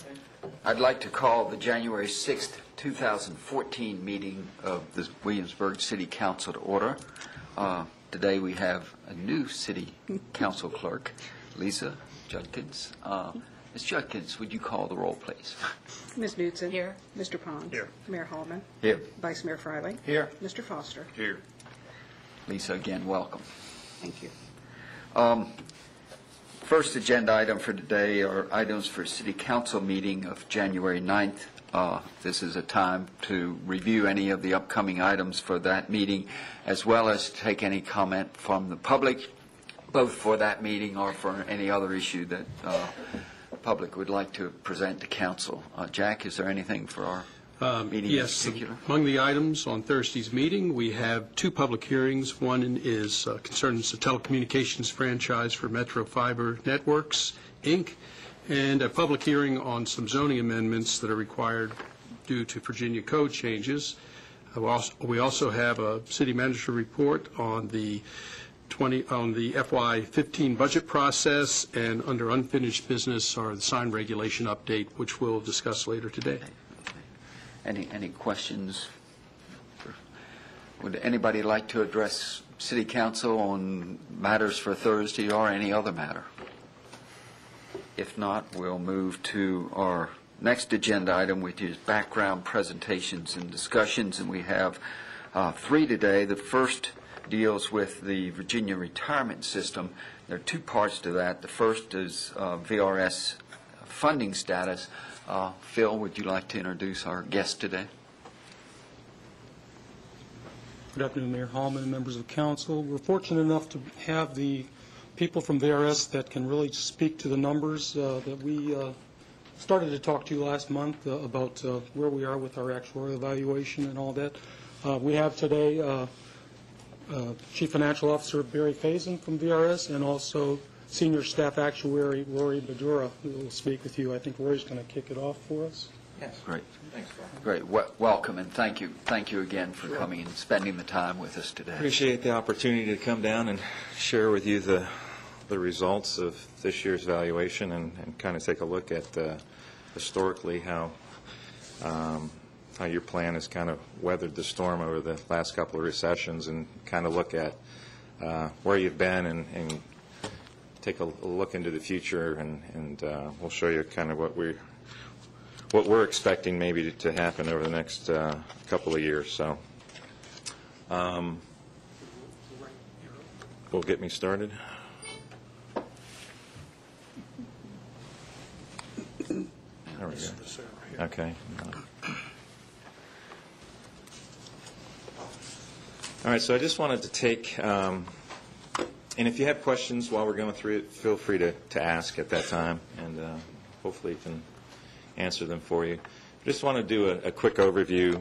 I'd like to call the January 6th, 2014 meeting of the Williamsburg City Council to order. Today we have a new City Council clerk, Lisa Judkins. Ms. Judkins, would you call the roll, please? Ms. Knudsen. Here. Mr. Pond. Here. Mayor Hallman. Here. Vice Mayor Friley. Here. Mr. Foster. Here. Lisa, again, welcome. Thank you. First agenda item for today are items for City Council meeting of January 9th. This is a time to review any of the upcoming items for that meeting, as well as take any comment from the public, both for that meeting or for any other issue that the public would like to present to council. Jack, is there anything for our meeting in particular? Yes. Among the items on Thursday's meeting, we have two public hearings. One is concerns the telecommunications franchise for Metro Fiber Networks, Inc., and a public hearing on some zoning amendments that are required due to Virginia code changes. We also have a city manager report on the FY15 budget process, and under unfinished business are the sign regulation update, which we'll discuss later today. Any questions? Would anybody like to address City Council on matters for Thursday or any other matter? If not, we'll move to our next agenda item, which is background presentations and discussions, and we have three today. The first deals with the Virginia retirement system. There are two parts to that. The first is VRS funding status. Phil, would you like to introduce our guest today? Good afternoon, Mayor Hallman and members of council. We're fortunate enough to have the people from VRS that can really speak to the numbers that we started to talk to you last month about where we are with our actuarial evaluation and all that. We have today Chief Financial Officer Barry Faison from VRS, and also Senior Staff Actuary Rory Badura, who will speak with you. I think Rory's going to kick it off for us. Yes. Great. Thanks, Rory. Great. Welcome, and thank you. Thank you again for coming and spending the time with us today. Appreciate the opportunity to come down and share with you the results of this year's valuation and kind of take a look at historically how your plan has kind of weathered the storm over the last couple of recessions, and kind of look at where you've been and take a look into the future, and we'll show you kind of what we're expecting maybe to happen over the next couple of years. So will get me started. There we go. Okay. All right, so I just wanted to take, and if you have questions while we're going through it, feel free to ask at that time, and hopefully we can answer them for you. Just want to do a quick overview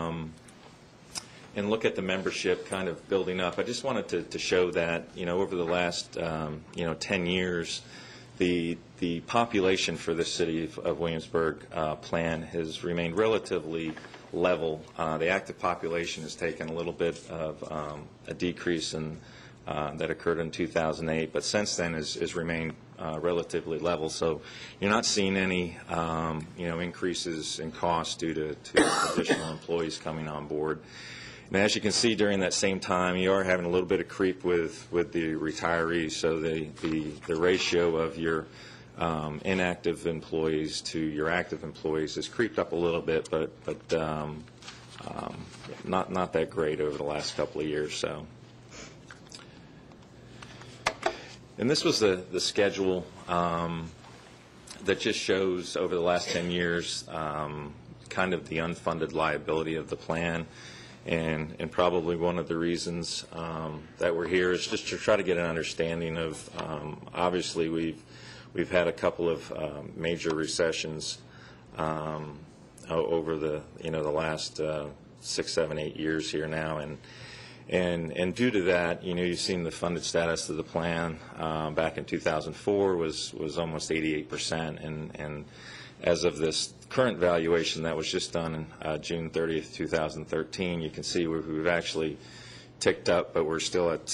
and look at the membership kind of building up. I just wanted to show that, over the last, 10 years, the population for the city of Williamsburg plan has remained relatively level. The active population has taken a little bit of a decrease that occurred in 2008, but since then has remained relatively level. So you're not seeing any increases in costs due to additional employees coming on board. And as you can see, during that same time, you are having a little bit of creep with the retirees. So the ratio of your inactive employees to your active employees has creeped up a little bit, but not that great over the last couple of years. So, and this was the schedule that just shows over the last 10 years kind of the unfunded liability of the plan. And probably one of the reasons that we're here is just to try to get an understanding of, obviously we've had a couple of major recessions over the last 6, 7, 8 years here now, and due to that, you've seen the funded status of the plan back in 2004 was almost 88%, and as of this current valuation that was just done June 30th, 2013, you can see we've actually ticked up, but we're still at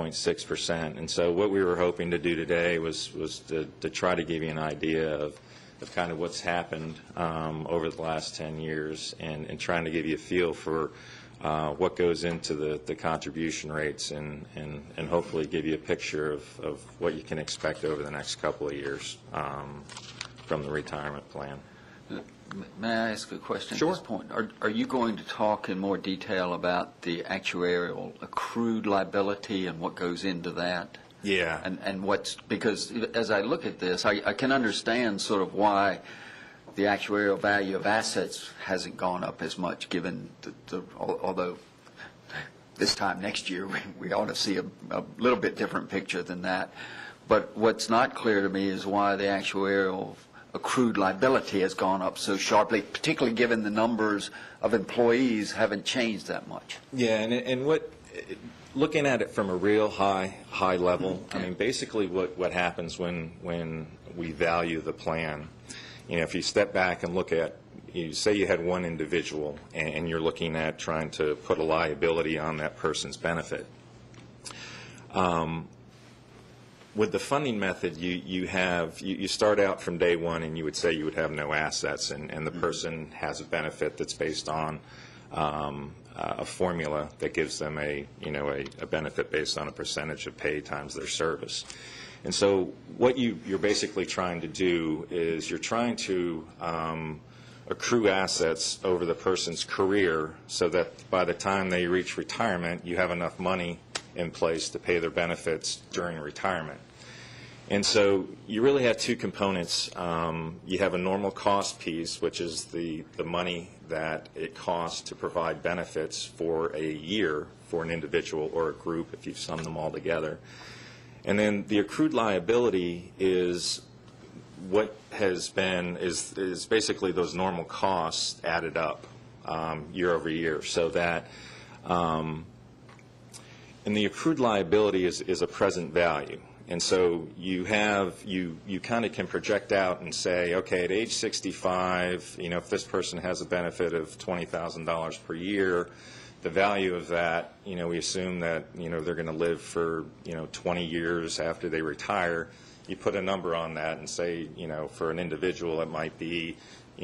71.6%. And so what we were hoping to do today was to try to give you an idea kind of what's happened over the last 10 years and trying to give you a feel for what goes into the contribution rates and hopefully give you a picture of what you can expect over the next couple of years from the retirement plan. May I ask a question Sure. at this point? Are you going to talk in more detail about the actuarial accrued liability and what goes into that? Yeah. And what's, because as I look at this, I can understand sort of why the actuarial value of assets hasn't gone up as much, given although this time next year we ought to see a little bit different picture than that. But what's not clear to me is why the actuarial accrued liability has gone up so sharply, particularly given the numbers of employees haven't changed that much. Yeah, and what, looking at it from a real high level, I mean, basically what happens when we value the plan, you know, if you step back and look at, you say you had one individual and you're looking at trying to put a liability on that person's benefit. With the funding method, you start out from day one and you would say you would have no assets, and the person has a benefit that's based on a formula that gives them a benefit based on a percentage of pay times their service. And so what you're basically trying to do is you're trying to accrue assets over the person's career so that by the time they reach retirement, you have enough money in place to pay their benefits during retirement. And so you really have two components. You have a normal cost piece, which is the money that it costs to provide benefits for a year for an individual or a group if you sum them all together. And then the accrued liability is what has been, is basically those normal costs added up year over year, so that and the accrued liability is a present value. And so you kind of can project out and say, okay, at age 65, you know, if this person has a benefit of $20,000 per year, the value of that, you know, we assume that, you know, they're going to live for, 20 years after they retire. You put a number on that and say, you know, for an individual it might be,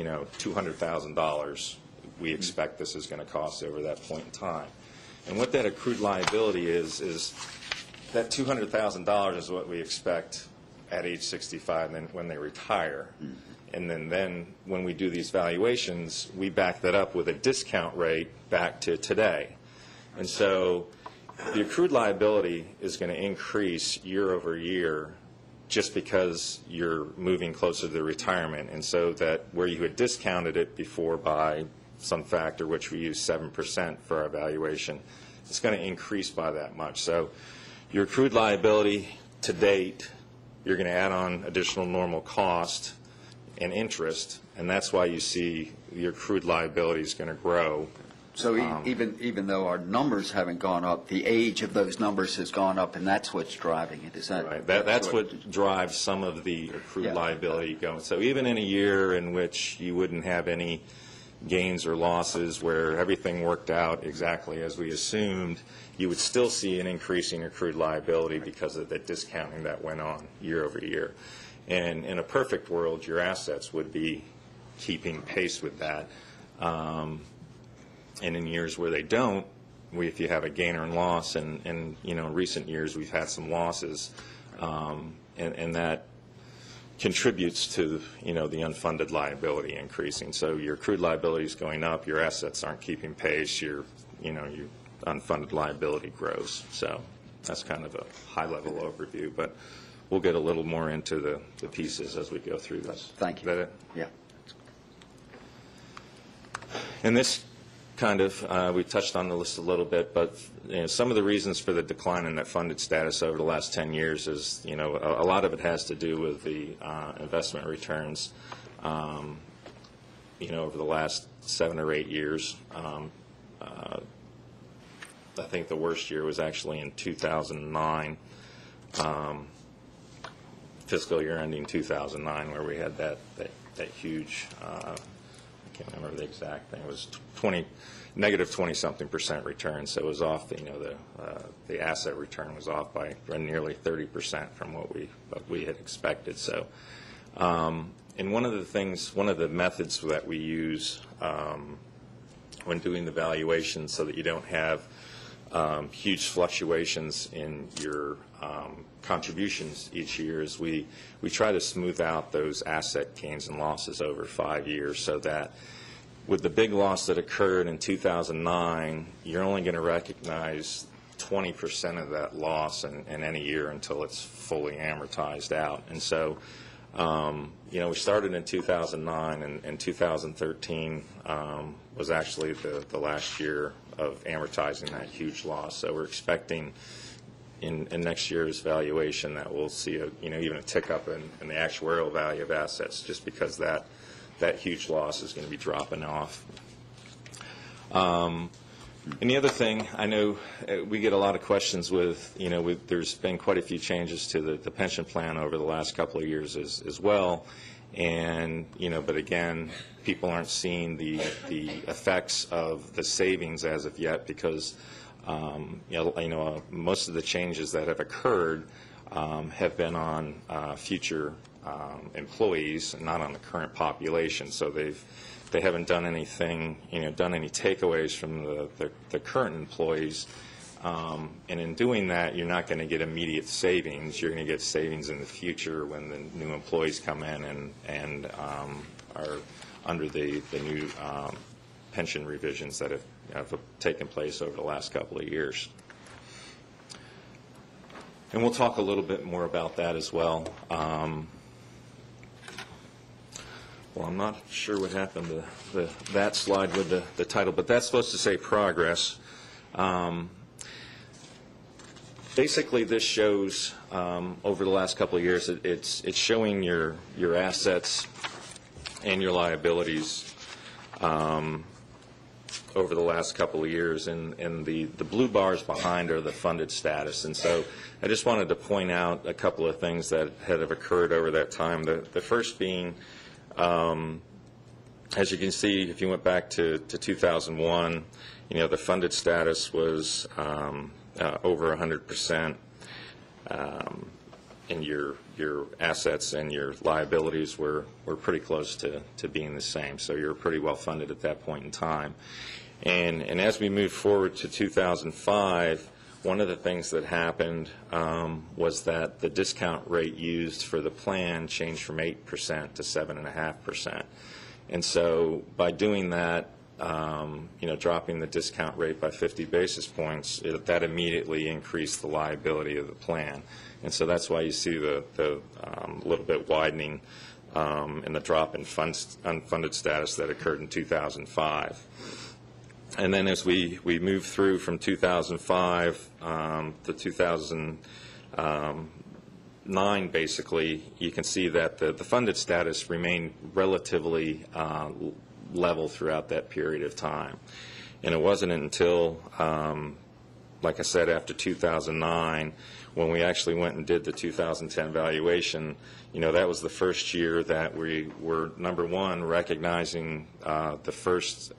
$200,000 we expect this is going to cost over that point in time. And what that accrued liability is that $200,000 is what we expect at age 65 and then when they retire. And then when we do these valuations, we back that up with a discount rate back to today. And so the accrued liability is going to increase year over year just because you're moving closer to the retirement. And so that where you had discounted it before by some factor, which we use 7% for our valuation, it's going to increase by that much. So your accrued liability to date, you're going to add on additional normal cost and interest, and that's why you see your accrued liability is going to grow. So even though our numbers haven't gone up, the age of those numbers has gone up, and that's what's driving it. Is that right? That's what drives some of the accrued liability going. So even in a year in which you wouldn't have any gains or losses, where everything worked out exactly as we assumed, you would still see an increasing accrued liability because of the discounting that went on year over year. And in a perfect world, your assets would be keeping pace with that. And in years where they don't, if you have a gain or loss, and in recent years we've had some losses, and that contributes to the unfunded liability increasing. So your accrued liability is going up, your assets aren't keeping pace, your unfunded liability grows. So that's kind of a high-level overview, but we'll get a little more into the pieces as we go through this. Thank you. Is that it? Yeah. And this kind of, we touched on the list a little bit, but some of the reasons for the decline in that funded status over the last 10 years is, a lot of it has to do with the investment returns, over the last 7 or 8 years. I think the worst year was actually in 2009, fiscal year ending 2009, where we had that huge, I can't remember the exact thing, it was negative 20-something% return, so it was off, the asset return was off by nearly 30% from what we had expected. So And one of the methods that we use when doing the valuation so that you don't have huge fluctuations in your contributions each year is we try to smooth out those asset gains and losses over 5 years, so that with the big loss that occurred in 2009, you're only going to recognize 20% of that loss in any year until it's fully amortized out. And so, we started in 2009, and 2013 was actually the last year of amortizing that huge loss. So we're expecting in next year's valuation that we'll see even a tick up in the actuarial value of assets, just because that huge loss is going to be dropping off. And the other thing, I know we get a lot of questions with, there's been quite a few changes to the pension plan over the last couple of years as well. And, but again, people aren't seeing the effects of the savings as of yet, because, most of the changes that have occurred have been on future employees, not on the current population. So they haven't done anything, done any takeaways from the current employees. And in doing that, you're not going to get immediate savings. You're going to get savings in the future when the new employees come in and are under the new pension revisions that have taken place over the last couple of years. And we'll talk a little bit more about that as well. Well, I'm not sure what happened to that slide with the title, but that's supposed to say progress. Basically, this shows over the last couple of years, it's showing your assets and your liabilities over the last couple of years, and the blue bars behind are the funded status. And so I just wanted to point out a couple of things that have occurred over that time. The first being, as you can see, if you went back to 2001, the funded status was over 100%, and your assets and your liabilities were pretty close to being the same. So you're pretty well funded at that point in time. And as we move forward to 2005, one of the things that happened was that the discount rate used for the plan changed from 8% to 7.5%. And so by doing that, dropping the discount rate by 50 basis points, that immediately increased the liability of the plan. And so that's why you see the little bit widening in the drop in unfunded status that occurred in 2005. And then as we move through from 2005 to 2009, basically, you can see that the funded status remained relatively level throughout that period of time. And it wasn't until, like I said, after 2009, when we actually went and did the 2010 valuation, that was the first year that we were, number one, recognizing the first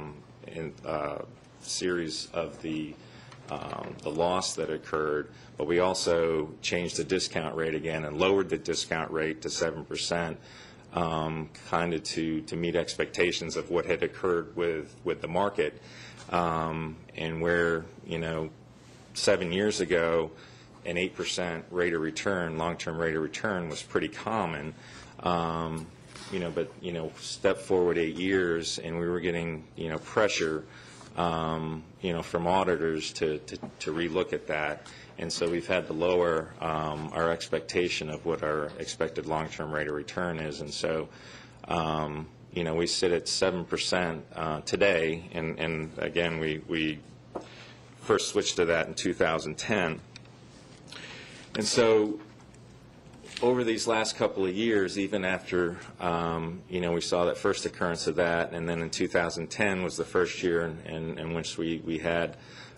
series of the loss that occurred, but we also changed the discount rate again and lowered the discount rate to 7%, kind of to meet expectations of what had occurred with the market, and where 7 years ago an 8% rate of return, long-term rate of return, was pretty common. But step forward 8 years, and we were getting pressure from auditors to relook at that. And so we've had to lower our expectation of what our expected long-term rate of return is. And so, we sit at 7% today. And again, we first switched to that in 2010. And so over these last couple of years, even after, we saw that first occurrence of that, and then in 2010 was the first year in which we had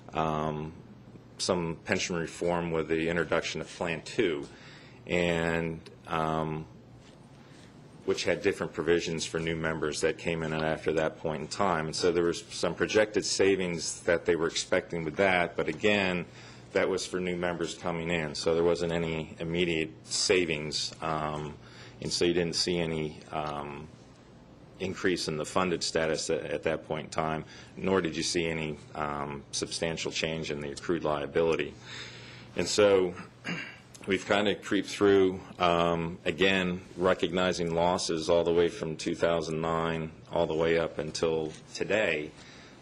some pension reform with the introduction of Plan 2, and which had different provisions for new members that came in after that point in time. And so there was some projected savings that they were expecting with that, but again, that was for new members coming in, so there wasn't any immediate savings, and so you didn't see any increase in the funded status at that point in time, nor did you see any substantial change in the accrued liability. And so we've kind of creeped through, again, recognizing losses all the way from 2009 all the way up until today,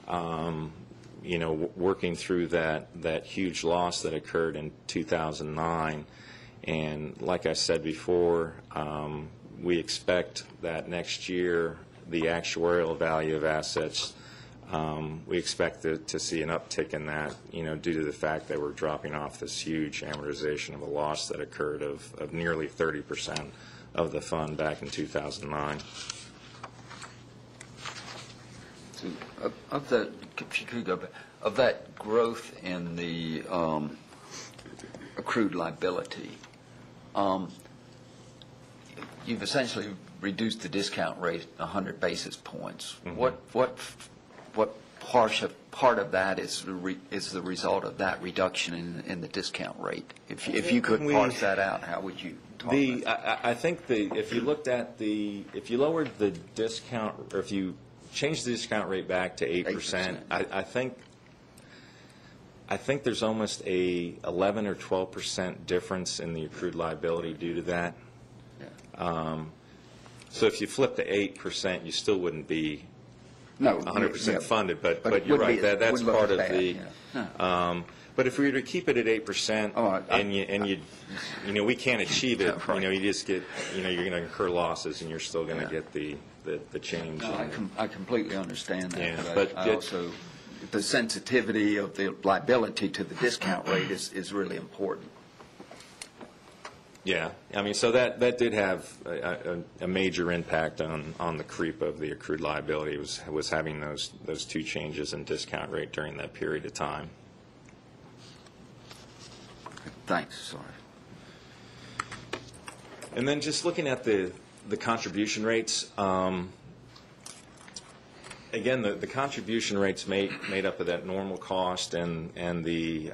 working through that huge loss that occurred in 2009. And like I said before, we expect that next year the actuarial value of assets, we expect to see an uptick in that, due to the fact that we're dropping off this huge amortization of a loss that occurred of nearly 30% of the fund back in 2009. So of the, if you could go back, of that growth in the accrued liability, you've essentially reduced the discount rate 100 basis points. Mm-hmm. What part of that is the result of that reduction in the discount rate? If you could parse that out, how would you talk about that? I think if you looked at if you lowered the discount, or if you changed the discount rate back to 8%, I think there's almost a 11 or 12% difference in the accrued liability due to that. Yeah. So if you flip to 8%, you still wouldn't be No, 100% funded, but it you're would right. be- That's wouldn't look part as of bad, the. yeah. But if we were to keep it at 8%, we can't achieve it. Right. You just get, you're going to incur losses, and you're still going to Yeah. get the change. No, I completely understand that. Yeah, but but I also, the sensitivity of the liability to the discount rate is really important. Yeah, so that did have a major impact on the creep of the accrued liability. Was having those two changes in discount rate during that period of time. Thanks. Sorry. And then just looking at the contribution rates, again, the contribution rates made up of that normal cost and the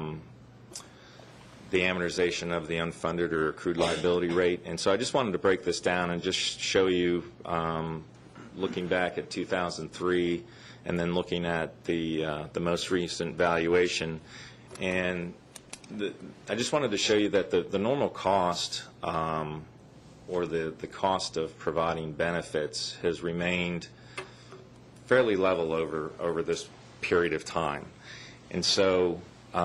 amortization of the unfunded or accrued liability rate. And so I just wanted to break this down and just show you, looking back at 2003 and then looking at the most recent valuation. And I just wanted to show you that the normal cost, or the cost of providing benefits, has remained fairly level over this period of time. And so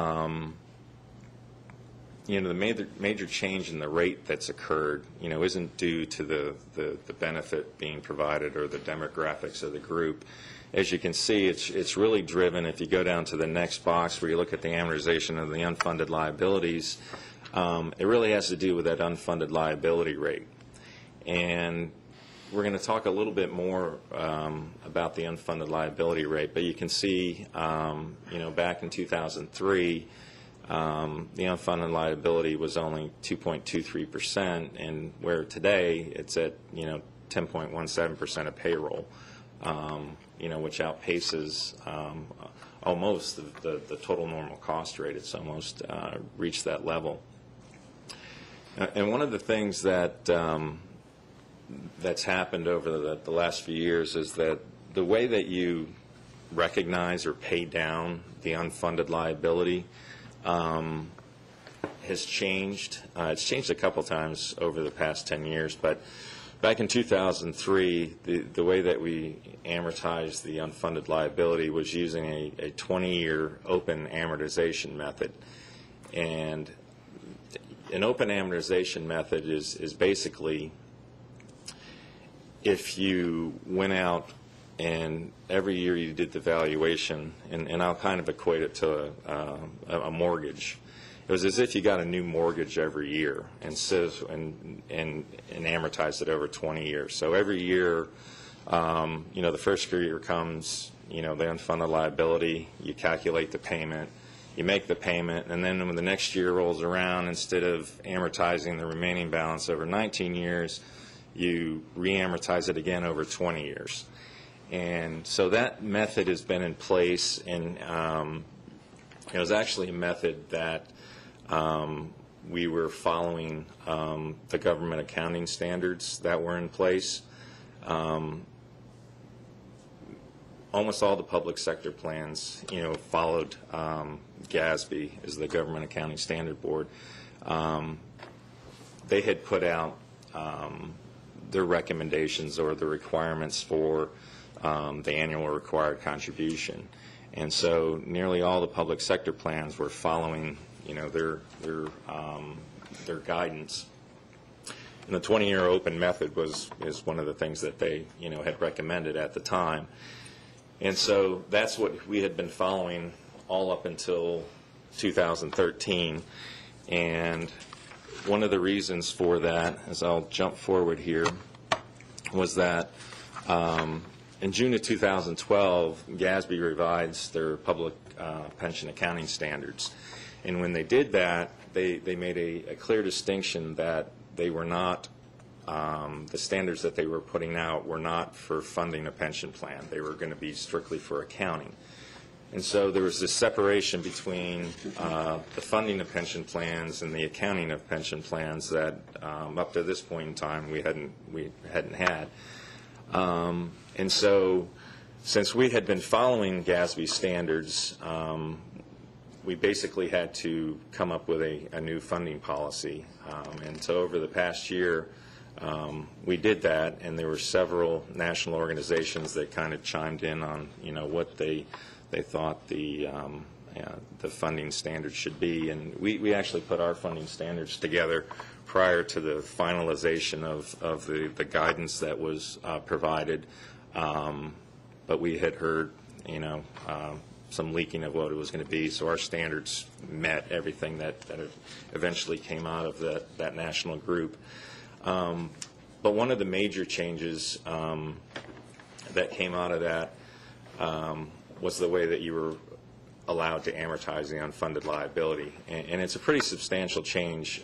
the major change in the rate that's occurred, isn't due to the benefit being provided or the demographics of the group. As you can see, it's really driven, if you go down to the next box where you look at the amortization of the unfunded liabilities, it really has to do with that unfunded liability rate. And we're going to talk a little bit more about the unfunded liability rate, but you can see, back in 2003, the unfunded liability was only 2.23%, and where today it's at 10.17% of payroll, which outpaces almost the total normal cost rate. It's almost reached that level. And one of the things that that's happened over the last few years is that the way that you recognize or pay down the unfunded liability has changed. It's changed a couple times over the past 10 years, but back in 2003, the way that we amortized the unfunded liability was using a 20-year open amortization method. And an open amortization method is basically if you went out and every year you did the valuation, and I'll kind of equate it to a mortgage. It was as if you got a new mortgage every year and amortized it over 20 years. So every year, the first year comes, the unfunded liability, you calculate the payment, you make the payment, and then when the next year rolls around, instead of amortizing the remaining balance over 19 years, you re-amortize it again over 20 years. And so that method has been in place, and it was actually a method that we were following the government accounting standards that were in place. Almost all the public sector plans, followed GASB, is the Government Accounting Standard Board. They had put out their recommendations or the requirements for the annual required contribution. And so nearly all the public sector plans were following, their guidance. And the 20-year open method is one of the things that they, had recommended at the time. And so that's what we had been following all up until 2013. And one of the reasons for that, as I'll jump forward here, was that in June of 2012, GASB revised their public pension accounting standards. And when they did that, they made a clear distinction that they were not, the standards that they were putting out were not for funding a pension plan. They were going to be strictly for accounting. And so there was this separation between the funding of pension plans and the accounting of pension plans that up to this point in time we hadn't had. And so since we had been following GASB standards, we basically had to come up with a new funding policy. And so over the past year, we did that, and there were several national organizations that kind of chimed in on, what they thought the funding standards should be. And we actually put our funding standards together prior to the finalization of the guidance that was provided. But we had heard, some leaking of what it was going to be, so our standards met everything that eventually came out of that national group. But one of the major changes that came out of that was the way that you were allowed to amortize the unfunded liability. And it's a pretty substantial change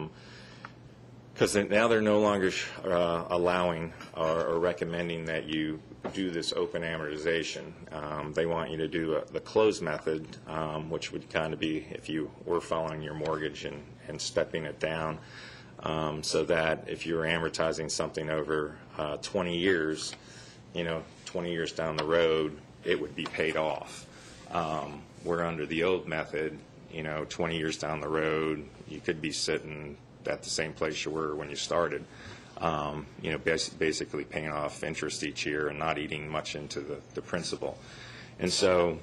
because now they're no longer allowing or recommending that you do this open amortization. They want you to do the closed method, which would kind of be if you were following your mortgage and stepping it down, so that if you were amortizing something over 20 years, 20 years down the road, it would be paid off. Where under the old method, 20 years down the road, you could be sitting at the same place you were when you started, basically paying off interest each year and not eating much into the principal. And so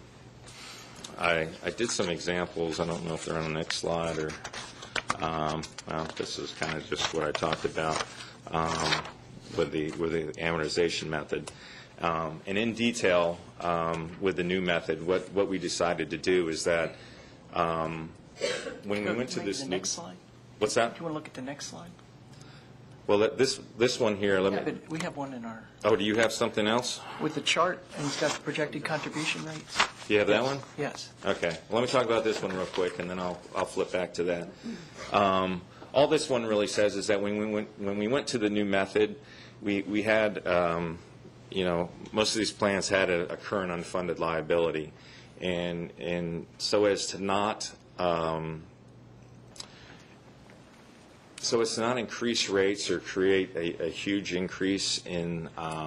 I did some examples. I don't know if they're on the next slide or, well, this is kind of just what I talked about with the amortization method. And in detail, with the new method, what we decided to do is that when we went to this the new... next slide. What's that? Do you want to look at the next slide? Well, this one here, We have one in our, Oh, do you have something else? with the chart, and it's got the projected contribution rates. Do you have that one? Yes. Okay. Well, let me talk about this one real quick, and then I'll flip back to that. All this one really says is that when we went to the new method, we had, most of these plans had a current unfunded liability, and so as to not increase rates or create a huge increase in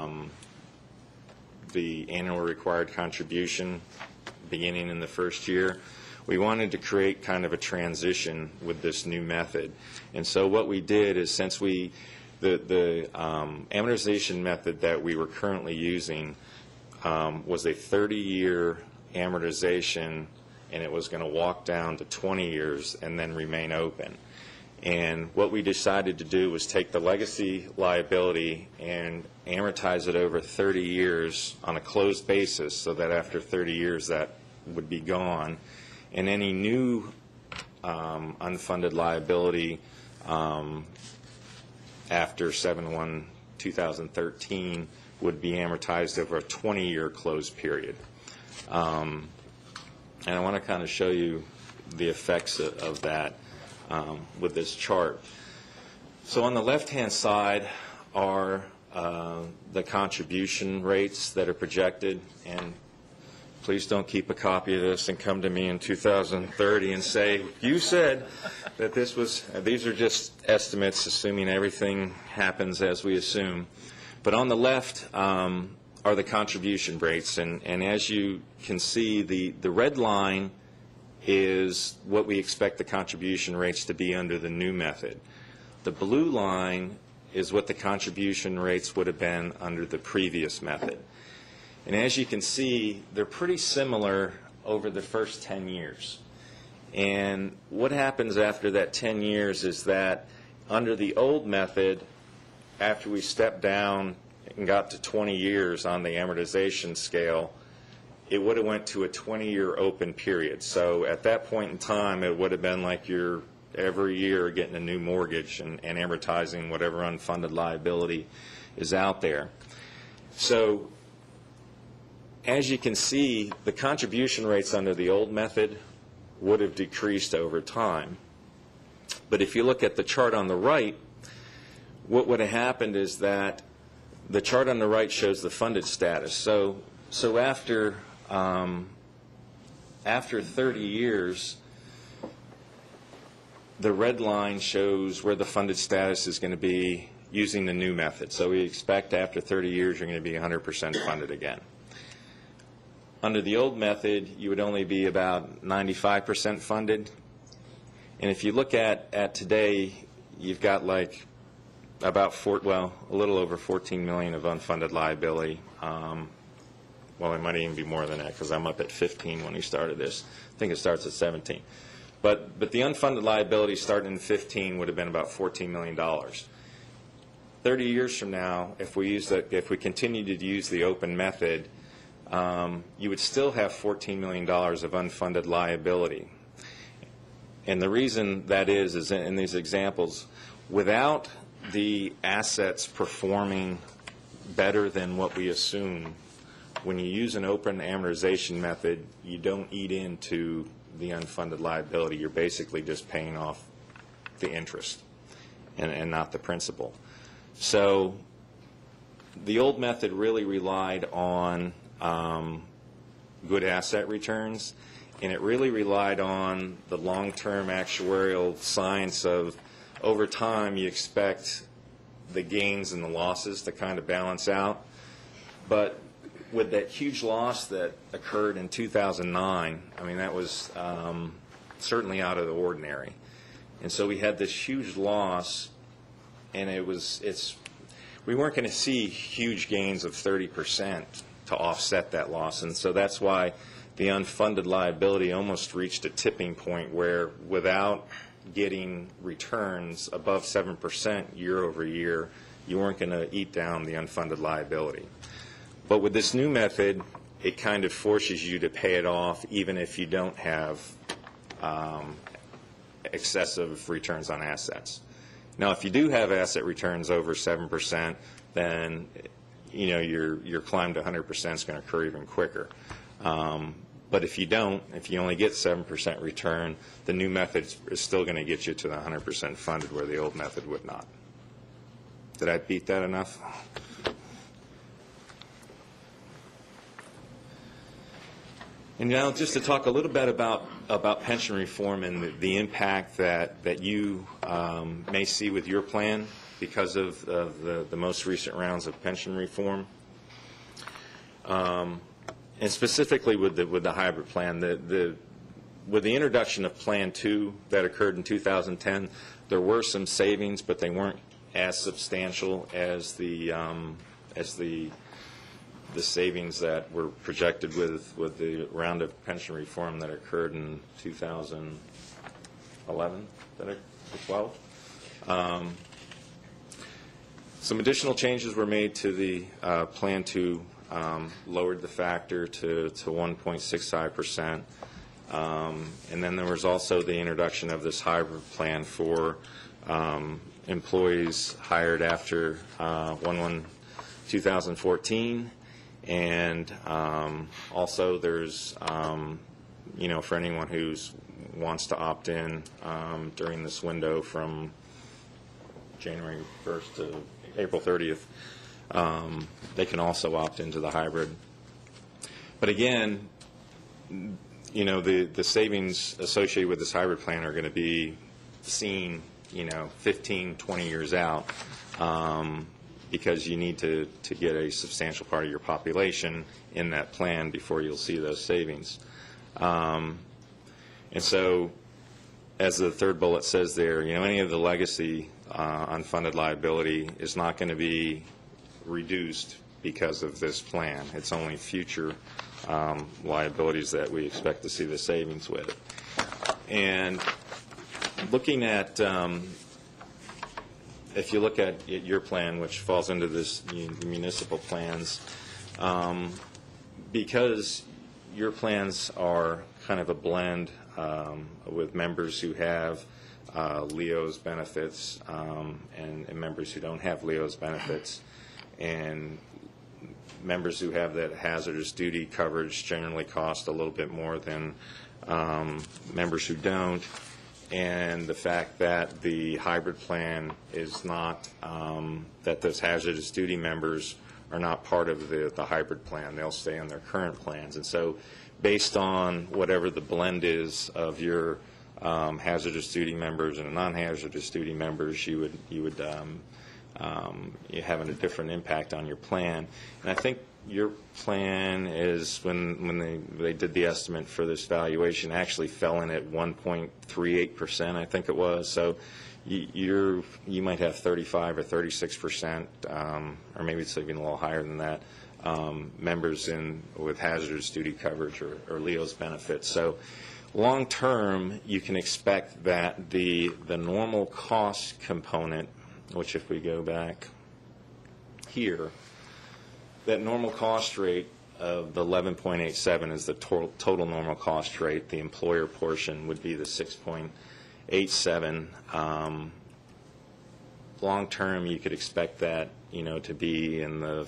the annual required contribution beginning in the first year, we wanted to create kind of a transition with this new method. And so what we did is, since the amortization method that we were currently using was a 30-year amortization, and it was going to walk down to 20 years and then remain open. And what we decided to do was take the legacy liability and amortize it over 30 years on a closed basis, so that after 30 years that would be gone. And any new unfunded liability after 7/1/2013 would be amortized over a 20-year closed period. And I want to kind of show you the effects of that with this chart. So on the left-hand side are the contribution rates that are projected, and please don't keep a copy of this and come to me in 2030 and say, you said that these are just estimates, assuming everything happens as we assume. But on the left are the contribution rates, and as you can see, the red line is what we expect the contribution rates to be under the new method. The blue line is what the contribution rates would have been under the previous method. And as you can see, they're pretty similar over the first 10 years. And what happens after that 10 years is that under the old method, after we stepped down and got to 20 years on the amortization scale, it would have went to a 20-year open period. So at that point in time, it would have been like you're every year getting a new mortgage and amortizing whatever unfunded liability is out there. So as you can see, the contribution rates under the old method would have decreased over time. But if you look at the chart on the right, what would have happened is that the chart on the right shows the funded status. So after 30 years, the red line shows where the funded status is going to be using the new method. So we expect after 30 years you're going to be 100% funded again. Under the old method, you would only be about 95% funded. And if you look at today, you've got like about a little over 14 million of unfunded liability. Well, it might even be more than that because I'm up at 15 when we started this. I think it starts at 17. But the unfunded liability starting in 15 would have been about $14 million. 30 years from now, if we continue to use the open method, you would still have $14 million of unfunded liability. And the reason that is in these examples, without the assets performing better than what we assume, when you use an open amortization method, you don't eat into the unfunded liability. You're basically just paying off the interest and not the principal. So the old method really relied on good asset returns, and it really relied on the long-term actuarial science of over time you expect the gains and the losses to kind of balance out. But with that huge loss that occurred in 2009, I mean, that was certainly out of the ordinary. And so we had this huge loss, and we weren't going to see huge gains of 30% to offset that loss. And so that's why the unfunded liability almost reached a tipping point where without getting returns above 7% year over year, you weren't going to eat down the unfunded liability. But with this new method, it kind of forces you to pay it off even if you don't have excessive returns on assets. Now, if you do have asset returns over 7%, then your climb to 100% is going to occur even quicker. But if you don't, if you only get 7% return, the new method is still going to get you to the 100% funded where the old method would not. Did I beat that enough? And now just to talk a little bit about pension reform and the impact that you may see with your plan because of the most recent rounds of pension reform. And specifically with the hybrid plan, with the introduction of Plan 2 that occurred in 2010, there were some savings, but they weren't as substantial as the savings that were projected with the round of pension reform that occurred in 2011, 12. Some additional changes were made to the Plan 2, lowered the factor to 1.65%. And then there was also the introduction of this hybrid plan for employees hired after 1/1/2014. And also there's, for anyone who wants to opt in during this window from January 1st to April 30th, they can also opt into the hybrid. But again, you know, the savings associated with this hybrid plan are going to be seen, you know, 15, 20 years out, because you need to get a substantial part of your population in that plan before you'll see those savings. And so, as the third bullet says there, you know, any of the legacy unfunded liability is not going to be reduced because of this plan. It's only future liabilities that we expect to see the savings with. And looking at, if you look at your plan, which falls into this municipal plans, because your plans are kind of a blend with members who have LEO's benefits and members who don't have LEO's benefits, and members who have that hazardous duty coverage generally cost a little bit more than members who don't, and the fact that the hybrid plan is not, that those hazardous duty members are not part of the hybrid plan. They'll stay on their current plans. And so based on whatever the blend is of your hazardous duty members and non-hazardous duty members, you would you having a different impact on your plan. And I think your plan is, when they did the estimate for this valuation, actually fell in at 1.38%, I think it was. So you might have 35 or 36%, or maybe it's even a little higher than that, members with hazardous duty coverage or LEO's benefits. So long term, you can expect that the normal cost component, which if we go back here, that normal cost rate of the 11.87 is the total normal cost rate. The employer portion would be the 6.87. Long term, you could expect that, you know, to be in the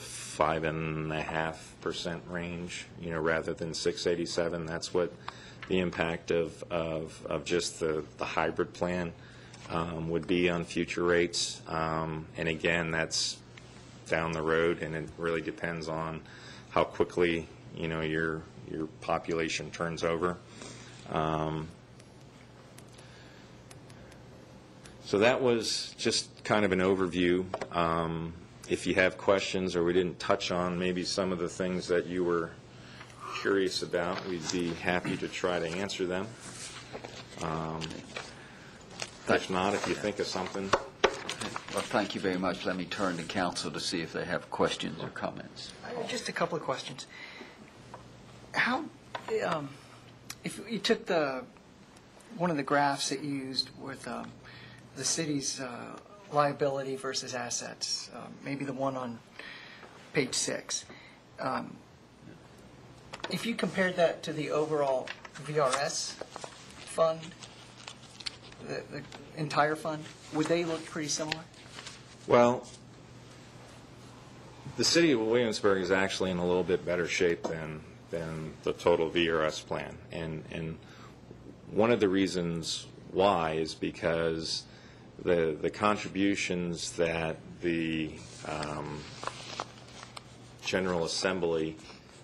5.5% range, you know, rather than 6.87. That's what the impact of just the hybrid plan would be on future rates. And again, that's down the road, and it really depends on how quickly, you know, your population turns over. So that was just kind of an overview. If you have questions or we didn't touch on maybe some of the things that you were curious about, we'd be happy to try to answer them. If not, if you think of something. Well, thank you very much. Let me turn to council to see if they have questions or comments. Just a couple of questions. How, if you took one of the graphs that you used with the city's liability versus assets, maybe the one on page 6, if you compared that to the overall VRS fund, the entire fund, would they look pretty similar? Well, the city of Williamsburg is actually in a little bit better shape than the total VRS plan. And one of the reasons why is because the contributions that the General Assembly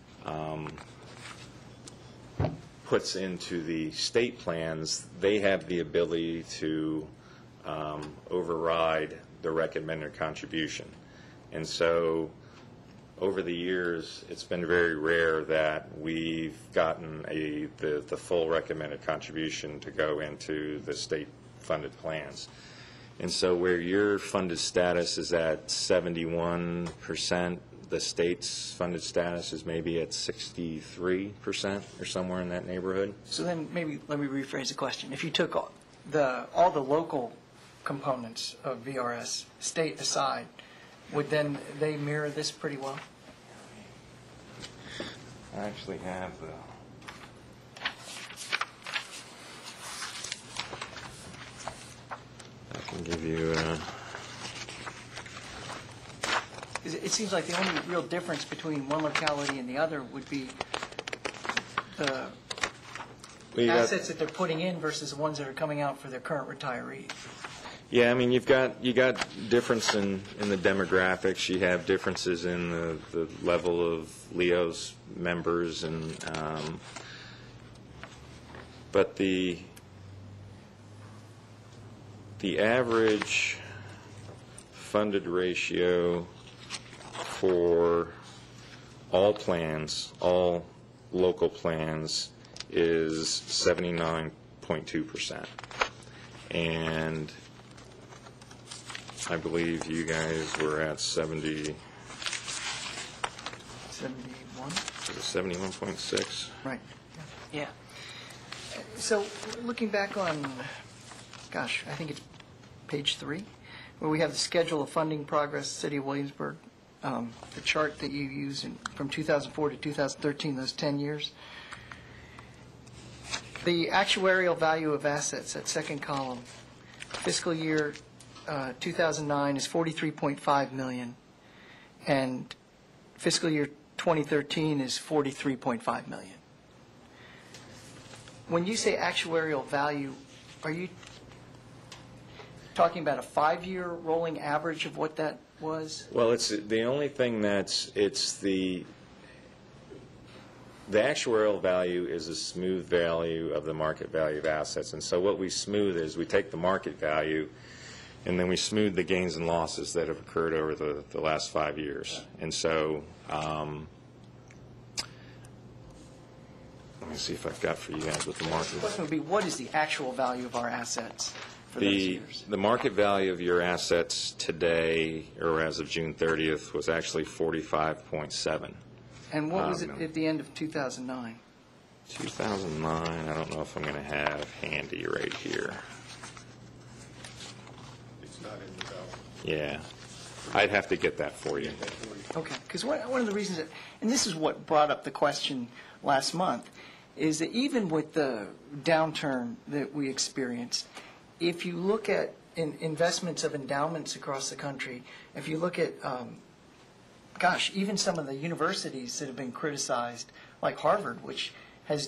puts into the state plans, they have the ability to override the recommended contribution. And so over the years, it's been very rare that we've gotten the full recommended contribution to go into the state-funded plans. And so where your funded status is at 71%, the state's funded status is maybe at 63% or somewhere in that neighborhood. So then maybe let me rephrase the question. If you took all the local components of VRS, state aside, would then they mirror this pretty well? I actually have I can give you It seems like the only real difference between one locality and the other would be the assets that they're putting in versus the ones that are coming out for their current retirees. Yeah, I mean, you got difference in the demographics. You have differences in the level of LEO's members, and but the average funded ratio for all plans, all local plans, is 79.2%. And I believe you guys were at 70, 71? was it 71.6? Right. Yeah. So looking back on, gosh, I think it's page 3, where we have the schedule of funding progress, City of Williamsburg, the chart that you use from 2004 to 2013, those 10 years. The actuarial value of assets, that second column, fiscal year 2009 is $43.5 million, and fiscal year 2013 is $43.5 million. When you say actuarial value, are you talking about a 5-year rolling average of what that was? Well, it's the only thing it's the actuarial value is a smooth value of the market value of assets. And so what we smooth is we take the market value and then we smooth the gains and losses that have occurred over the last 5 years. And so let me see if I've got for you guys what the market The question would be, what is the actual value of our assets for those years? The market value of your assets today, or as of June 30th, was actually 45.7. And what was it at the end of 2009? 2009, I don't know if I'm going to have handy right here. It's not in the ballot. Yeah, I'd have to get that for you. Okay, because one of the reasons, and this is what brought up the question last month, is that even with the downturn that we experienced, if you look at investments of endowments across the country, if you look at, even some of the universities that have been criticized, like Harvard, which has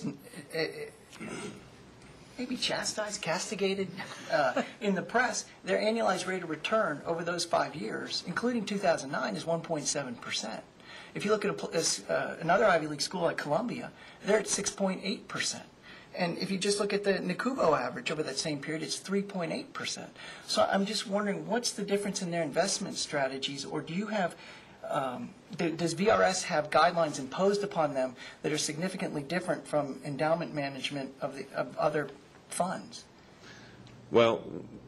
maybe chastised, castigated in the press, their annualized rate of return over those 5 years, including 2009, is 1.7%. If you look at another Ivy League school like Columbia, they're at 6.8%. And if you just look at the NACUBO average over that same period, it's 3.8%. So I'm just wondering, what's the difference in their investment strategies, or do you have, does VRS have guidelines imposed upon them that are significantly different from endowment management of other funds? Well,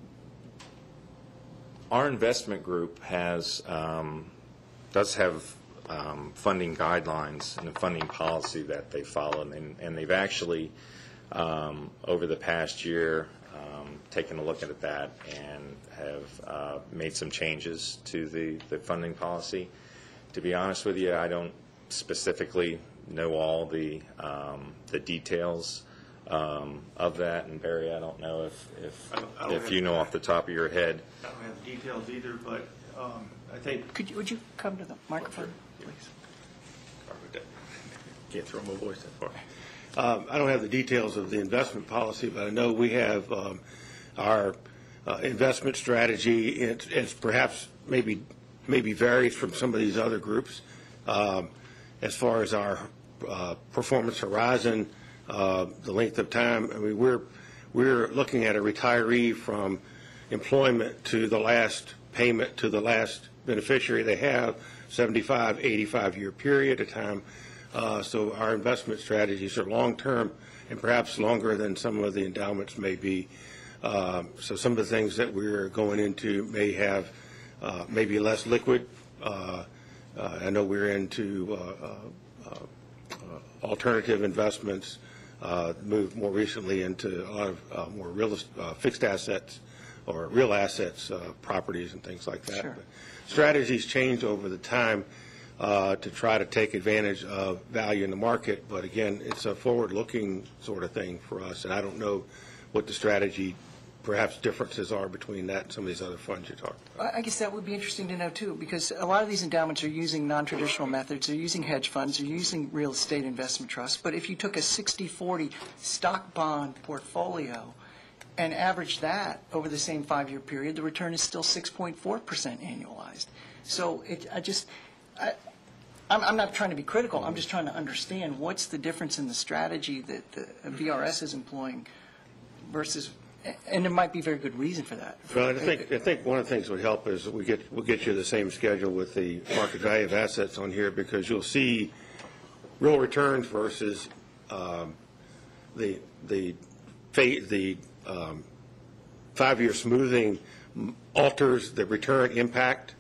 our investment group does have funding guidelines and a funding policy that they follow, and they've actually, over the past year, taken a look at that and have made some changes to the funding policy. To be honest with you, I don't specifically know all the details of that, and Barry, I don't know if you know off the top of your head. I don't have the details either, but I think. Would you come to the microphone, please? Can't throw my voice that far. I don't have the details of the investment policy, but I know we have our investment strategy. It's perhaps maybe varies from some of these other groups. As far as our performance horizon, the length of time, I mean, we're looking at a retiree from employment to the last payment to the last beneficiary they have, 75, 85-year period of time. So our investment strategies are long-term and perhaps longer than some of the endowments may be. So some of the things that we're going into may have maybe less liquid. I know we're into alternative investments, moved more recently into a lot of more fixed assets or real assets, properties and things like that. Sure. But strategies change over the time to try to take advantage of value in the market. But again, it's a forward-looking sort of thing for us, and I don't know what the strategy perhaps differences are between that and some of these other funds you talked about. I guess that would be interesting to know, too, because a lot of these endowments are using non-traditional methods. They're using hedge funds. They're using real estate investment trusts. But if you took a 60-40 stock bond portfolio and averaged that over the same 5-year period, the return is still 6.4% annualized. So I'm not trying to be critical, I'm just trying to understand what's the difference in the strategy that the VRS is employing versus, and there might be very good reason for that. Well, I think one of the things that would help is we'll get you the same schedule with the market value of assets on here, because you'll see real returns versus the 5-year smoothing alters the return impact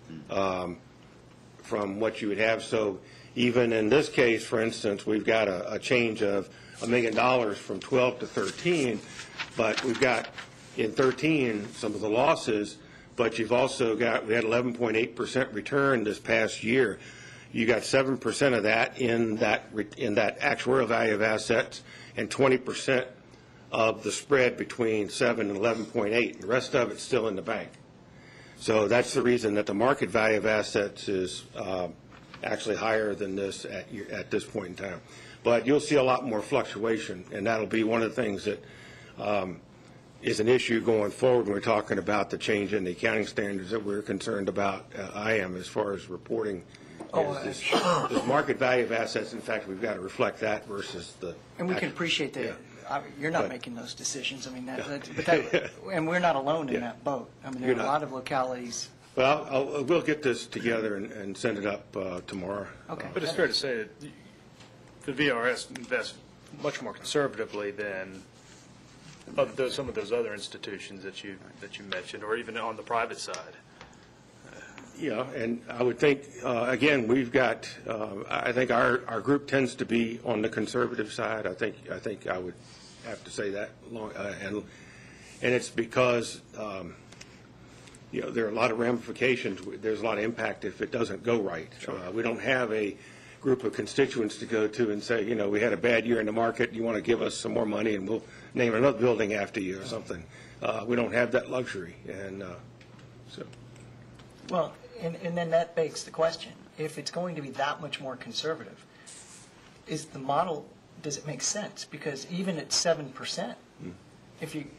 from what you would have. So even in this case, for instance, we've got a change of $1 million from 12 to 13, but we've got in 13 some of the losses, but you've also got, we had 11.8% return this past year. You got 7% of that in that actuarial value of assets, and 20% of the spread between 7 and 11.8. The rest of it's still in the bank. So that's the reason that the market value of assets is actually higher than this at this point in time. But you'll see a lot more fluctuation, and that'll be one of the things that is an issue going forward when we're talking about the change in the accounting standards that we're concerned about. I am, as far as reporting. This market value of assets, in fact, we've got to reflect that versus the. And we can appreciate that. Yeah. You're not making those decisions. I mean, and we're not alone in that boat. I mean, there are a lot of localities. Well, we'll get this together and send it up tomorrow. Okay. But it's fair to say that the VRS invests much more conservatively than some of those other institutions that you mentioned, or even on the private side. Yeah, and I would think, again, we've got, I think our group tends to be on the conservative side. I think I would have to say that, and it's because, there are a lot of ramifications. There's a lot of impact if it doesn't go right. Sure. We don't have a group of constituents to go to and say, we had a bad year in the market, you want to give us some more money and we'll name another building after you or something. We don't have that luxury, and so. Well, and then that begs the question, if it's going to be that much more conservative, is the model, does it make sense? Because even at 7%, if you,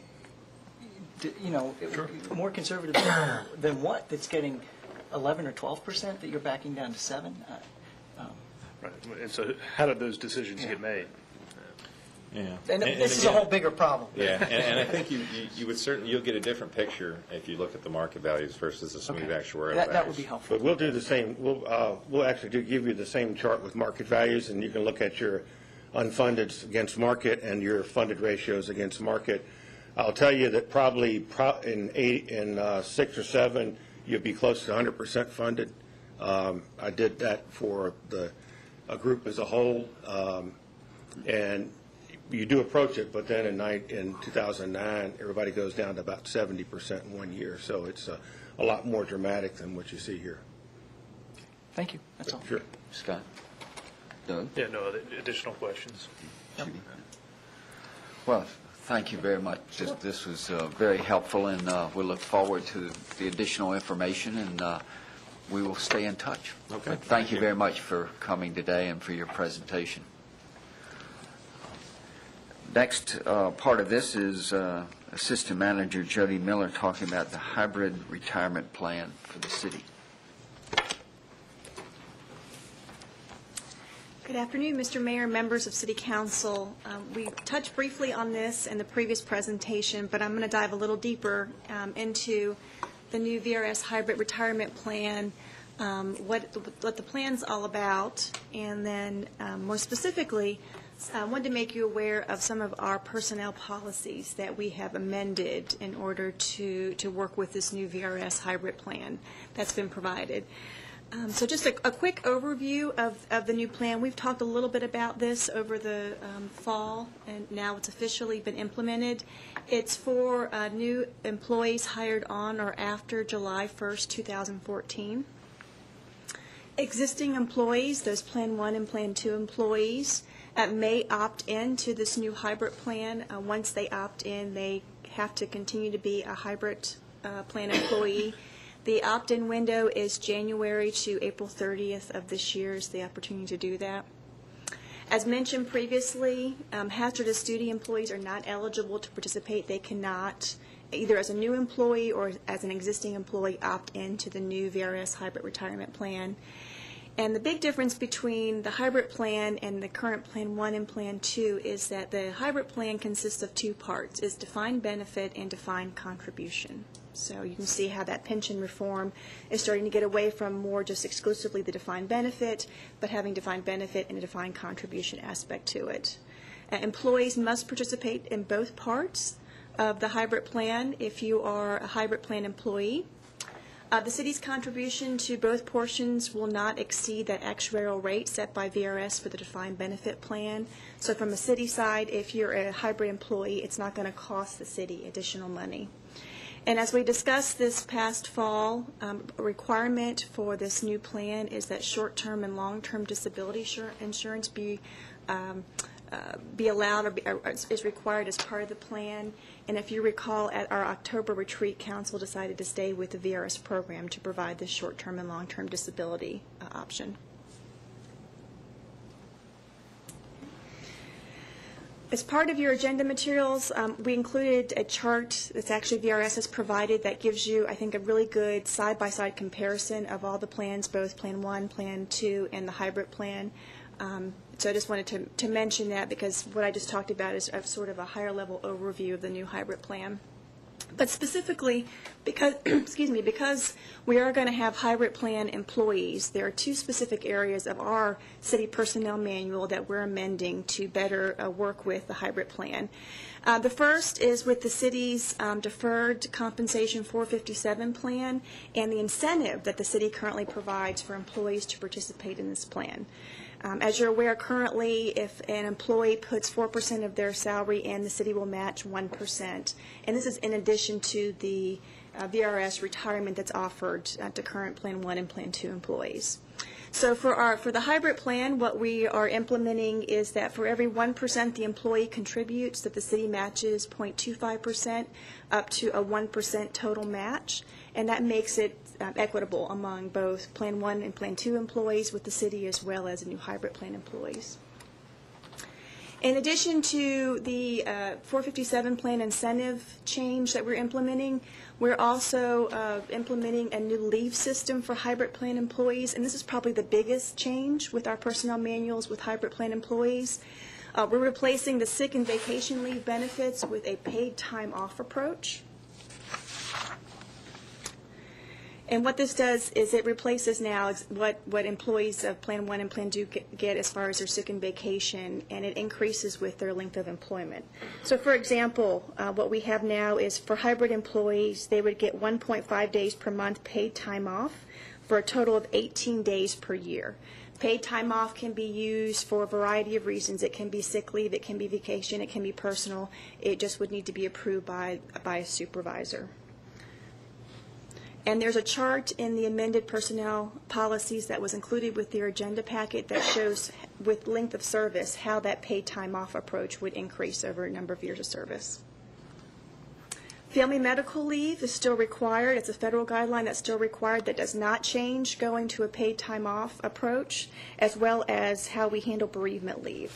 more conservative than what? That's getting 11 or 12% that you're backing down to 7? Right. And so how did those decisions get made? Yeah. And this is a whole bigger problem. Yeah, and I think you would certainly, you'll get a different picture if you look at the market values versus the smooth actuarial values. That would be helpful. But we'll do the same. We'll actually give you the same chart with market values, and you can look at your unfunded against market and your funded ratios against market. I'll tell you that probably in 6 or 7, you'll be close to 100% funded. I did that for a group as a whole, and you do approach it, but then in 2009, everybody goes down to about 70% in 1 year. So it's a lot more dramatic than what you see here. Thank you. That's all. Sure. Scott? Doug? Yeah, no additional questions. Well, thank you very much. This was very helpful, and we look forward to the additional information, and we will stay in touch. Okay. But thank you very much for coming today and for your presentation. Next part of this is Assistant Manager Jody Miller talking about the hybrid retirement plan for the city. Good afternoon, Mr. Mayor, members of City Council. We touched briefly on this in the previous presentation, but I'm going to dive a little deeper into the new VRS hybrid retirement plan, what the plan's all about, and then more specifically, I wanted to make you aware of some of our personnel policies that we have amended in order to work with this new VRS hybrid plan that's been provided. So just a quick overview of the new plan. We've talked a little bit about this over the fall, and now it's officially been implemented. It's for new employees hired on or after July 1st, 2014. Existing employees, those Plan 1 and Plan 2 employees, may opt in to this new hybrid plan. Once they opt in, they have to continue to be a hybrid plan employee. The opt-in window is January to April 30th of this year is the opportunity to do that. As mentioned previously, hazardous duty employees are not eligible to participate. They cannot, either as a new employee or as an existing employee, opt in to the new VRS hybrid retirement plan. And the big difference between the hybrid plan and the current Plan 1 and Plan 2 is that the hybrid plan consists of two parts, is defined benefit and defined contribution. So you can see how that pension reform is starting to get away from more just exclusively the defined benefit, but having defined benefit and a defined contribution aspect to it. Employees must participate in both parts of the hybrid plan if you are a hybrid plan employee. The city's contribution to both portions will not exceed that actuarial rate set by VRS for the defined benefit plan. So from a city side, if you're a hybrid employee, it's not going to cost the city additional money. And as we discussed this past fall, a requirement for this new plan is that short-term and long-term disability insurance be allowed or is required as part of the plan. And if you recall, at our October retreat, Council decided to stay with the VRS program to provide this short-term and long-term disability option. As part of your agenda materials, we included a chart that's actually VRS has provided that gives you, I think, a really good side-by-side comparison of all the plans, both Plan 1, Plan 2, and the hybrid plan. So I just wanted to mention that because what I just talked about is sort of a higher level overview of the new hybrid plan. But specifically, because because we are going to have hybrid plan employees, there are two specific areas of our city personnel manual that we're amending to better work with the hybrid plan. The first is with the city's deferred compensation 457 plan and the incentive that the city currently provides for employees to participate in this plan. As you're aware, currently, if an employee puts 4% of their salary in, the city will match 1%. And this is in addition to the VRS retirement that's offered to current Plan 1 and Plan 2 employees. So for the hybrid plan, what we are implementing is that for every 1% the employee contributes, that the city matches 0.25% up to a 1% total match. And that makes it equitable among both Plan 1 and Plan 2 employees with the city as well as the new hybrid plan employees. In addition to the 457 plan incentive change that we're implementing, we're also implementing a new leave system for hybrid plan employees, and this is probably the biggest change with our personnel manuals with hybrid plan employees. We're replacing the sick and vacation leave benefits with a paid time off approach. And what this does is it replaces now what employees of Plan 1 and Plan 2 get as far as their sick and vacation, and it increases with their length of employment. So, for example, what we have now is for hybrid employees, they would get 1.5 days per month paid time off for a total of 18 days per year. Paid time off can be used for a variety of reasons. It can be sick leave, it can be vacation, it can be personal. It just would need to be approved by a supervisor. And there's a chart in the amended personnel policies that was included with your agenda packet that shows with length of service how that paid time off approach would increase over a number of years of service. Family medical leave is still required. It's a federal guideline that's still required that does not change going to a paid time off approach, as well as how we handle bereavement leave.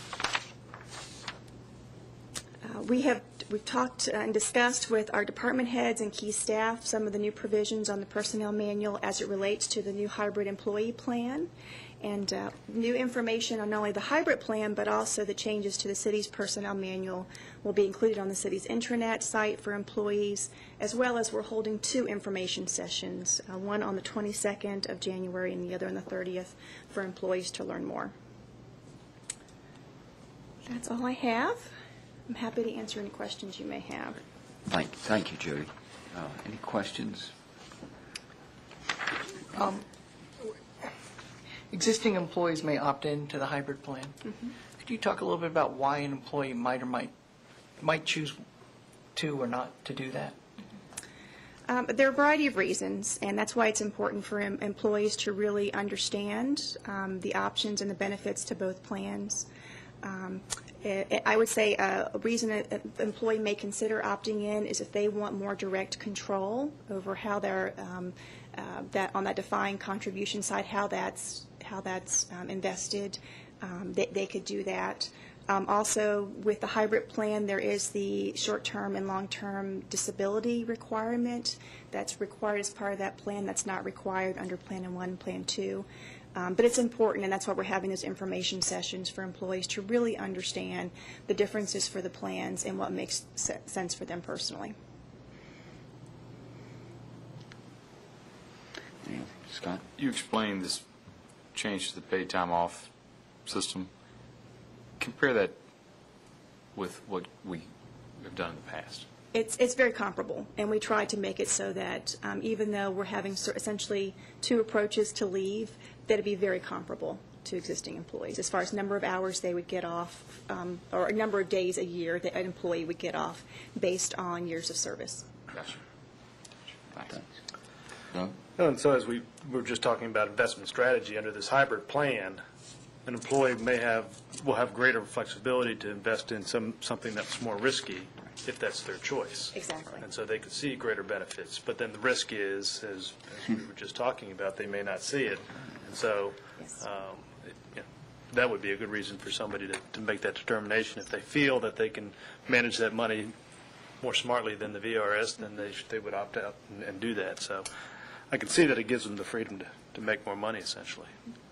We've talked and discussed with our department heads and key staff some of the new provisions on the personnel manual as it relates to the new hybrid employee plan, and new information on not only the hybrid plan but also the changes to the city's personnel manual will be included on the city's intranet site for employees, as well as we're holding two information sessions, one on the 22nd of January and the other on the 30th for employees to learn more. That's all I have. I'm happy to answer any questions you may have. Thank you, Judy. Any questions? Existing employees may opt into the hybrid plan. Mm-hmm. Could you talk a little bit about why an employee might or might choose to or not to do that? There are a variety of reasons, and that's why it's important for employees to really understand the options and the benefits to both plans. I would say a reason an employee may consider opting in is if they want more direct control over how they're that on that defined contribution side, how that's invested. They could do that. Also, with the hybrid plan, there is the short-term and long-term disability requirement that's required as part of that plan. That's not required under Plan 1 and Plan 2. But it's important, and that's why we're having those information sessions for employees to really understand the differences for the plans and what makes sense for them personally. Scott? You explained this change to the paid time off system. Compare that with what we have done in the past. It's very comparable, and we try to make it so that even though we're having essentially two approaches to leave, that it'd be very comparable to existing employees as far as number of hours they would get off, or a number of days a year that an employee would get off based on years of service. Gotcha. Thanks. No? And so as we were just talking about investment strategy under this hybrid plan, an employee will have greater flexibility to invest in something that's more risky if that's their choice. Exactly. And so they could see greater benefits. But then the risk is, as we were just talking about, they may not see it. And so Yes. that would be a good reason for somebody to make that determination. If they feel that they can manage that money more smartly than the VRS, then they would opt out and do that. So I can see that it gives them the freedom to make more money, essentially.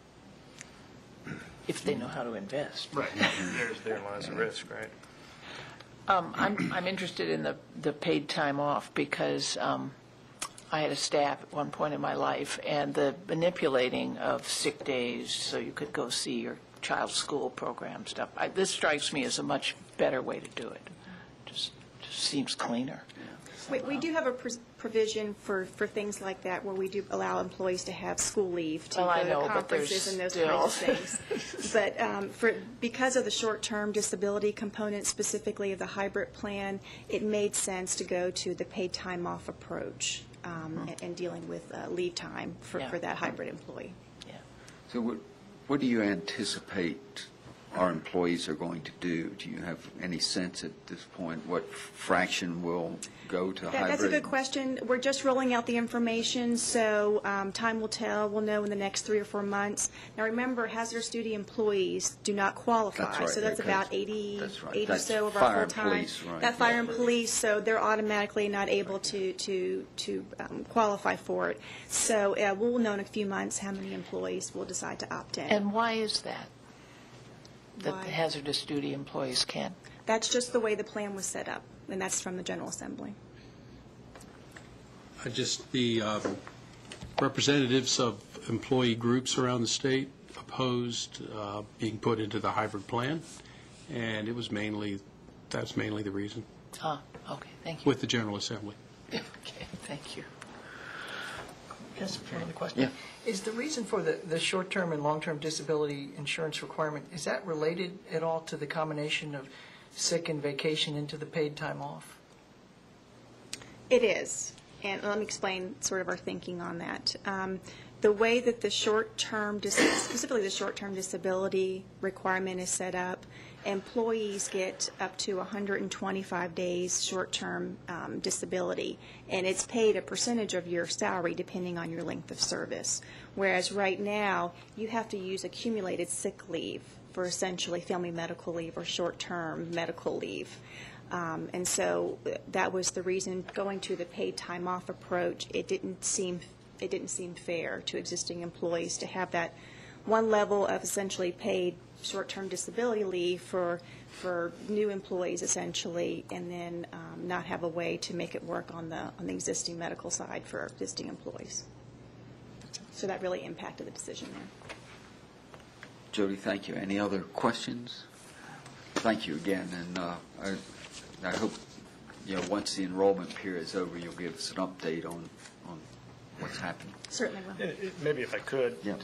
If they know how to invest. Right. Therein lies the risk, right? I'm interested in the paid time off because I had a staff at one point in my life, and the manipulating of sick days so you could go see your child's school program stuff. This strikes me as a much better way to do it. Just seems cleaner. We do have a provision for things like that where we do allow employees to have school leave to Well, I go know, to but conferences and those kinds of things. But because of the short-term disability component specifically of the hybrid plan, it made sense to go to the paid time off approach and dealing with leave time for that hybrid employee. Yeah. So what do you anticipate our employees are going to do? Do you have any sense at this point what fraction will go to hybrid? That's a good question. We're just rolling out the information, so time will tell. We'll know in the next 3 or 4 months. Now, remember, hazardous duty employees do not qualify. That's right, So that's because- about 80 that's right. 80 That's so of fire our and full-time. police, right. That fire and police, so they're automatically not able to qualify for it. So we'll know in a few months how many employees will decide to opt in. And why is that? That Why? the hazardous duty employees can? That's just the way the plan was set up, and that's from the General Assembly. The representatives of employee groups around the state opposed being put into the hybrid plan, and that's mainly the reason, Ah, okay, thank you. with the General Assembly. Okay, thank you. Just another question. Yeah. Is the reason for the short-term and long-term disability insurance requirement, is that related at all to the combination of sick and vacation into the paid time off? It is, and let me explain sort of our thinking on that. The way that the short-term, specifically the short-term disability requirement is set up, employees get up to 125 days short-term disability, and it's paid a percentage of your salary depending on your length of service. Whereas right now, you have to use accumulated sick leave for essentially family medical leave or short-term medical leave. And so that was the reason going to the paid time off approach. It didn't seem fair to existing employees to have that one level of essentially paid short-term disability leave for new employees essentially, and then not have a way to make it work on the existing medical side for existing employees. So that really impacted the decision there. Jody, thank you. Any other questions? Thank you again, and I hope, once the enrollment period is over, you'll give us an update on what's happening. Certainly will. Maybe if I could, Yeah.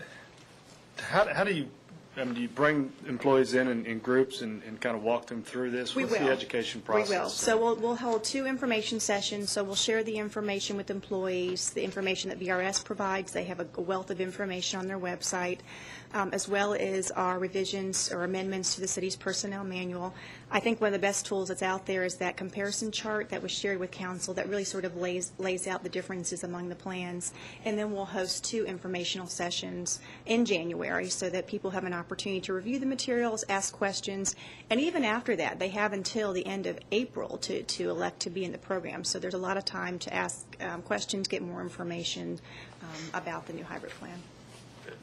how do you, do you bring employees in groups and kind of walk them through this? We What's will. the education process? We will. So we'll hold 2 information sessions. So we'll share the information with employees, the information that VRS provides. They have a wealth of information on their website, as well as our revisions or amendments to the city's personnel manual. I think one of the best tools that's out there is that comparison chart that was shared with council that really sort of lays out the differences among the plans. And then we'll host 2 informational sessions in January so that people have an opportunity to review the materials, ask questions, and even after that, they have until the end of April to elect to be in the program. So there's a lot of time to ask questions, get more information about the new hybrid plan.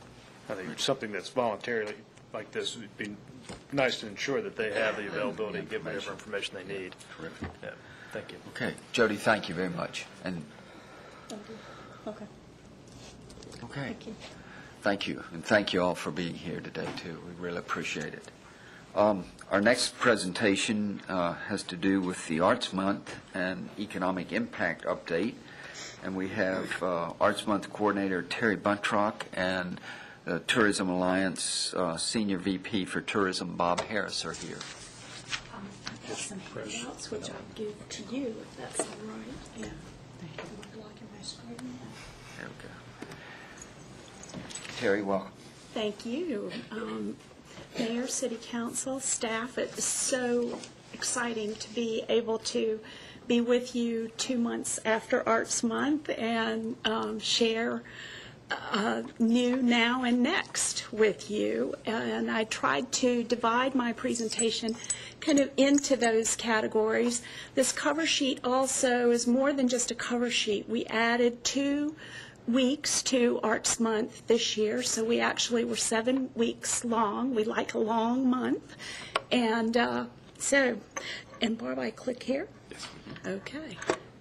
I think something that's voluntarily like this would be nice to ensure that they have the availability to give whatever information they need. Terrific. Yeah, thank you. Okay, Jody, thank you very much. And Okay. okay, Thank you. thank you, and thank you all for being here today too. We really appreciate it. Our next presentation has to do with the Arts Month and Economic Impact Update, and we have Arts Month Coordinator Terry Buntrock and the Tourism Alliance Senior VP for Tourism Bob Harris are here. I've got some handouts, which I'll give to you, if that's all right. Yeah. Am I blocking my screen? There we go. Terry, welcome. Thank you. Mayor, City Council, staff, it's so exciting to be able to be with you 2 months after Arts Month and share new now and next with you. And I tried to divide my presentation kind of into those categories. This cover sheet also is more than just a cover sheet. We added 2 weeks to Arts Month this year, so we actually were 7 weeks long. We like a long month. And and Barb, I click here? Yes. Okay.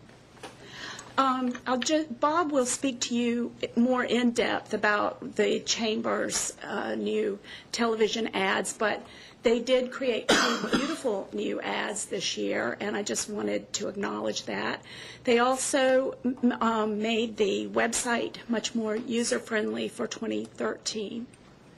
Bob will speak to you more in depth about the Chamber's new television ads, but they did create 2 beautiful new ads this year, and I just wanted to acknowledge that. They also made the website much more user-friendly for 2013.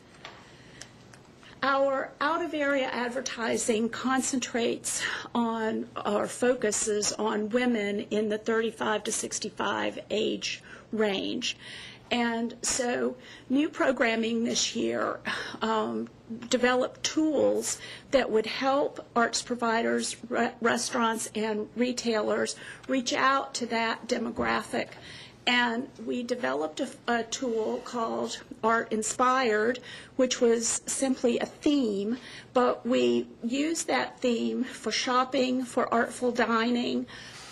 Our out-of-area advertising concentrates on or focuses on women in the 35 to 65 age range. And so new programming this year developed tools that would help arts providers, restaurants, and retailers reach out to that demographic. And we developed a tool called Art Inspired, which was simply a theme, but we used that theme for shopping, for artful dining,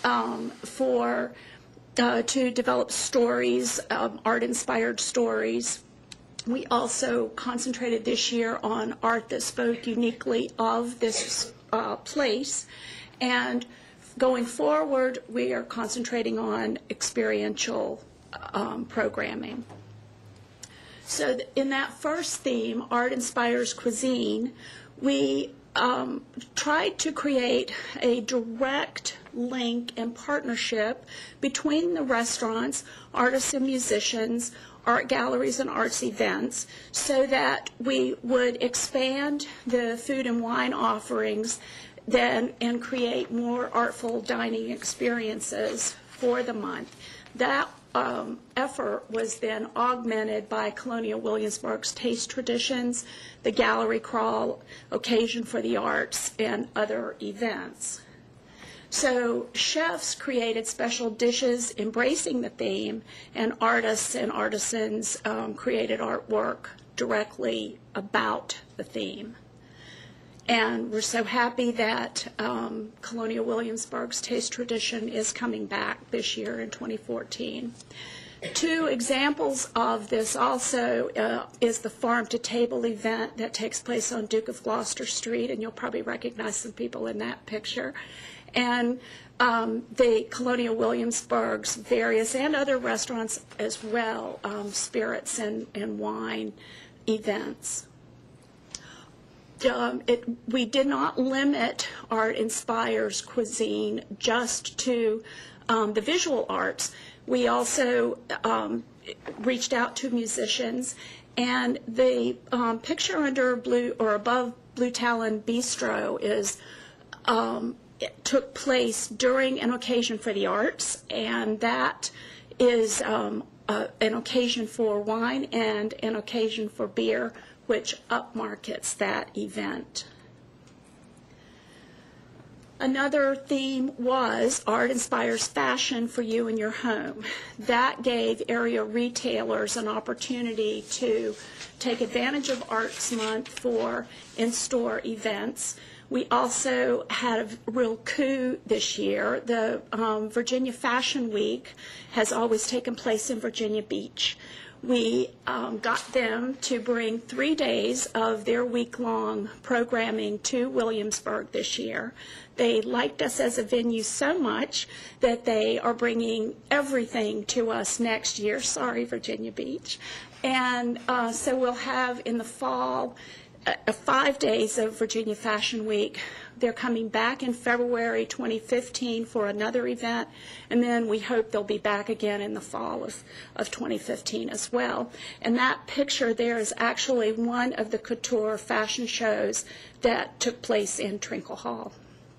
to develop stories, art-inspired stories. We also concentrated this year on art that spoke uniquely of this place, and going forward, we are concentrating on experiential programming. So in that first theme, Art Inspires Cuisine, we tried to create a direct link and partnership between the restaurants, artists and musicians, art galleries and arts events, so that we would expand the food and wine offerings and create more artful dining experiences for the month. That effort was then augmented by Colonial Williamsburg's Taste Traditions, the Gallery Crawl, Occasion for the Arts, and other events. So chefs created special dishes embracing the theme, and artists and artisans created artwork directly about the theme. And we're so happy that Colonial Williamsburg's Taste Tradition is coming back this year in 2014. 2 examples of this also is the Farm to Table event that takes place on Duke of Gloucester Street, and you'll probably recognize some people in that picture. And the Colonial Williamsburg's various and other restaurants as well, spirits and wine events. We did not limit Art Inspires Cuisine just to the visual arts. We also reached out to musicians, and the picture under blue or above Blue Talon Bistro is it took place during an occasion for the arts, and that is an occasion for wine and an occasion for beer, which upmarkets that event. Another theme was Art Inspires Fashion for You and Your Home. That gave area retailers an opportunity to take advantage of Arts Month for in-store events. We also had a real coup this year. The Virginia Fashion Week has always taken place in Virginia Beach. we got them to bring 3 days of their week-long programming to Williamsburg this year. They liked us as a venue so much that they are bringing everything to us next year. Sorry, Virginia Beach. And so we'll have in the fall 5 days of Virginia Fashion Week. They're coming back in February 2015 for another event, and then we hope they'll be back again in the fall of 2015 as well. And that picture there is actually one of the couture fashion shows that took place in Trinkle Hall.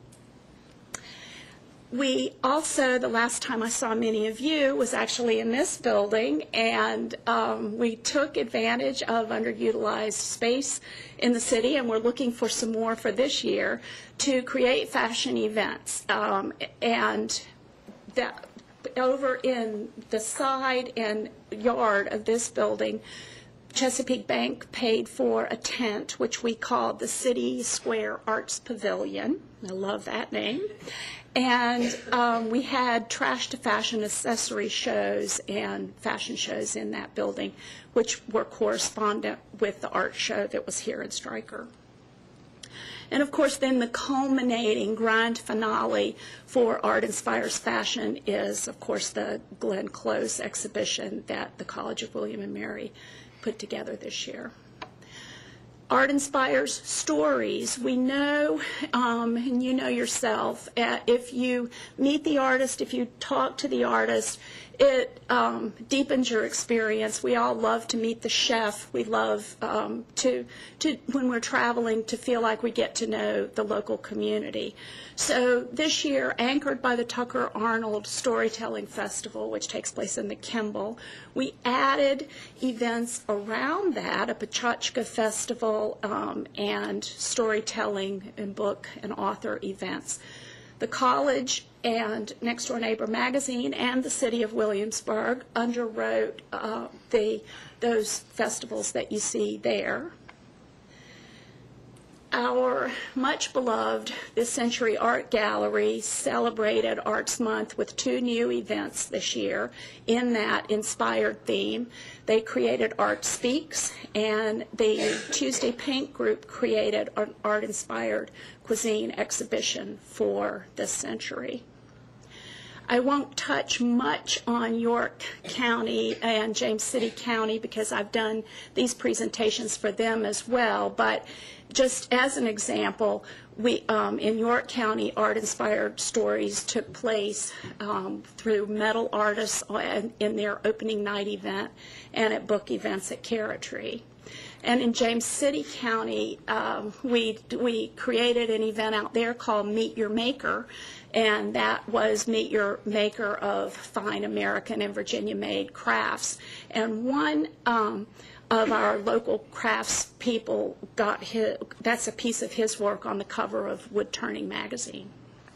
We also, the last time I saw many of you was actually in this building, and we took advantage of underutilized space in the city, and we're looking for some more for this year to create fashion events. And that over in the side and yard of this building, Chesapeake Bank paid for a tent, which we called the City Square Arts Pavilion. I love that name. And we had trash to fashion accessory shows and fashion shows in that building, which were correspondent with the art show that was here in Stryker. And of course, then the culminating grand finale for Art Inspires Fashion is, of course, the Glenn Close exhibition that the College of William and Mary put together this year. Art Inspires Stories. We know, and you know yourself, if you meet the artist, if you talk to the artist, it deepens your experience. We all love to meet the chef. We love to when we're traveling, to feel like we get to know the local community. So this year, anchored by the Tucker Arnold Storytelling Festival, which takes place in the Kimball, we added events around that, a Pachachka Festival and storytelling and book and author events. The college and Next Door Neighbor magazine and the city of Williamsburg underwrote those festivals that you see there. Our much beloved This Century Art Gallery celebrated Arts Month with 2 new events this year in that inspired theme. They created Art Speaks, and the Tuesday Paint Group created an art-inspired cuisine exhibition for This Century. I won't touch much on York County and James City County because I've done these presentations for them as well, but just as an example, we in York County, Art-Inspired Stories took place through metal artists in their opening night event and at book events at Carrot Tree. And in James City County, we created an event out there called Meet Your Maker, and that was meet your maker of fine American and Virginia-made crafts. And one of our local crafts people got that's a piece of his work on the cover of Wood Turning magazine.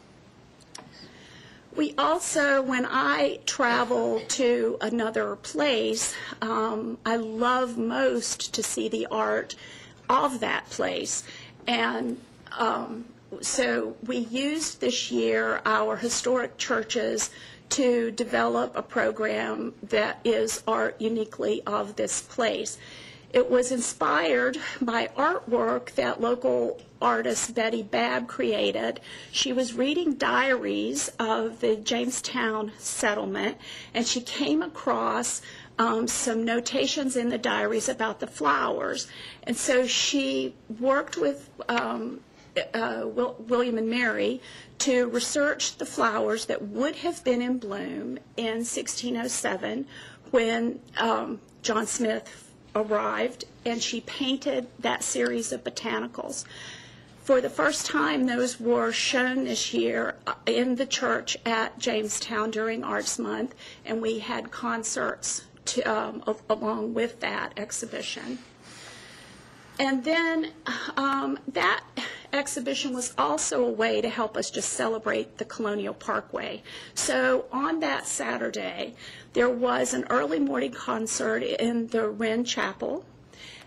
We also, when I travel to another place, I love most to see the art of that place. And so we used this year our historic churches to develop a program that is art uniquely of this place. It was inspired by artwork that local artist Betty Babb created. She was reading diaries of the Jamestown settlement, and she came across some notations in the diaries about the flowers. And so she worked with William and Mary to research the flowers that would have been in bloom in 1607 when John Smith arrived, and she painted that series of botanicals. For the first time, those were shown this year in the church at Jamestown during Arts Month, and we had concerts along with that exhibition. And then that exhibition was also a way to help us just celebrate the Colonial Parkway. So on that Saturday, there was an early morning concert in the Wren Chapel,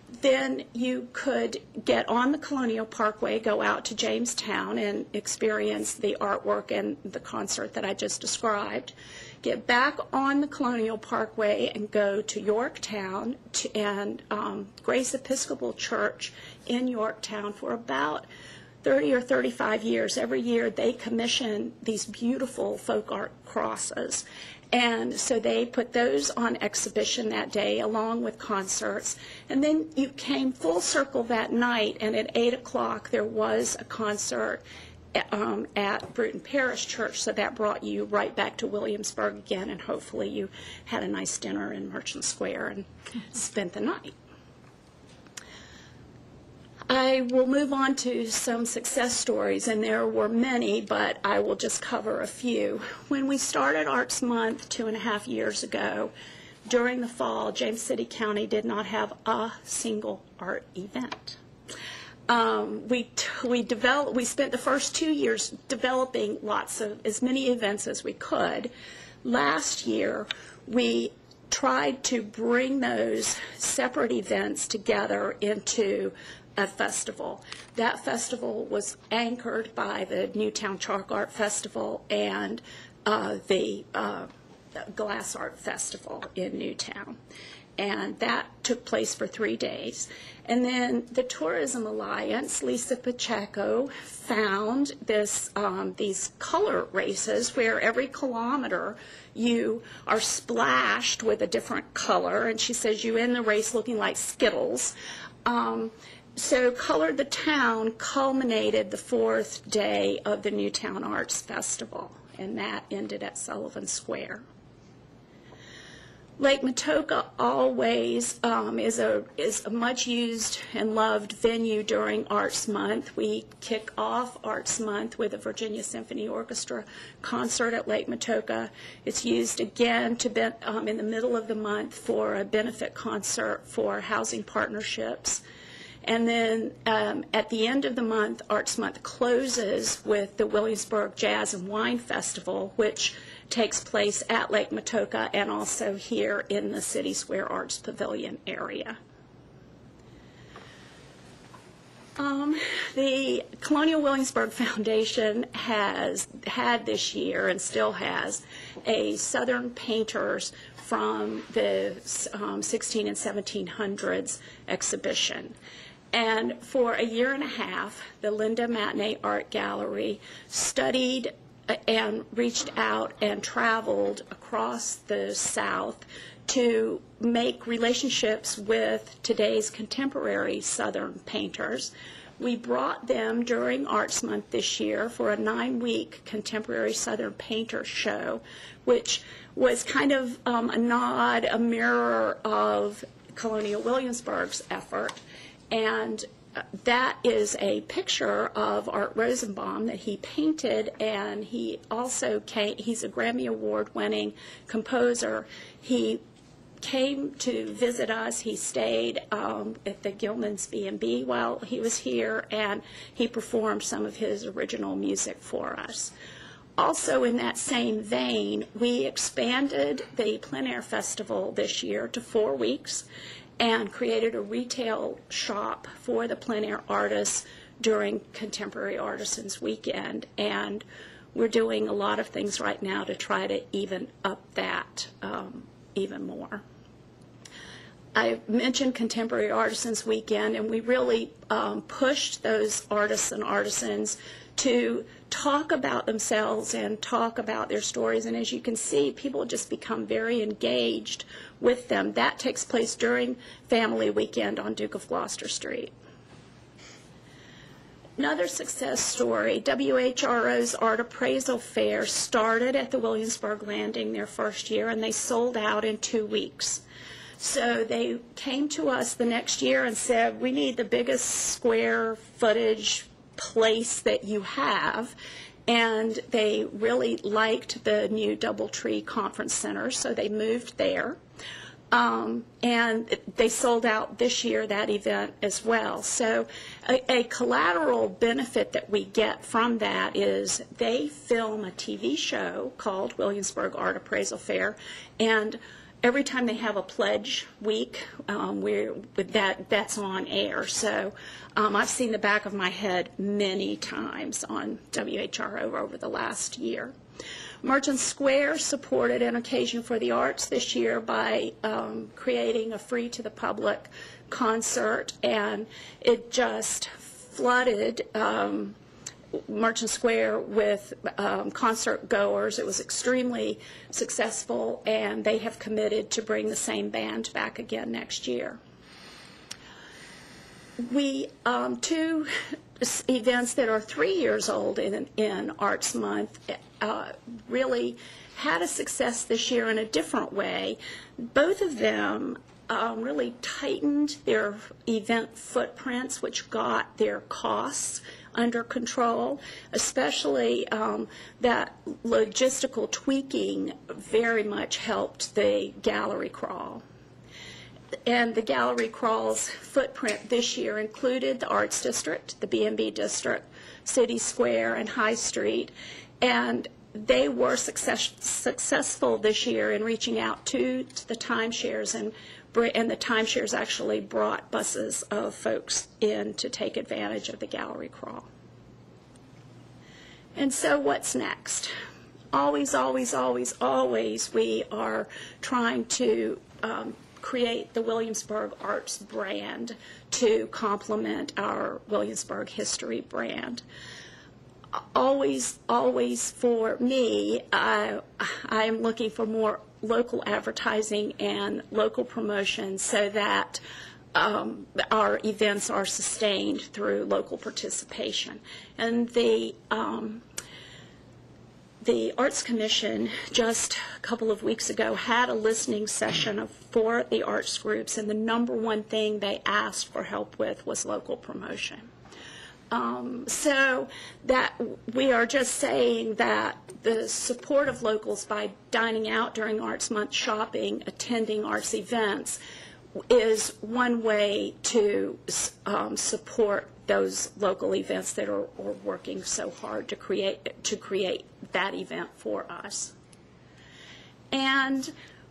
Then you could get on the Colonial Parkway, go out to Jamestown, and experience the artwork and the concert that I just described. Get back on the Colonial Parkway and go to Yorktown and Grace Episcopal Church in Yorktown for about 30 or 35 years. Every year they commission these beautiful folk art crosses. And so they put those on exhibition that day along with concerts. And then you came full circle that night, and at 8 o'clock there was a concert at Bruton Parish Church, so that brought you right back to Williamsburg again, and hopefully you had a nice dinner in Merchant Square and spent the night. I will move on to some success stories, and there were many, but I will just cover a few. When we started Arts Month 2.5 years ago, during the fall, James City County did not have a single art event. We spent the first 2 years developing as many events as we could. Last year, we tried to bring those separate events together into a festival. That festival was anchored by the Newtown Chalk Art Festival and the Glass Art Festival in Newtown. And that took place for 3 days. And then the Tourism Alliance, Lisa Pacheco, found these color races where every kilometer you are splashed with a different color. And she says you end the race looking like Skittles. So Color the Town culminated the 4th day of the Newtown Arts Festival, and that ended at Sullivan Square. Lake Matoka always is a much used and loved venue during Arts Month. We kick off Arts Month with a Virginia Symphony Orchestra concert at Lake Matoka. It's used again in the middle of the month for a benefit concert for housing partnerships. And then at the end of the month, Arts Month closes with the Williamsburg Jazz and Wine Festival, which takes place at Lake Matoka and also here in the City Square Arts Pavilion area. The Colonial Williamsburg Foundation has had this year and still has a Southern painters from the 16 and 1700s exhibition. And for a year and a half, the Linda Matinee Art Gallery studied and reached out and traveled across the South to make relationships with today's contemporary Southern painters. We brought them during Arts Month this year for a 9-week contemporary Southern painter show, which was kind of a nod, a mirror of Colonial Williamsburg's effort. And that is a picture of Art Rosenbaum that he painted, and he also he's a Grammy Award-winning composer. He came to visit us. He stayed at the Gilman's B&B while he was here, and he performed some of his original music for us. Also in that same vein, we expanded the Plein Air Festival this year to 4 weeks and created a retail shop for the plein air artists during Contemporary Artisans Weekend. And we're doing a lot of things right now to try to even up that even more. I mentioned Contemporary Artisans Weekend, and we really pushed those artists and artisans to talk about themselves and talk about their stories. And as you can see, people just become very engaged with them. That takes place during Family Weekend on Duke of Gloucester Street. Another success story, WHRO's Art Appraisal Fair started at the Williamsburg Landing their first year, and they sold out in 2 weeks. So they came to us the next year and said, we need the biggest square footage place that you have, and they really liked the new Doubletree Conference Center, so they moved there. And they sold out this year, that event as well. So a collateral benefit that we get from that is they film a TV show called Williamsburg Art Appraisal Fair, and every time they have a pledge week, that's on air. So I've seen the back of my head many times on WHRO over the last year. Merchant Square supported an occasion for the arts this year by creating a free to the public concert, and it just flooded Merchant Square with concert goers. It was extremely successful, and they have committed to bring the same band back again next year. We two events that are 3 years old in Arts Month really had a success this year in a different way. Both of them really tightened their event footprints, which got their costs under control, especially that logistical tweaking very much helped the gallery crawl. And the gallery crawl's footprint this year included the Arts District, the B&B District, City Square, and High Street, and they were successful this year in reaching out to the timeshares, and the timeshares actually brought buses of folks in to take advantage of the gallery crawl. And so what's next? Always, always, always, always we are trying to create the Williamsburg Arts brand to complement our Williamsburg History brand. Always, always for me, I'm looking for more local advertising and local promotion so that our events are sustained through local participation. And the Arts Commission just a couple of weeks ago had a listening session for the arts groups, and the number one thing they asked for help with was local promotion. So that we are just saying that the support of locals by dining out during Arts Month, shopping, attending arts events is one way to support those local events that are working so hard to create that event for us. And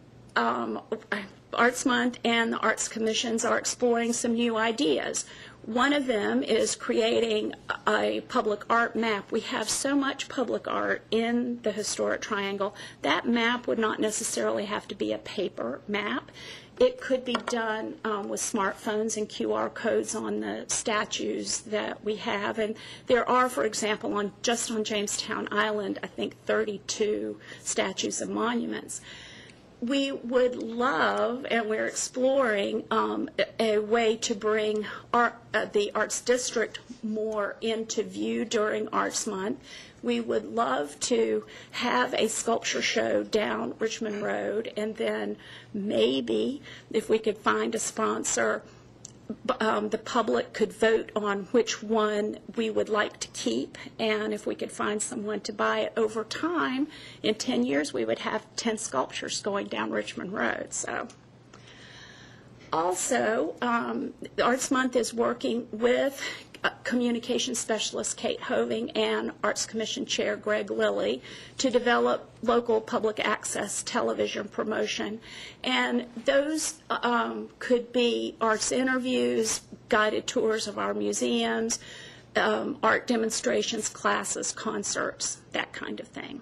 Arts Month and the Arts Commissions are exploring some new ideas. One of them is creating a public art map. We have so much public art in the Historic Triangle. That map would not necessarily have to be a paper map. It could be done with smartphones and QR codes on the statues that we have. And there are, for example, just on Jamestown Island, I think 32 statues and monuments. We would love, and we're exploring a way to bring the Arts District more into view during Arts Month. We would love to have a sculpture show down Richmond Road, and then maybe, if we could find a sponsor, the public could vote on which one we would like to keep, and if we could find someone to buy it over time, in 10 years we would have 10 sculptures going down Richmond Road. So, also, Arts Month is working with communication specialist Kate Hoving and Arts Commission Chair Greg Lilly to develop local public access television promotion. And those could be arts interviews, guided tours of our museums, art demonstrations, classes, concerts, that kind of thing.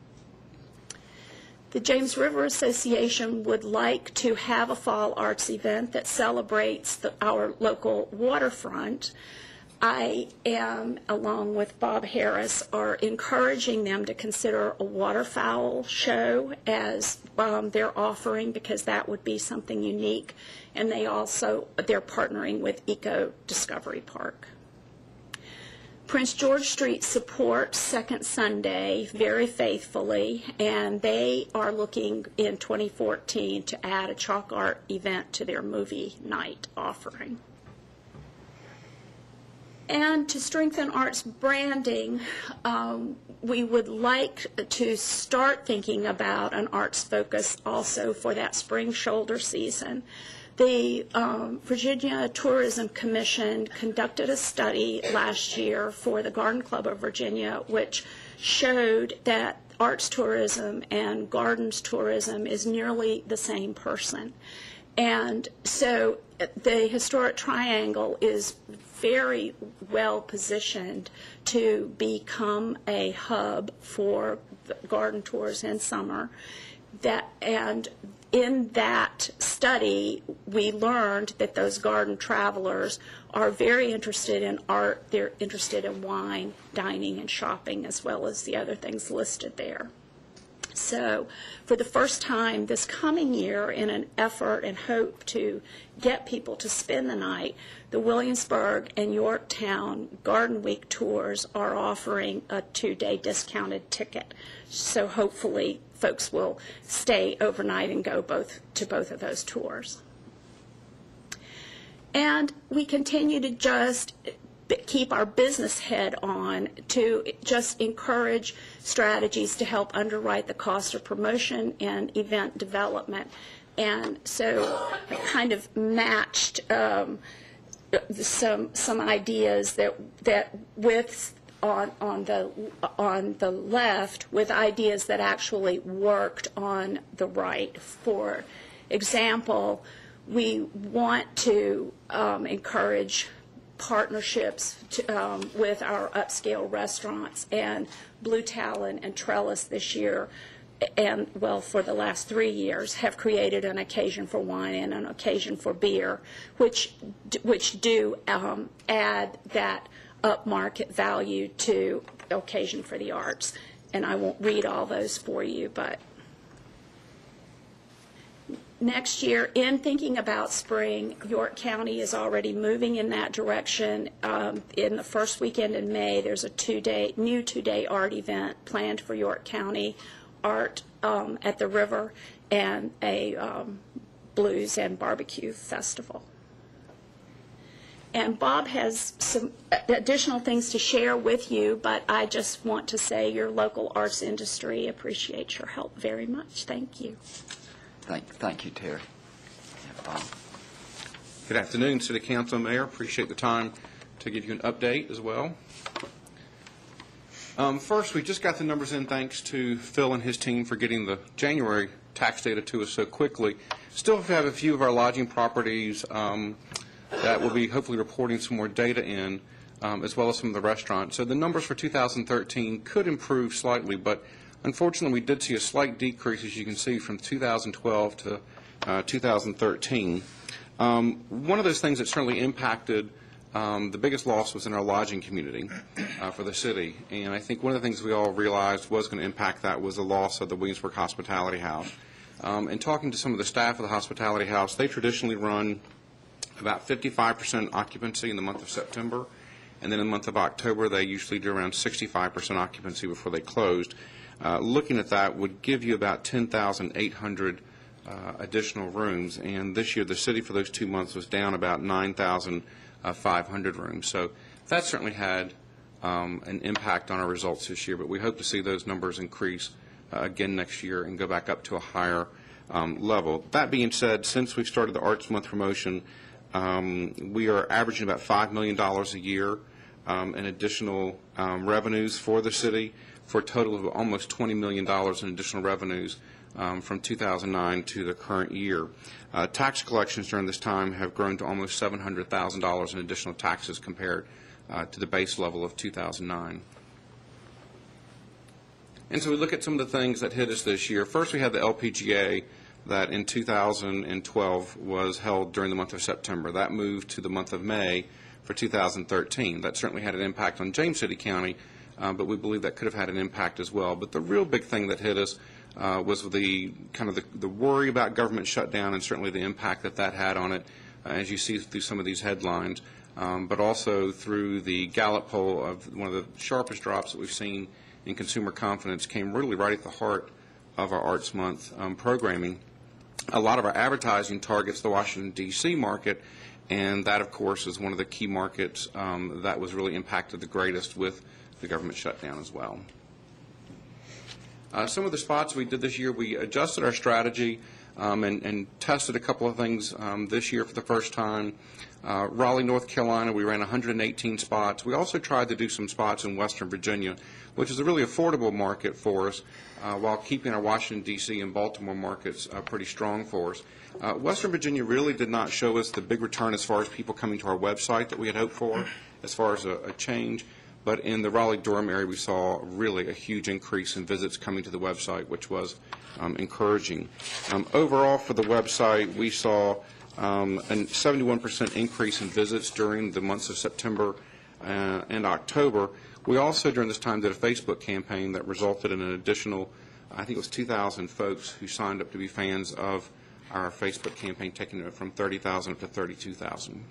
The James River Association would like to have a fall arts event that celebrates our local waterfront. I am, along with Bob Harris, are encouraging them to consider a waterfowl show as their offering, because that would be something unique. And they're partnering with Eco Discovery Park. Prince George Street supports Second Sunday very faithfully, and they are looking in 2014 to add a chalk art event to their movie night offering. And to strengthen arts branding, we would like to start thinking about an arts focus also for that spring shoulder season. The Virginia Tourism Commission conducted a study last year for the Garden Club of Virginia, which showed that arts tourism and gardens tourism is nearly the same person. And so the Historic Triangle is very well positioned to become a hub for garden tours in summer. And in that study, we learned that those garden travelers are very interested in art, they're interested in wine, dining, and shopping, as well as the other things listed there. So for the first time this coming year, in an effort and hope to get people to spend the night, the Williamsburg and Yorktown Garden Week tours are offering a 2-day discounted ticket. So hopefully folks will stay overnight and go to both of those tours. And we continue to just keep our business head on to just encourage strategies to help underwrite the cost of promotion and event development. And so I kind of matched some ideas that with on the left with ideas that actually worked on the right. For example, we want to encourage partnerships with our upscale restaurants, and Blue Talon and Trellis this year, and well, for the last 3 years, have created an occasion for wine and an occasion for beer, which do add that upmarket value to the occasion for the arts. And I won't read all those for you, but next year, in thinking about spring, York County is already moving in that direction. In the first weekend in May, there's a new two-day art event planned for York County Art at the River, and a blues and barbecue festival. And Bob has some additional things to share with you, but I just want to say your local arts industry appreciates your help very much. Thank you. Thank you, Terry. Bob. Good afternoon, City Council, Mayor. Appreciate the time to give you an update as well. First, we just got the numbers in thanks to Phil and his team for getting the January tax data to us so quickly. Still have a few of our lodging properties that will be hopefully reporting some more data in, as well as some of the restaurants. So the numbers for 2013 could improve slightly, but unfortunately, we did see a slight decrease, as you can see, from 2012 to 2013. One of those things that certainly impacted the biggest loss was in our lodging community for the city. And I think one of the things we all realized was going to impact that was the loss of the Williamsburg Hospitality House. And talking to some of the staff of the Hospitality House, they traditionally run about 55% occupancy in the month of September. And then in the month of October, they usually do around 65% occupancy before they closed. Looking at that would give you about 10,800 additional rooms, and this year the city for those 2 months was down about 9,500 rooms. So that certainly had an impact on our results this year, but we hope to see those numbers increase again next year and go back up to a higher level. That being said, since we've started the Arts Month promotion, we are averaging about $5 million a year in additional revenues for the city, for a total of almost $20 million in additional revenues from 2009 to the current year. Tax collections during this time have grown to almost $700,000 in additional taxes compared to the base level of 2009. And so we look at some of the things that hit us this year. First, we had the LPGA that in 2012 was held during the month of September. That moved to the month of May for 2013. That certainly had an impact on James City County, but we believe that could have had an impact as well. But the real big thing that hit us was the kind of the worry about government shutdown, and certainly the impact that that had on it, as you see through some of these headlines, but also through the Gallup poll of one of the sharpest drops that we've seen in consumer confidence came really right at the heart of our Arts Month programming. A lot of our advertising targets the Washington, D.C. market, and that, of course, is one of the key markets that was really impacted the greatest with the government shutdown as well. Some of the spots we did this year, we adjusted our strategy and tested a couple of things this year for the first time. Raleigh, North Carolina, we ran 118 spots. We also tried to do some spots in Western Virginia, which is a really affordable market for us, while keeping our Washington, D.C. and Baltimore markets pretty strong for us. Western Virginia really did not show us the big return as far as people coming to our website that we had hoped for, as far as a change. But in the Raleigh-Durham area, we saw really a huge increase in visits coming to the website, which was encouraging. Overall, for the website, we saw a 71% increase in visits during the months of September and October. We also, during this time, did a Facebook campaign that resulted in an additional, I think it was 2,000 folks who signed up to be fans of our Facebook campaign, taking it from 30,000 up to 32,000.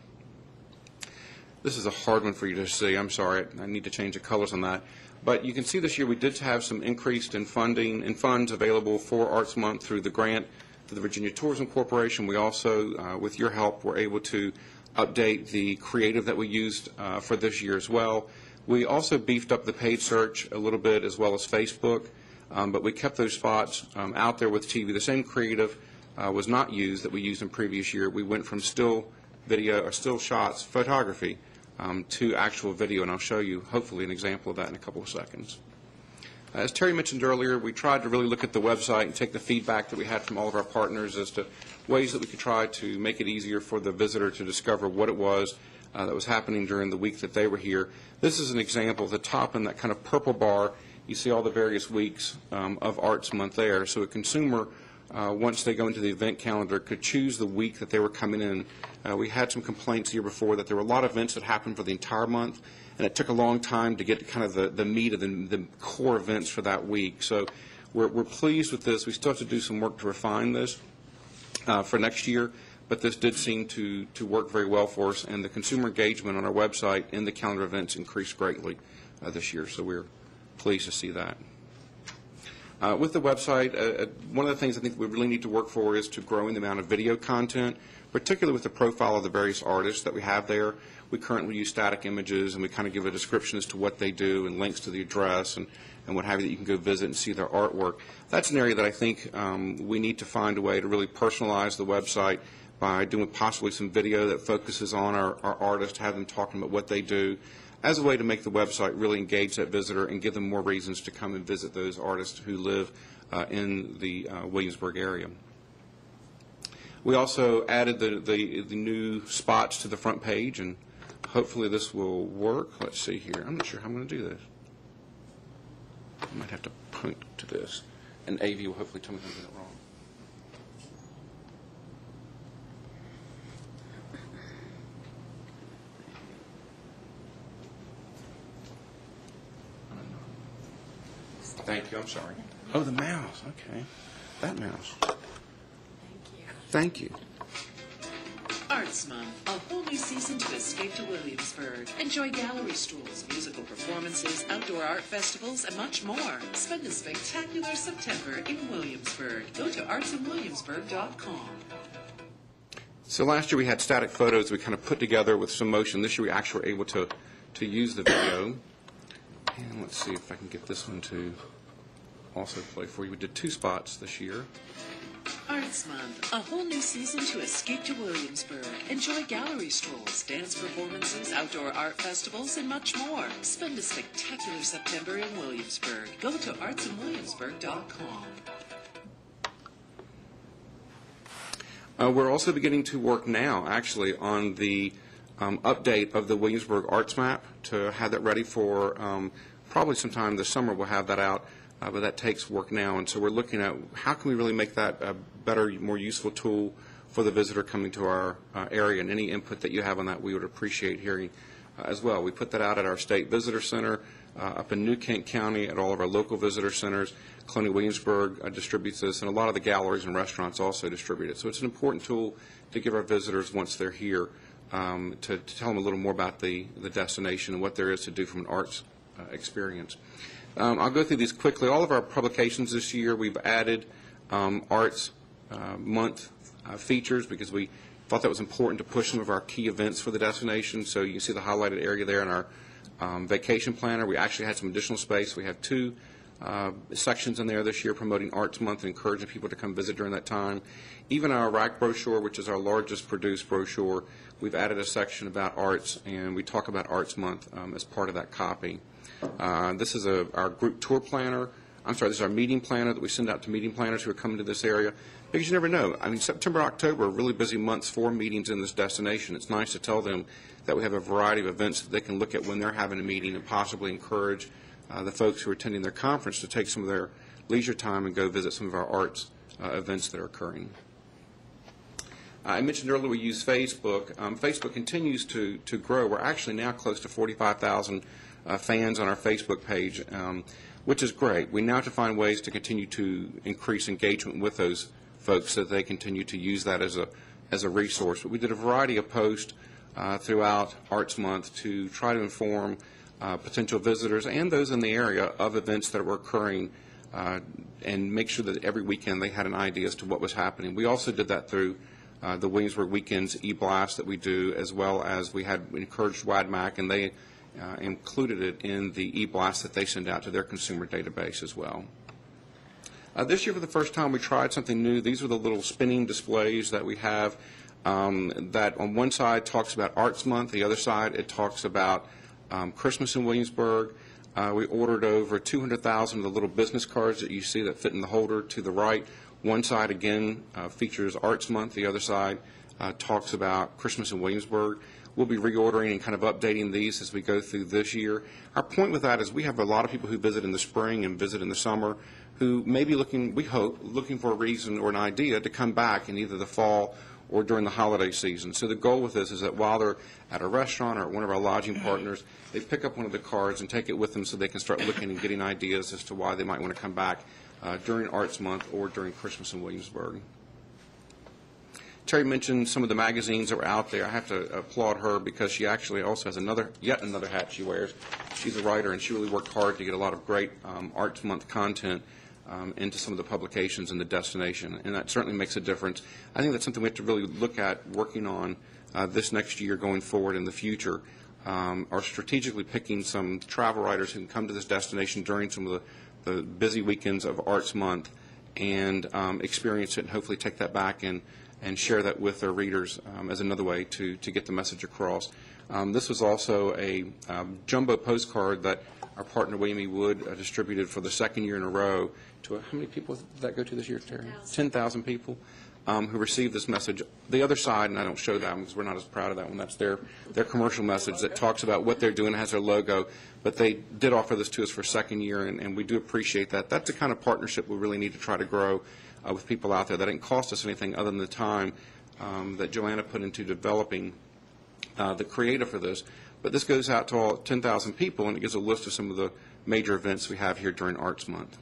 This is a hard one for you to see. I'm sorry. I need to change the colors on that. But you can see this year we did have some increase in funding and funds available for Arts Month through the grant to the Virginia Tourism Corporation. We also, with your help, were able to update the creative that we used for this year as well. We also beefed up the paid search a little bit, as well as Facebook, but we kept those spots out there with TV. The same creative was not used that we used in previous year. We went from still video or still shots photography to actual video, and I'll show you hopefully an example of that in a couple of seconds. As Terry mentioned earlier, we tried to really look at the website and take the feedback that we had from all of our partners as to ways that we could try to make it easier for the visitor to discover what it was that was happening during the week that they were here. This is an example. At the top in that kind of purple bar, you see all the various weeks of Arts Month there. So a consumer, once they go into the event calendar, could choose the week that they were coming in. We had some complaints here before that there were a lot of events that happened for the entire month, and it took a long time to get to kind of the meat of the core events for that week. So we're pleased with this. We still have to do some work to refine this for next year, but this did seem to work very well for us, and the consumer engagement on our website in the calendar events increased greatly this year, so we're pleased to see that. With the website, one of the things I think we really need to work for is to growing the amount of video content, particularly with the profile of the various artists that we have there. We currently use static images, and we kind of give a description as to what they do and links to the address and what have you that you can go visit and see their artwork. That's an area that I think we need to find a way to really personalize the website by doing possibly some video that focuses on our artists, have them talking about what they do, as a way to make the website really engage that visitor and give them more reasons to come and visit those artists who live in the Williamsburg area. We also added the new spots to the front page, and hopefully this will work. Let's see here. I'm not sure how I'm going to do this. I might have to point to this, and AV will hopefully tell me if I'm doing it wrong. Thank you. I'm sorry. Oh, the mouse. Okay. That mouse. Thank you. Arts Month, a whole new season to escape to Williamsburg. Enjoy gallery strolls, musical performances, outdoor art festivals, and much more. Spend a spectacular September in Williamsburg. Go to artsinwilliamsburg.com. So last year we had static photos we kind of put together with some motion. This year we actually were able to use the video. And let's see if I can get this one to also play for you. We did 2 spots this year. Arts Month, a whole new season to escape to Williamsburg. Enjoy gallery strolls, dance performances, outdoor art festivals, and much more. Spend a spectacular September in Williamsburg. Go to artsinwilliamsburg.com. We're also beginning to work now, actually, on the update of the Williamsburg Arts Map to have that ready for probably sometime this summer. We'll have that out, but that takes work now. And so we're looking at how can we really make that a better, more useful tool for the visitor coming to our area, and any input that you have on that we would appreciate hearing as well. We put that out at our State Visitor Center up in New Kent County, at all of our local visitor centers. Colonial Williamsburg distributes this, and a lot of the galleries and restaurants also distribute it. So it's an important tool to give our visitors, once they're here, to tell them a little more about the destination and what there is to do from an arts experience. I'll go through these quickly. All of our publications this year, we've added Arts Month features because we thought that was important to push some of our key events for the destination. So you can see the highlighted area there in our vacation planner. We actually had some additional space. We have 2 sections in there this year promoting Arts Month and encouraging people to come visit during that time. Even our RAC brochure, which is our largest produced brochure, we've added a section about arts, and we talk about Arts Month as part of that copy. This is our group tour planner. This is our meeting planner that we send out to meeting planners who are coming to this area. Because you never know. I mean, September, October are really busy months for meetings in this destination. It's nice to tell them that we have a variety of events that they can look at when they're having a meeting and possibly encourage the folks who are attending their conference to take some of their leisure time and go visit some of our arts events that are occurring. I mentioned earlier we use Facebook. Facebook continues to grow. We're actually now close to 45,000 fans on our Facebook page, which is great. We now have to find ways to continue to increase engagement with those folks so that they continue to use that as a resource. But we did a variety of posts throughout Arts Month to try to inform potential visitors and those in the area of events that were occurring and make sure that every weekend they had an idea as to what was happening. We also did that through the Williamsburg Weekends e-blast that we do, as well as we had encouraged WADMAC, and they included it in the e-blast that they send out to their consumer database as well. This year, for the first time, we tried something new. These are the little spinning displays that we have that on one side talks about Arts Month, the other side it talks about Christmas in Williamsburg. We ordered over 200,000 of the little business cards that you see that fit in the holder to the right. One side, again, features Arts Month. The other side talks about Christmas in Williamsburg. We'll be reordering and kind of updating these as we go through this year. Our point with that is we have a lot of people who visit in the spring and visit in the summer who may be looking, we hope, looking for a reason or an idea to come back in either the fall or during the holiday season. So the goal with this is that while they're at a restaurant or at one of our lodging partners, they pick up one of the cards and take it with them so they can start looking and getting ideas as to why they might want to come back during Arts Month or during Christmas in Williamsburg. Terry mentioned some of the magazines that were out there. I have to applaud her because she actually also has yet another hat she wears. She's a writer, and she really worked hard to get a lot of great Arts Month content into some of the publications in the destination, and that certainly makes a difference. I think that's something we have to really look at working on this next year going forward in the future, are strategically picking some travel writers who can come to this destination during some of the busy weekends of Arts Month and experience it and hopefully take that back and share that with their readers as another way to get the message across. This was also a jumbo postcard that our partner William E. Wood distributed for the second year in a row to, how many people did that go to this year, Terry? 10,000 people who received this message. The other side, and I don't show that one because we're not as proud of that one, that's their commercial message that talks about what they're doing, has their logo, but they did offer this to us for a second year, and we do appreciate that. That's the kind of partnership we really need to try to grow with people out there. That didn't cost us anything other than the time that Joanna put into developing the creative for this. But this goes out to all 10,000 people, and it gives a list of some of the major events we have here during Arts Month.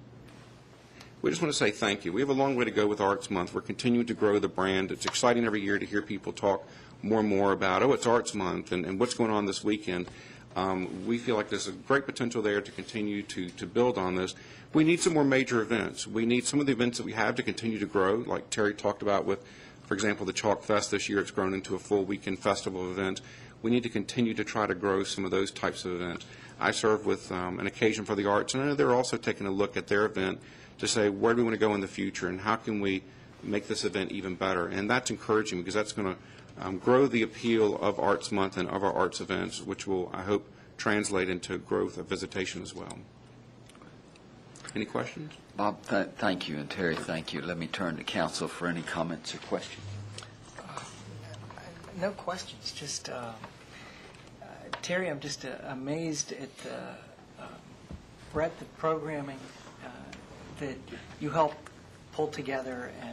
We just want to say thank you. We have a long way to go with Arts Month. We're continuing to grow the brand. It's exciting every year to hear people talk more and more about, oh, it's Arts Month, and what's going on this weekend. We feel like there's a great potential there to continue to build on this. We need some more major events. We need some of the events that we have to continue to grow, like Terry talked about with, for example, the Chalk Fest this year. It's grown into a full weekend festival event. We need to continue to try to grow some of those types of events. I serve with an Occasion for the Arts, and I know they're also taking a look at their event to say, where do we want to go in the future, and how can we make this event even better? And that's encouraging because that's going to grow the appeal of Arts Month and of our arts events, which will, I hope, translate into growth of visitation as well. Any questions? Bob, thank you, and Terry, thank you. Let me turn to council for any comments or questions. No questions. Just Terry, I'm just amazed at the breadth of programming that you help pull together, and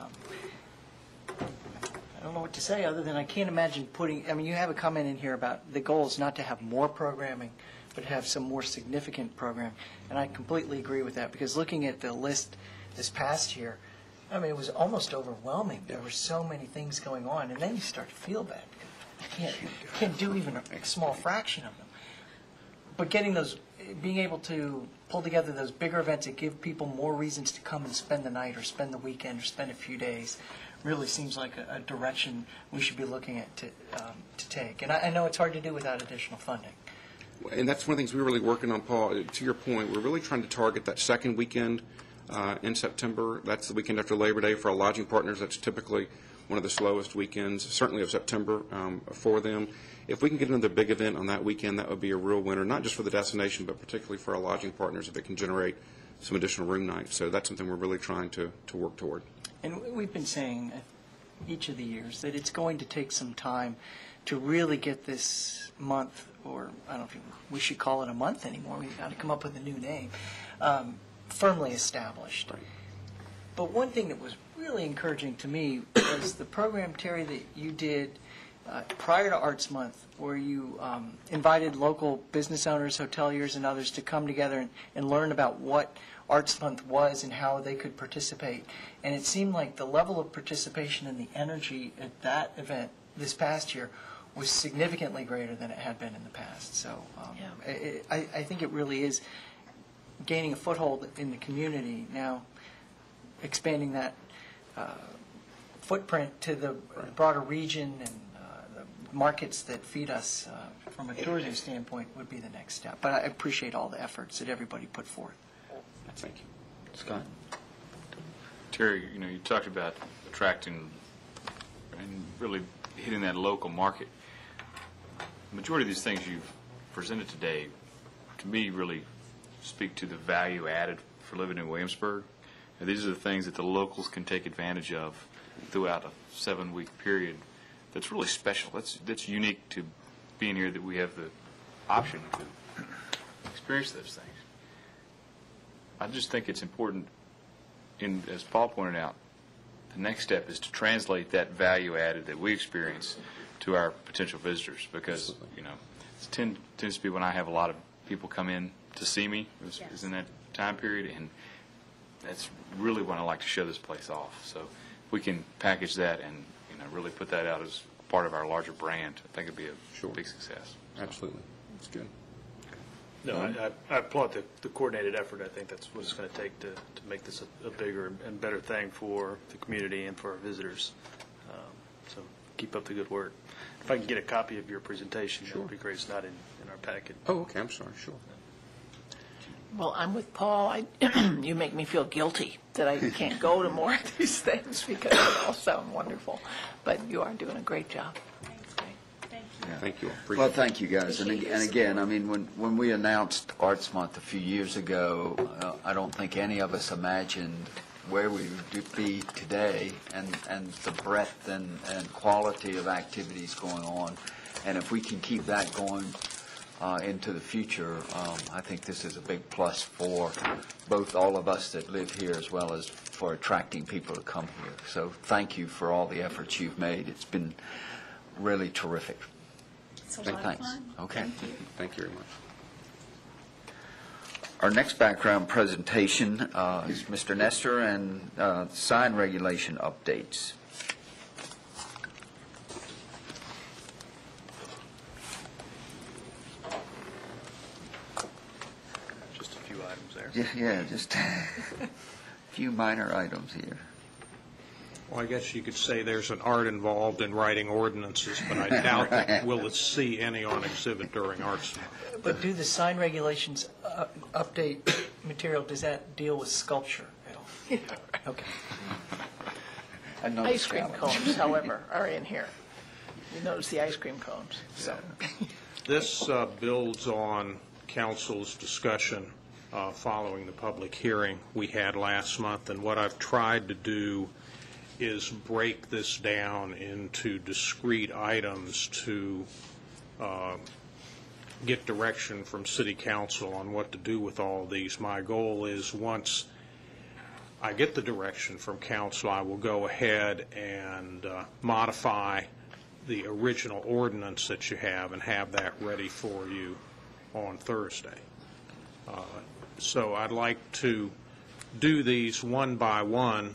I don't know what to say other than I can't imagine putting, I mean, you have a comment in here about the goal is not to have more programming, but have some more significant programming, and I completely agree with that, because looking at the list this past year, I mean, it was almost overwhelming. There were so many things going on, and then you start to feel bad. You can't do even a small fraction of them. But getting those, being able to pull together those bigger events that give people more reasons to come and spend the night or spend the weekend or spend a few days really seems like a direction we should be looking at to take. And I know it's hard to do without additional funding. And that's one of the things we're really working on, Paul. To your point, we're really trying to target that second weekend in September. That's the weekend after Labor Day for our lodging partners. That's typically one of the slowest weekends, certainly of September, for them. If we can get another big event on that weekend, that would be a real winner, not just for the destination, but particularly for our lodging partners if it can generate some additional room nights. So that's something we're really trying to work toward. And we've been saying each of the years that it's going to take some time to really get this month, or I don't think we should call it a month anymore, we've got to come up with a new name, firmly established. Right. But one thing that was really encouraging to me was the program, Terry, that you did prior to Arts Month, where you invited local business owners, hoteliers, and others to come together and learn about what Arts Month was and how they could participate. And it seemed like the level of participation and the energy at that event this past year was significantly greater than it had been in the past. So I think it really is gaining a foothold in the community now, expanding that footprint to the broader region and the markets that feed us from a tourism standpoint would be the next step. But I appreciate all the efforts that everybody put forth. Thank you. Scott? Terry, you talked about attracting and really hitting that local market. The majority of these things you've presented today, to me, really speak to the value added for living in Williamsburg. And these are the things that the locals can take advantage of throughout a 7-week period that's really special. That's unique to being here, that we have the option to experience those things. I just think it's important, as Paul pointed out, the next step is to translate that value added that we experience to our potential visitors, because it tends to be when I have a lot of people come in to see me is in that time period, and that's really when I like to show this place off. So if we can package that and really put that out as part of our larger brand, I think it'd be a big success. Absolutely. That's good. No, I applaud the coordinated effort. I think that's what it's going to take to make this a bigger and better thing for the community and for our visitors. So keep up the good work. If I can get a copy of your presentation, that would be great. It's not in our packet. Oh, okay. I'm sorry. Sure. Well, I'm with Paul. You make me feel guilty that I can't go to more of these things because they all sound wonderful. But you are doing a great job. Thank you. Well, thank you, guys. And again, I mean, when we announced Arts Month a few years ago, I don't think any of us imagined where we would be today and the breadth and quality of activities going on. And if we can keep that going into the future, I think this is a big plus for both all of us that live here as well as for attracting people to come here. So thank you for all the efforts you've made. It's been really terrific. It's a lot of fun. Okay. Thank you very much. Our next background presentation is Mr. Nestor and sign regulation updates. Just a few items there. Yeah, just a few minor items here. Well, I guess you could say there's an art involved in writing ordinances, but I doubt that we'll see any on exhibit during Arts Month. But do the sign regulations update material, does that deal with sculpture at all? Okay. Ice cream cones, however, are in here. You notice the ice cream cones. So This builds on council's discussion following the public hearing we had last month, and what I've tried to do is break this down into discrete items to get direction from City Council on what to do with all of these. My goal is once I get the direction from Council, I will go ahead and modify the original ordinance that you have and have that ready for you on Thursday. So I'd like to do these one by one.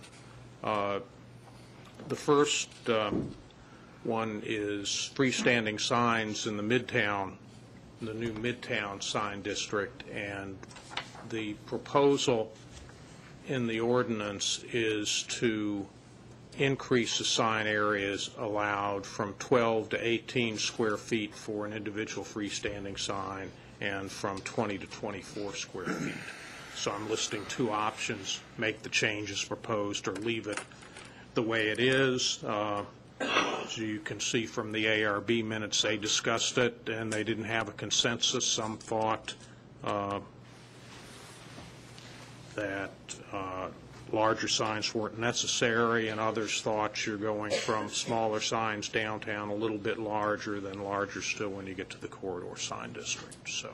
The first one is freestanding signs in the Midtown, the new Midtown sign district, and the proposal in the ordinance is to increase the sign areas allowed from 12 to 18 square feet for an individual freestanding sign and from 20 to 24 square feet. So I'm listing two options: make the changes proposed or leave it the way it is. As you can see from the ARB minutes, they discussed it, and they didn't have a consensus. Some thought that larger signs weren't necessary, and others thought you're going from smaller signs downtown a little bit larger, than larger still when you get to the corridor sign district. So.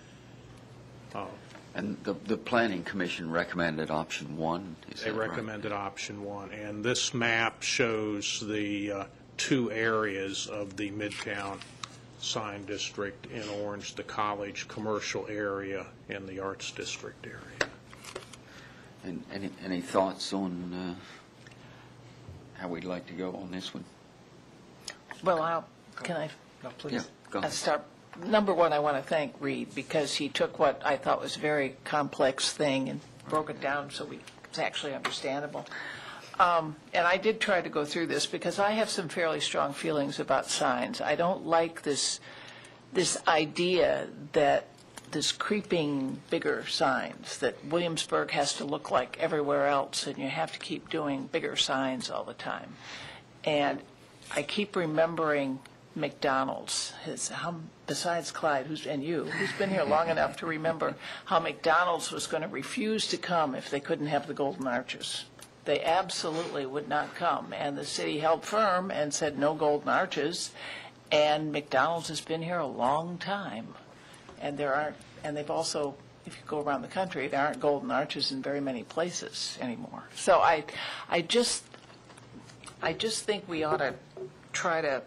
And the Planning Commission recommended option one? They recommended option one. And this map shows the two areas of the Midtown sign district in orange: the college commercial area and the arts district area. And any thoughts on how we'd like to go on this one? Well, can I? No, please. Yeah, go ahead. Start. Number one, I want to thank Reed, because he took what I thought was a very complex thing and broke it down so it's actually understandable. And I did try to go through this because I have some fairly strong feelings about signs. I don't like this idea that this creeping bigger signs, that Williamsburg has to look like everywhere else and you have to keep doing bigger signs all the time. And I keep remembering McDonald's, besides Clyde, who's been here long enough to remember how McDonald's was going to refuse to come if they couldn't have the golden arches. They absolutely would not come, and the city held firm and said no golden arches, and McDonald's has been here a long time, and they've also, if you go around the country, there aren't golden arches in very many places anymore. So I just think we ought to try to.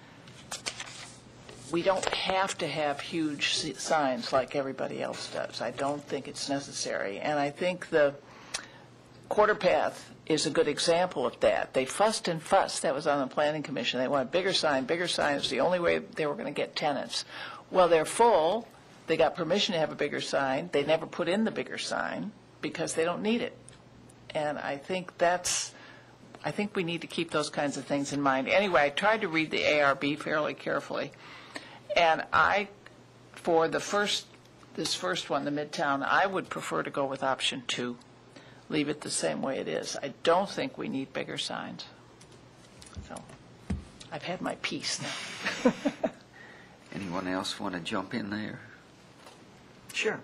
We don't have to have huge signs like everybody else does. I don't think it's necessary. And I think the Quarter Path is a good example of that. They fussed and fussed. That was on the Planning Commission. They wanted bigger sign. Bigger sign is the only way they were going to get tenants. Well, they're full. They got permission to have a bigger sign. They never put in the bigger sign because they don't need it. And I think we need to keep those kinds of things in mind. Anyway, I tried to read the ARB fairly carefully. And for this first one, the Midtown, I would prefer to go with option 2. Leave it the same way it is. I don't think we need bigger signs. So I've had my piece now. Anyone else want to jump in there? Sure.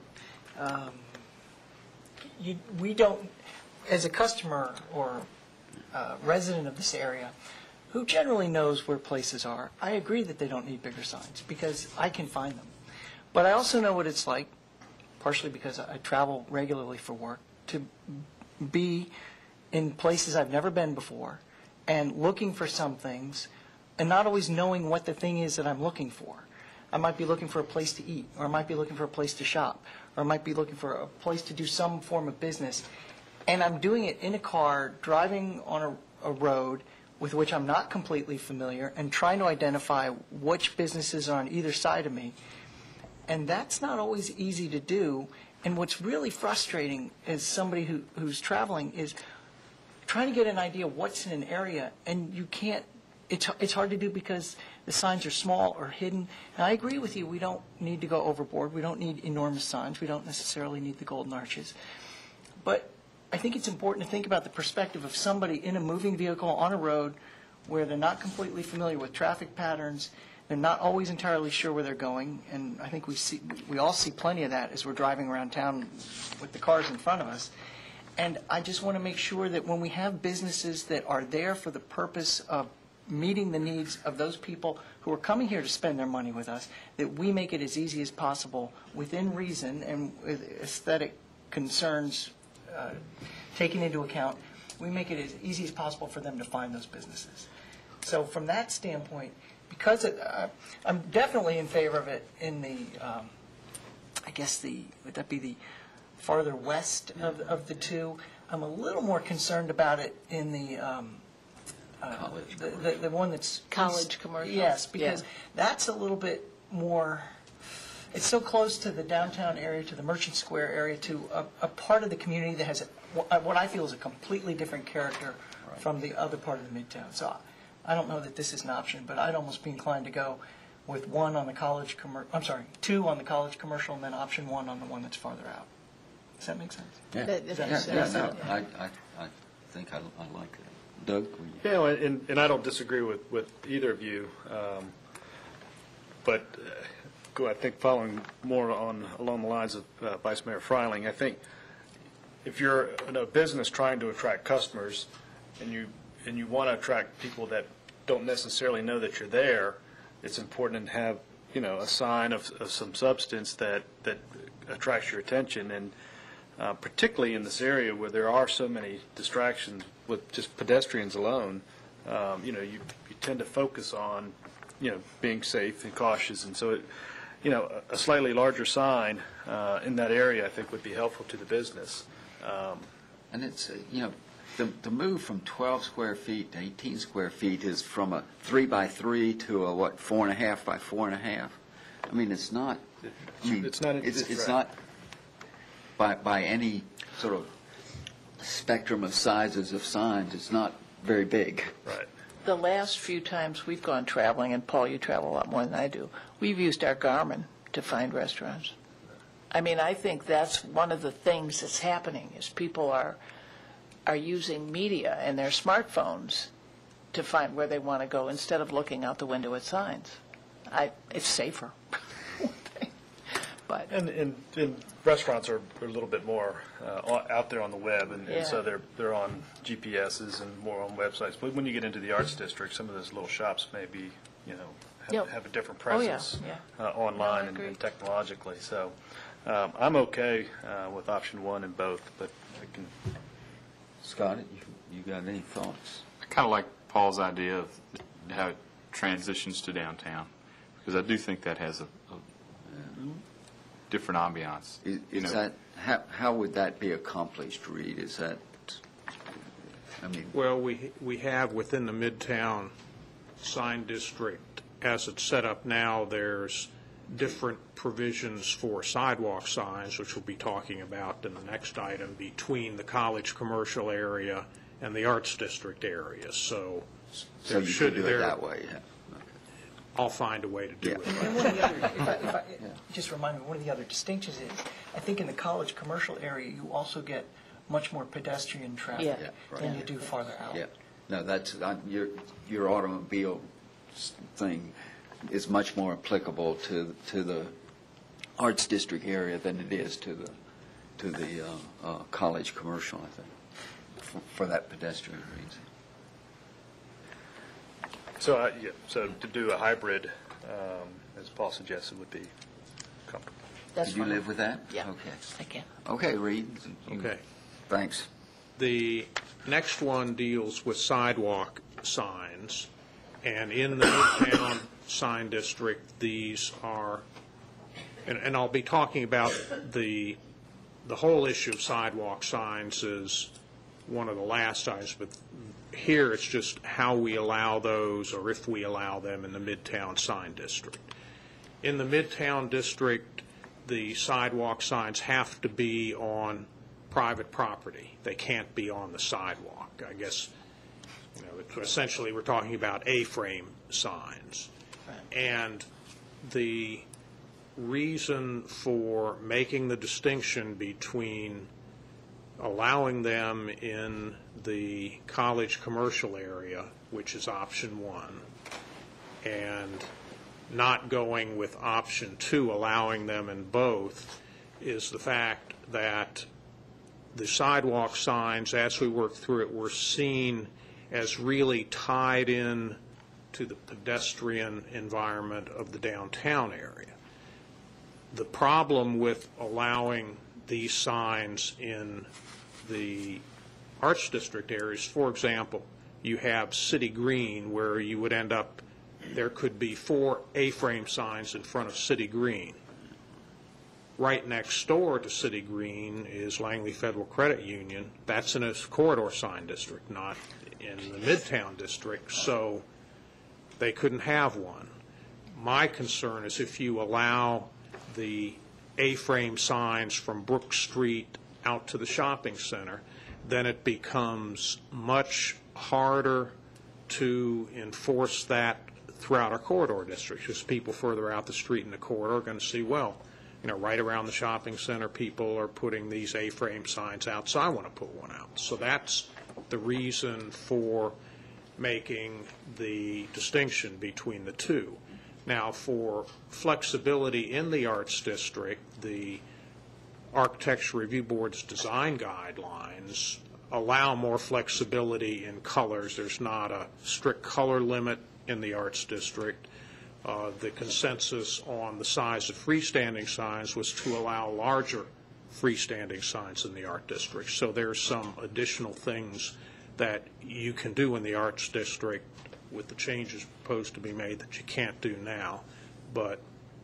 We don't, as a customer or resident of this area, who generally knows where places are, I agree that they don't need bigger signs because I can find them. But I also know what it's like, partially because I travel regularly for work, to be in places I've never been before and looking for some things and not always knowing what the thing is that I'm looking for. I might be looking for a place to eat, or I might be looking for a place to shop, or I might be looking for a place to do some form of business. And I'm doing it in a car, driving on a road with which I'm not completely familiar, and trying to identify which businesses are on either side of me. And that's not always easy to do. And what's really frustrating as somebody who's traveling is trying to get an idea of what's in an area, and you can't. It's hard to do because the signs are small or hidden. And I agree with you, we don't need to go overboard. We don't need enormous signs. We don't necessarily need the golden arches. But I think it's important to think about the perspective of somebody in a moving vehicle on a road where they're not completely familiar with traffic patterns. They're not always entirely sure where they're going, and I think we all see plenty of that as we're driving around town with the cars in front of us. And I just want to make sure that when we have businesses that are there for the purpose of meeting the needs of those people who are coming here to spend their money with us, that we make it as easy as possible within reason and with aesthetic concerns taken into account, we make it as easy as possible for them to find those businesses. So from that standpoint, because I'm definitely in favor of it in the, would that be the farther west of the two? I'm a little more concerned about it in the one that's college commercial. Yes, because that's a little bit more. It's so close to the downtown area, to the Merchant Square area, to a part of the community that has what I feel is a completely different character from the other part of the Midtown. So I don't know that this is an option, but I'd almost be inclined to go with one on the college two on the college commercial, and then option one on the one that's farther out. Does that make sense? Yeah, no, I think I like that. Doug? Yeah, and I don't disagree with either of you, but I think following more along the lines of Vice Mayor Freiling, I think if you're in a business trying to attract customers and you want to attract people that don't necessarily know that you're there, it's important to have a sign of some substance that attracts your attention, and particularly in this area where there are so many distractions with just pedestrians alone, you tend to focus on being safe and cautious, and so a slightly larger sign in that area I think would be helpful to the business. And it's the move from 12 square feet to 18 square feet is from a 3x3 to a 4.5 by 4.5. I mean, it's not. It's not by any sort of spectrum of sizes of signs. It's not very big. Right. The last few times we've gone traveling, and Paul, you travel a lot more than I do, we've used our Garmin to find restaurants. I mean, I think that's one of the things that's happening is people are using media and their smartphones to find where they want to go instead of looking out the window at signs. It's safer. But and restaurants are a little bit more out there on the web, and so they're on GPSs and more on websites. But when you get into the arts district, some of those little shops may be, have a different presence online and technologically. So I'm okay with option one in both, but I can. Scott, you got any thoughts? I kind of like Paul's idea of how it transitions to downtown, because I do think that has a different ambiance. Is that how would that be accomplished, Reed? Is that, I mean? Well, we have within the Midtown sign district, as it's set up now, there's different provisions for sidewalk signs, which we'll be talking about in the next item, between the college commercial area and the arts district area. So you should do it that way, yeah. I'll find a way to do it. And one of the other, just remind me, one of the other distinctions is, I think in the college commercial area, you also get much more pedestrian traffic than you do farther out. Yeah, no, that's your automobile thing is much more applicable to the arts district area than it is to the college commercial, I think, for that pedestrian reason. So so to do a hybrid, as Paul suggested, would be comfortable. Did you live with that? Yeah. Okay. I can. Okay, Reed. Okay. Thanks. The next one deals with sidewalk signs, and in the Midtown sign district, these are, and I'll be talking about the whole issue of sidewalk signs is one of the last items, but here it's just how we allow those, or if we allow them, in the Midtown sign district. In the Midtown district, the sidewalk signs have to be on private property. They can't be on the sidewalk. I guess, essentially we're talking about A-frame signs. And the reason for making the distinction between allowing them in the college commercial area, which is option one, and not going with option two, allowing them in both, is the fact that the sidewalk signs, as we work through it, were seen as really tied in to the pedestrian environment of the downtown area. The problem with allowing these signs in the Arts District areas, for example, you have City Green, where you would end up, there could be 4 A-frame signs in front of City Green. Right next door to City Green is Langley Federal Credit Union. That's in a corridor sign district, not in the Midtown district, so they couldn't have one. My concern is if you allow the A-frame signs from Brook Street out to the shopping center, then it becomes much harder to enforce that throughout our corridor districts. Just people further out the street in the corridor are going to see, well, right around the shopping center, people are putting these A-frame signs out, so I want to put one out. So that's the reason for making the distinction between the two. Now, for flexibility in the Arts District, the Architecture Review Board's design guidelines allow more flexibility in colors. There's not a strict color limit in the Arts District. The consensus on the size of freestanding signs was to allow larger freestanding signs in the Art District. So there's some additional things that you can do in the Arts District with the changes proposed to be made that you can't do now. But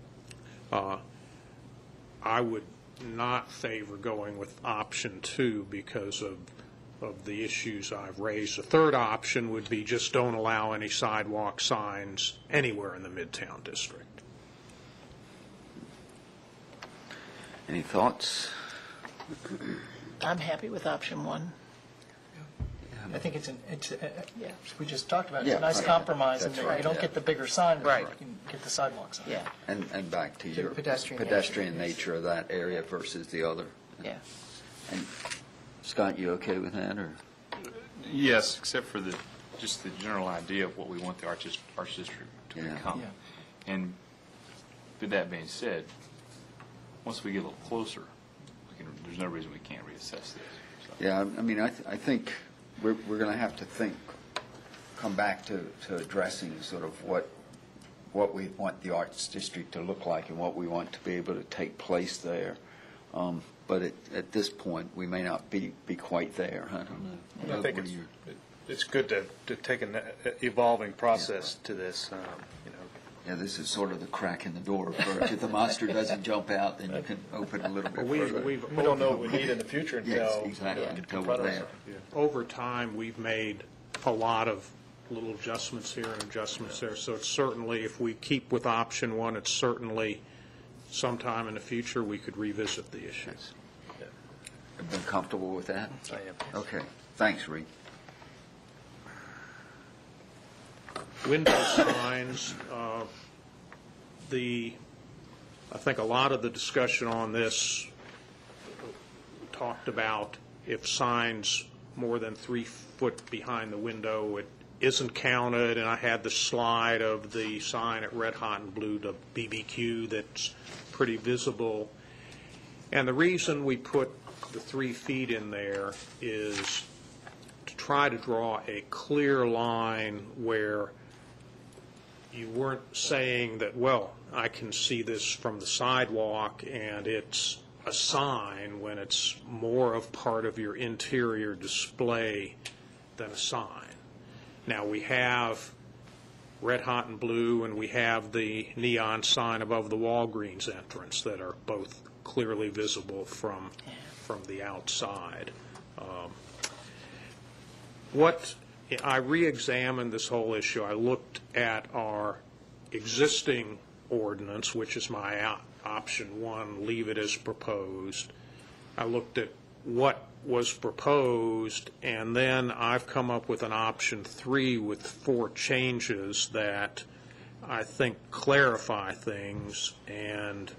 I would not favor going with option 2 because of the issues I've raised. The third option would be just don't allow any sidewalk signs anywhere in the Midtown District. Any thoughts? I'm happy with option 1. I think we just talked about it. It's Yeah, a nice right. compromise, and That's right, you don't yeah. get the bigger sign, but Right. you can get the sidewalk sign. Yeah, And back to your pedestrian nature of that area versus the other. yeah. And Scott, you okay with that, or? Yes, except for just the general idea of what we want the Arts District to Yeah. become. And with that being said, once we get a little closer, there's no reason we can't reassess this. So. Yeah, I mean, I think we're going to have to come back to addressing sort of what we want the Arts District to look like and what we want to be able to take place there. But at this point, we may not be quite there. I don't know. I think it's good to take an evolving process to this, Yeah, this is sort of the crack in the door approach. If the monster doesn't jump out, then you can open a little bit further. We don't know what we need in the future until Yes, exactly, we get until confronted we're with there. something. Over time, we've made a lot of little adjustments here and adjustments there. So it's certainly, if we keep with option 1, it's certainly sometime in the future we could revisit the issues. Have been comfortable with that? I am. Okay, thanks, Reed. Window signs, I think a lot of the discussion on this talked about if signs more than 3 foot behind the window, it isn't counted, and I had the slide of the sign at Red Hot and Blue, the BBQ, that's pretty visible. And the reason we put the 3 feet in there is to try to draw a clear line where you weren't saying that, well, I can see this from the sidewalk and it's a sign, when it's more of part of your interior display than a sign. Now, we have Red Hot and Blue, and we have the neon sign above the Walgreens entrance that are both clearly visible from the outside. I re-examined this whole issue. I looked at our existing ordinance, which is my option 1, leave it as proposed. I looked at what was proposed, and then I've come up with an option 3 with 4 changes that I think clarify things, and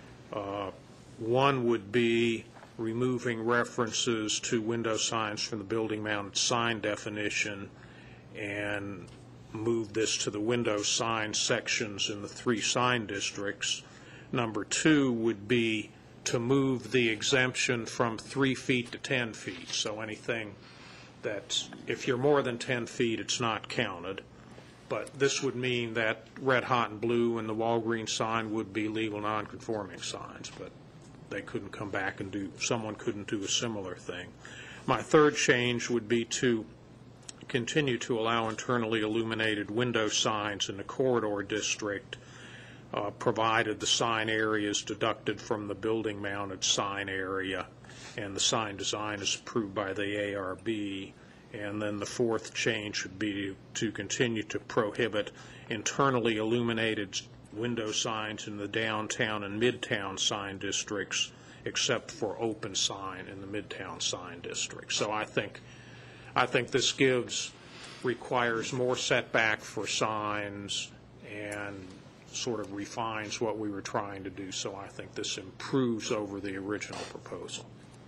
one would be removing references to window signs from the building-mounted sign definition and move this to the window sign sections in the 3 sign districts. Number 2 would be to move the exemption from 3 feet to 10 feet. So anything that's, if you're more than 10 feet, it's not counted. But this would mean that Red Hot and Blue and the Walgreens sign would be legal nonconforming signs, but they couldn't come back and someone couldn't do a similar thing. My third change would be to continue to allow internally illuminated window signs in the corridor district, provided the sign area is deducted from the building-mounted sign area and the sign design is approved by the ARB. And then the fourth change would be to continue to prohibit internally illuminated window signs in the downtown and midtown sign districts, except for open sign in the midtown sign district. So I think this requires more setback for signs and sort of refines what we were trying to do. So I think this improves over the original proposal.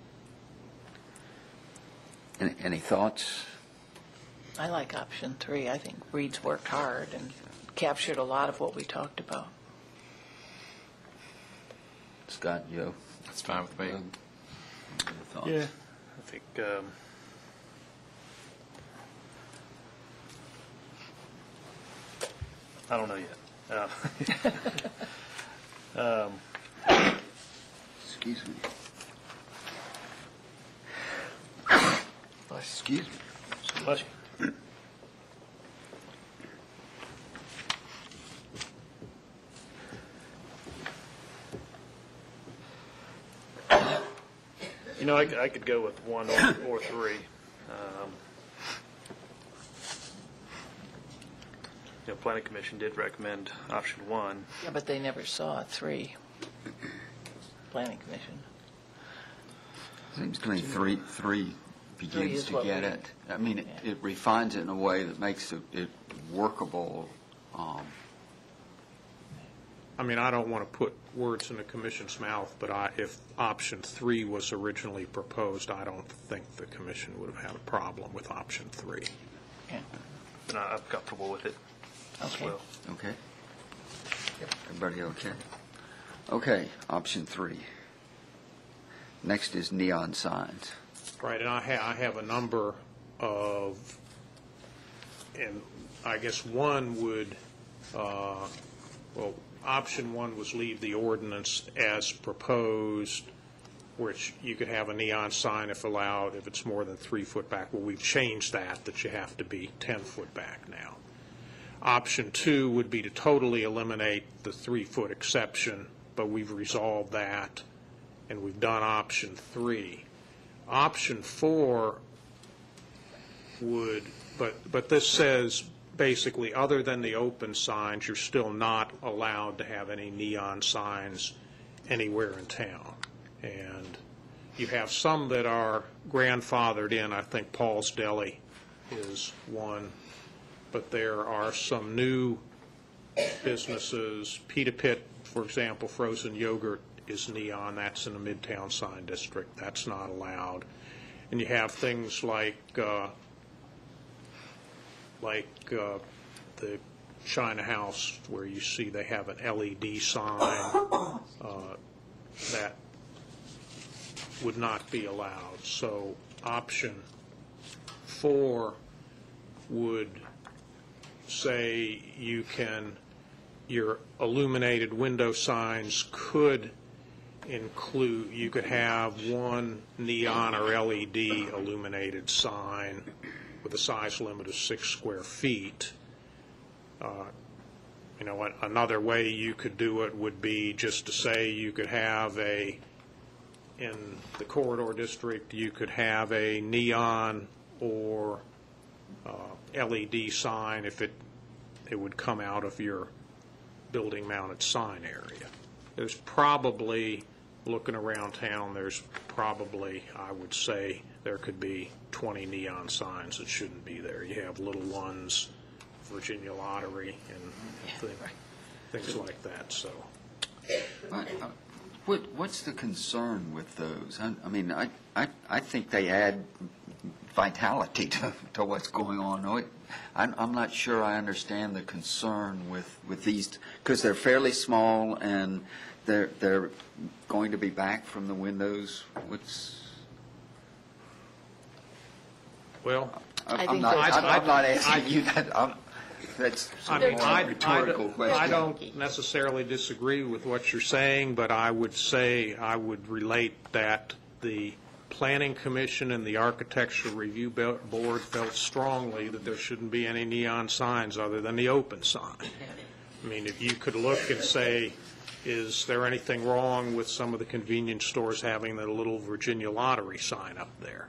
Any thoughts? I like option 3. I think Reed's worked hard and captured a lot of what we talked about. Scott, Joe? That's fine with me. Any thoughts? Yeah. I think, I don't know yet. Excuse me. Excuse me. Bless you. You know, I could go with 1 or 3. You know, Planning Commission did recommend option 1. Yeah, but they never saw 3. Planning Commission. Seems to me three begins is to what get we- it. I mean, it refines it in a way that makes it workable. I mean, I don't want to put words in the commission's mouth, but if option 3 was originally proposed, I don't think the commission would have had a problem with option 3. Yeah. And I'm comfortable with it as Okay. well. Okay? Everybody okay? Okay, option 3. Next is neon signs. Right, and I have a number of, and I guess one would, option 1 was leave the ordinance as proposed, which you could have a neon sign if allowed, if it's more than 3 foot back. Well, we've changed that you have to be 10 foot back now. Option 2 would be to totally eliminate the 3 foot exception, but we've resolved that, and we've done option 3. Option 4 would, but this says basically, other than the open signs, you're still not allowed to have any neon signs anywhere in town. And you have some that are grandfathered in. I think Paul's Deli is one. But there are some new businesses. Pita Pit, for example, frozen yogurt is neon. That's in the Midtown Sign District. That's not allowed. And you have things like the China House, where you see they have an LED sign that would not be allowed. So option 4 would say your illuminated window signs could include, you could have one neon or LED illuminated sign with a size limit of 6 square feet. Another way you could do it would be just to say you could have in the corridor district, you could have a neon or LED sign if it would come out of your building mounted sign area. There's probably, looking around town, there's probably, I would say, there could be 20 neon signs that shouldn't be there. You have little ones, Virginia Lottery, and things like that. So, What's the concern with those? I mean, I think they add vitality to what's going on. I'm not sure I understand the concern with these, because they're fairly small and they're going to be back from the windows. well, I'm not asking you that. That's sort of more a rhetorical question. I don't necessarily disagree with what you're saying, but I would say, I would relate that the Planning Commission and the Architectural Review Board felt strongly that there shouldn't be any neon signs other than the open sign. I mean, if you could look and say, is there anything wrong with some of the convenience stores having the little Virginia Lottery sign up there?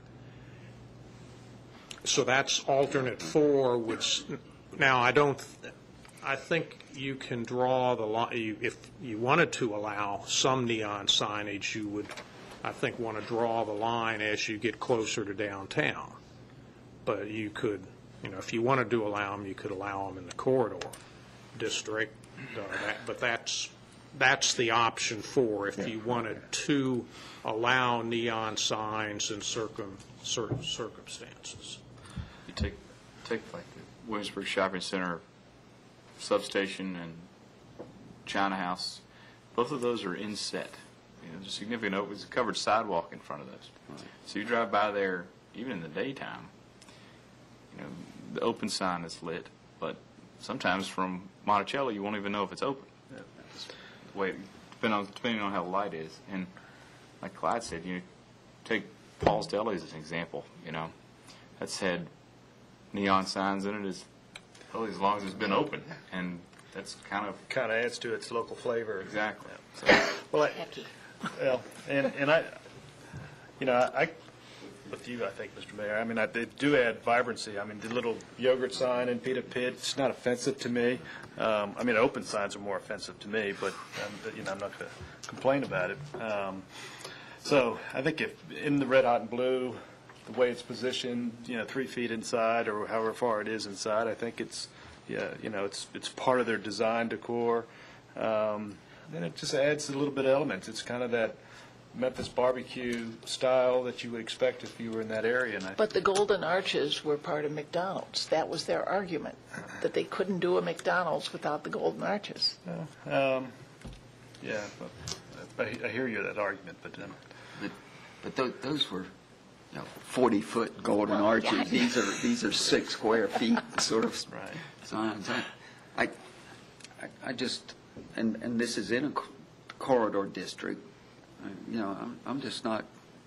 So that's alternate 4, which, now I think you can draw the line, if you wanted to allow some neon signage, you would, I think, want to draw the line as you get closer to downtown. But you could, if you wanted to allow them, you could allow them in the corridor. district, but that's the option 4 if you wanted to allow neon signs in certain circumstances. You take like the Williamsburg Shopping Center substation and China House. Both of those are inset. There's a significant there's a covered sidewalk in front of those. Right. So you drive by there, even in the daytime, the open sign is lit, but sometimes from Monticello you won't even know if it's open. Yeah. Depending on how the light is. And like Clyde said, take Paul's Deli as an example. That's had neon signs in it as long as it's been open, and that's kind of adds to its local flavor. Exactly. So, and I with you, I think, Mr. Mayor. I mean, they do add vibrancy. I mean, the little yogurt sign in Pita Pit, it's not offensive to me. I mean, open signs are more offensive to me, but I'm not going to complain about it. So I think if in the red, hot, and blue, the way it's positioned, 3 feet inside or however far it is inside, I think it's part of their design decor. Then it just adds a little bit of elements. It's kind of that Memphis barbecue style that you would expect if you were in that area. But the Golden Arches were part of McDonald's. That was their argument, that they couldn't do a McDonald's without the Golden Arches. Yeah, but I hear you that argument, but those were 40-foot Golden Arches. These are 6 square feet sort of signs. I just and this is in a corridor district. I'm just not.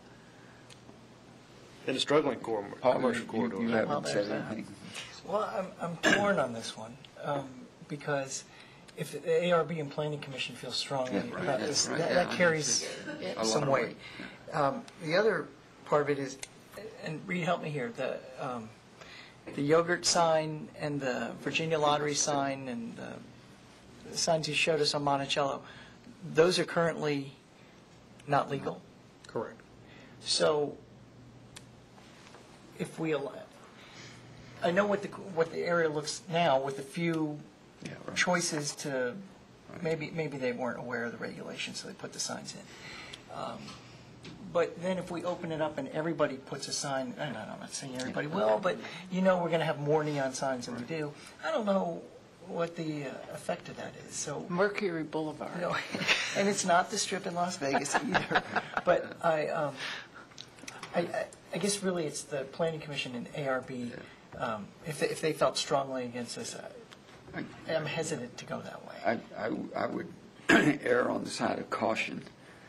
In a struggling commercial corridor. You haven't said anything. Well, I'm torn on this one because if the ARB and Planning Commission feel strongly about this, that carries some weight. The other part of it is, and Reed, help me here, the yogurt sign and the Virginia Lottery sign and the signs you showed us on Monticello, those are currently not legal? Correct. So if we allow, I know what the area looks now with a few choices to, maybe they weren't aware of the regulations, so they put the signs in. But then if we open it up and everybody puts a sign, I'm not saying everybody will, but we're going to have more neon signs than we do. I don't know what the effect of that is. So Mercury Boulevard. And it's not the Strip in Las Vegas either. But I guess really it's the Planning Commission and ARB. If they felt strongly against this, I'm hesitant to go that way. I would err on the side of caution.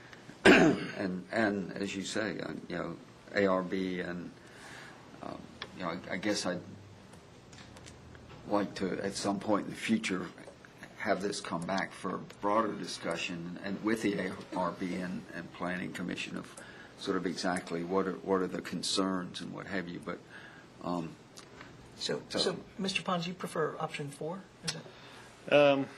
And as you say, ARB and I guess I'd like to at some point in the future have this come back for a broader discussion and with the ARB and Planning Commission of sort of exactly what are the concerns and what have you. But so Mr. Pons, you prefer option 4? Is it?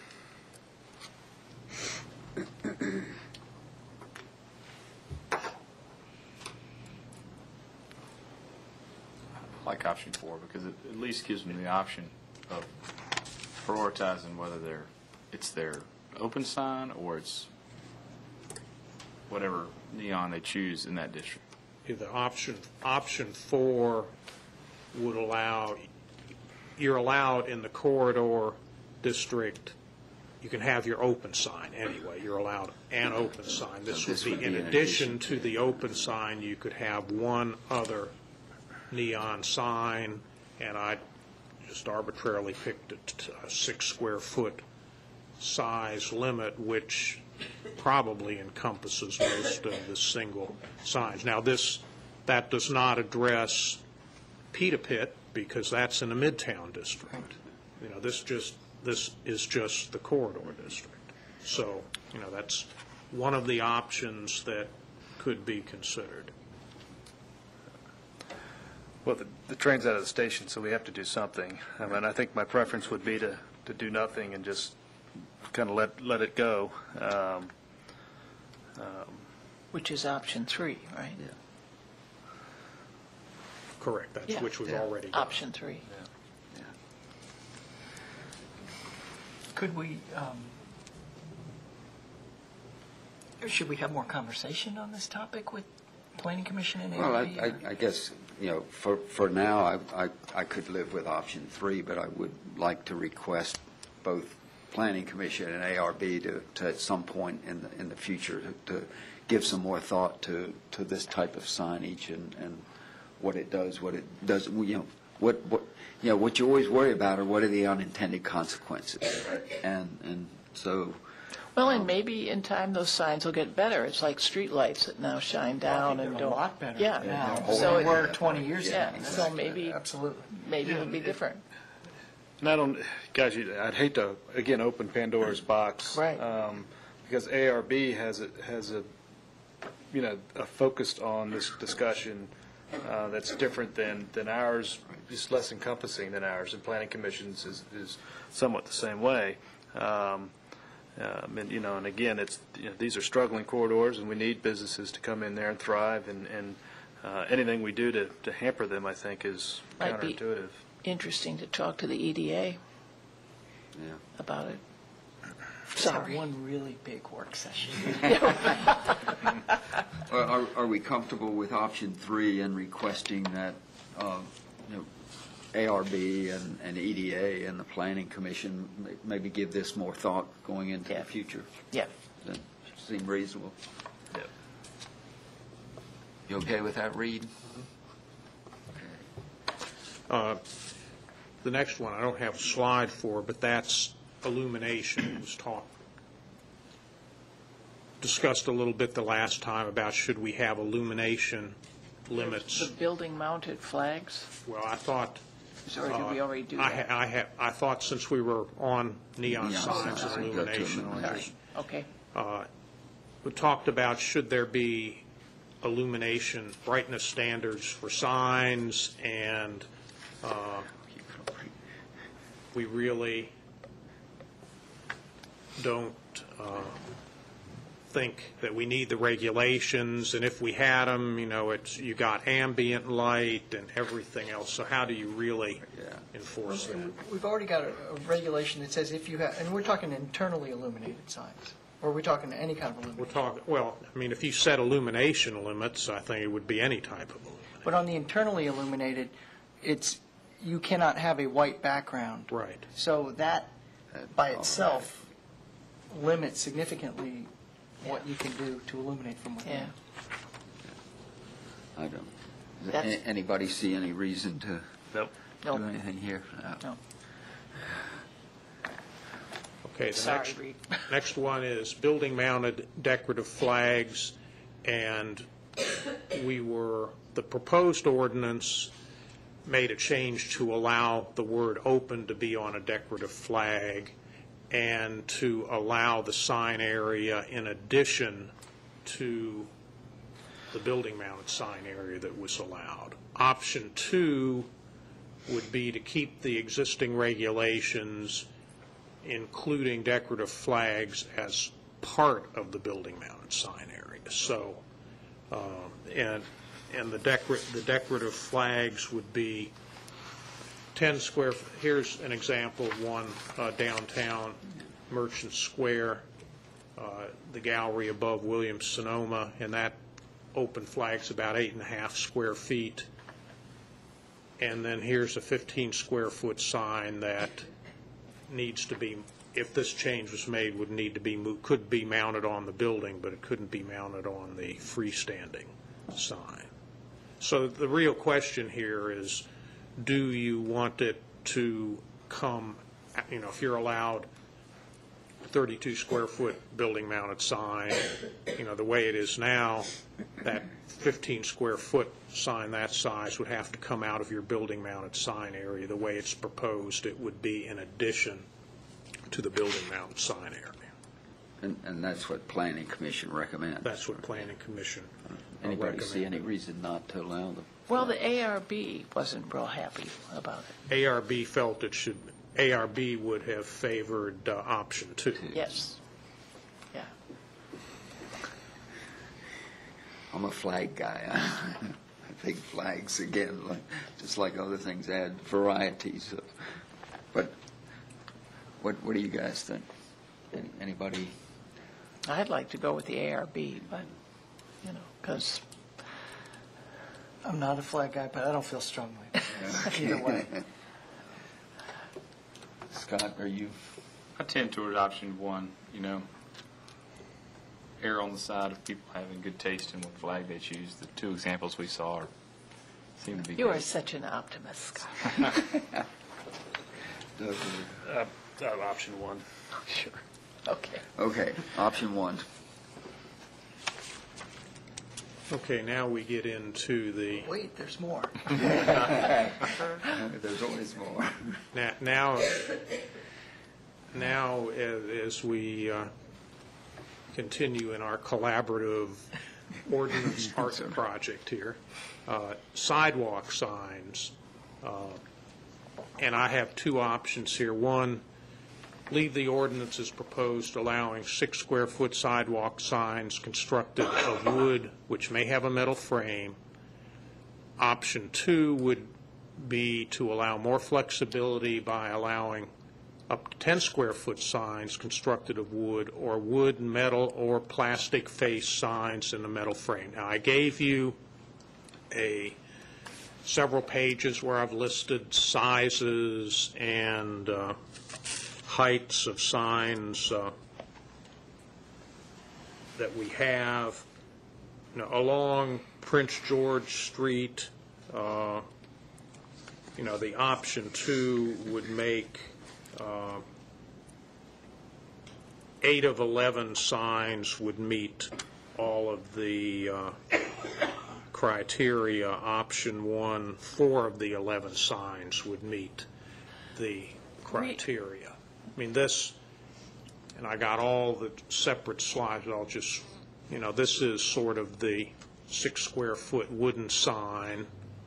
I like option 4 because it at least gives me the option of prioritizing whether it's their open sign or it's whatever neon they choose in that district. The option 4 would allow, you're allowed in the corridor district, you can have your open sign anyway. You're allowed an open sign. This would be in addition to the open sign, you could have one other neon sign, and I just arbitrarily picked a 6 square foot size limit, which probably encompasses most of the single signs. Now, that does not address Pita Pit because that's in the Midtown district. This is just the corridor district. So, that's one of the options that could be considered. Well, the train's out of the station, so we have to do something. I mean, I think my preference would be to do nothing and just kind of let it go. Which is option 3, right? Yeah. Correct. That's which we've already done. Option 3. Could we, should we have more conversation on this topic with Planning Commission and ARB? Well, I guess, for now, I could live with option 3, but I would like to request both Planning Commission and ARB to at some point in the future, to give some more thought to this type of signage and what it does, what you always worry about are what are the unintended consequences. And so... Well, and maybe in time those signs will get better. It's like streetlights that now shine down and don't. A lot better. Yeah. Now. So They were 20 years ago. Yeah. So maybe. Absolutely. Maybe it'll be different. And I don't, guys, I'd hate to, again, open Pandora's box. Right. Because ARB has a focused on this discussion that's different than ours, just less encompassing than ours, and Planning Commission's is somewhat the same way. And again, it's these are struggling corridors, and we need businesses to come in there and thrive. And anything we do to hamper them, I think, is Might be counterintuitive. interesting to talk to the EDA about it. Sorry. One really big work session. Are we comfortable with option 3 and requesting that ARB and EDA and the Planning Commission maybe give this more thought going into the future? Yeah. Does that seem reasonable? Yep. You okay with that, Reed? The next one, I don't have a slide for, but that's illumination. It was discussed a little bit the last time about should we have illumination limits. The building mounted flags? Well, I thought... Or did we already do that? I thought since we were on neon signs and illumination. Okay. We talked about should there be illumination brightness standards for signs, and we really don't think that we need the regulations, and if we had them, you got ambient light and everything else. So how do you really enforce that? We've already got a regulation that says if you have, and we're talking internally illuminated signs, or we're talking any kind of illumination. If you set illumination limits, I think it would be any type of illumination. But on the internally illuminated, you cannot have a white background. Right. So that by itself limits significantly what you can do to illuminate from within. Yeah. I don't. Does anybody see any reason to Nope. do anything here? No. Okay, the Sorry, Reed. next one is building-mounted decorative flags, and the proposed ordinance made a change to allow the word open to be on a decorative flag and to allow the sign area in addition to the building-mounted sign area that was allowed. Option 2 would be to keep the existing regulations, including decorative flags, as part of the building-mounted sign area. So, and the decorative flags would be 10 square, here's an example of one downtown, Merchant Square, the gallery above Williams-Sonoma, and that open flag's about 8.5 square feet. And then here's a 15 square foot sign that needs to be, if this change was made, would need to be could be mounted on the building, but it couldn't be mounted on the freestanding sign. So the real question here is, do you want it to come, if you're allowed 32 square foot building mounted sign, the way it is now, that 15 square foot sign that size would have to come out of your building mounted sign area. The way it's proposed, it would be in addition to the building mounted sign area. And that's what Planning Commission recommends. That's what Planning Commission Anybody see any reason not to allow them? Well, the ARB wasn't real happy about it. ARB felt ARB would have favored option 2. Yes. Yeah. I'm a flag guy. I think flags, again, just like other things, add varieties. But What do you guys think? Anybody? I'd like to go with the ARB, but, because I'm not a flag guy, but I don't feel strongly either way. Scott, are you? I tend toward option one, err on the side of people having good taste in what flag they choose. The two examples we saw seem to be you good. are such an optimist, Scott. Option one. Sure. Okay. Okay, option one. Okay, now we get into the, Wait, there's more. There's always more. now as we continue in our collaborative ordinance art project here, sidewalk signs, and I have two options here. One, leave the ordinance as proposed, allowing 6 square foot sidewalk signs constructed of wood, which may have a metal frame. Option 2 would be to allow more flexibility by allowing up to 10 square foot signs constructed of wood, or wood, metal, or plastic face signs in the metal frame. Now, I gave you several pages where I've listed sizes and heights of signs that we have. Along Prince George Street, the option 2 would make 8 of 11 signs would meet all of the criteria. Option 1, 4 of the 11 signs would meet the criteria. I mean, this, and I got all the separate slides, I'll just, this is sort of the 6 square foot wooden sign.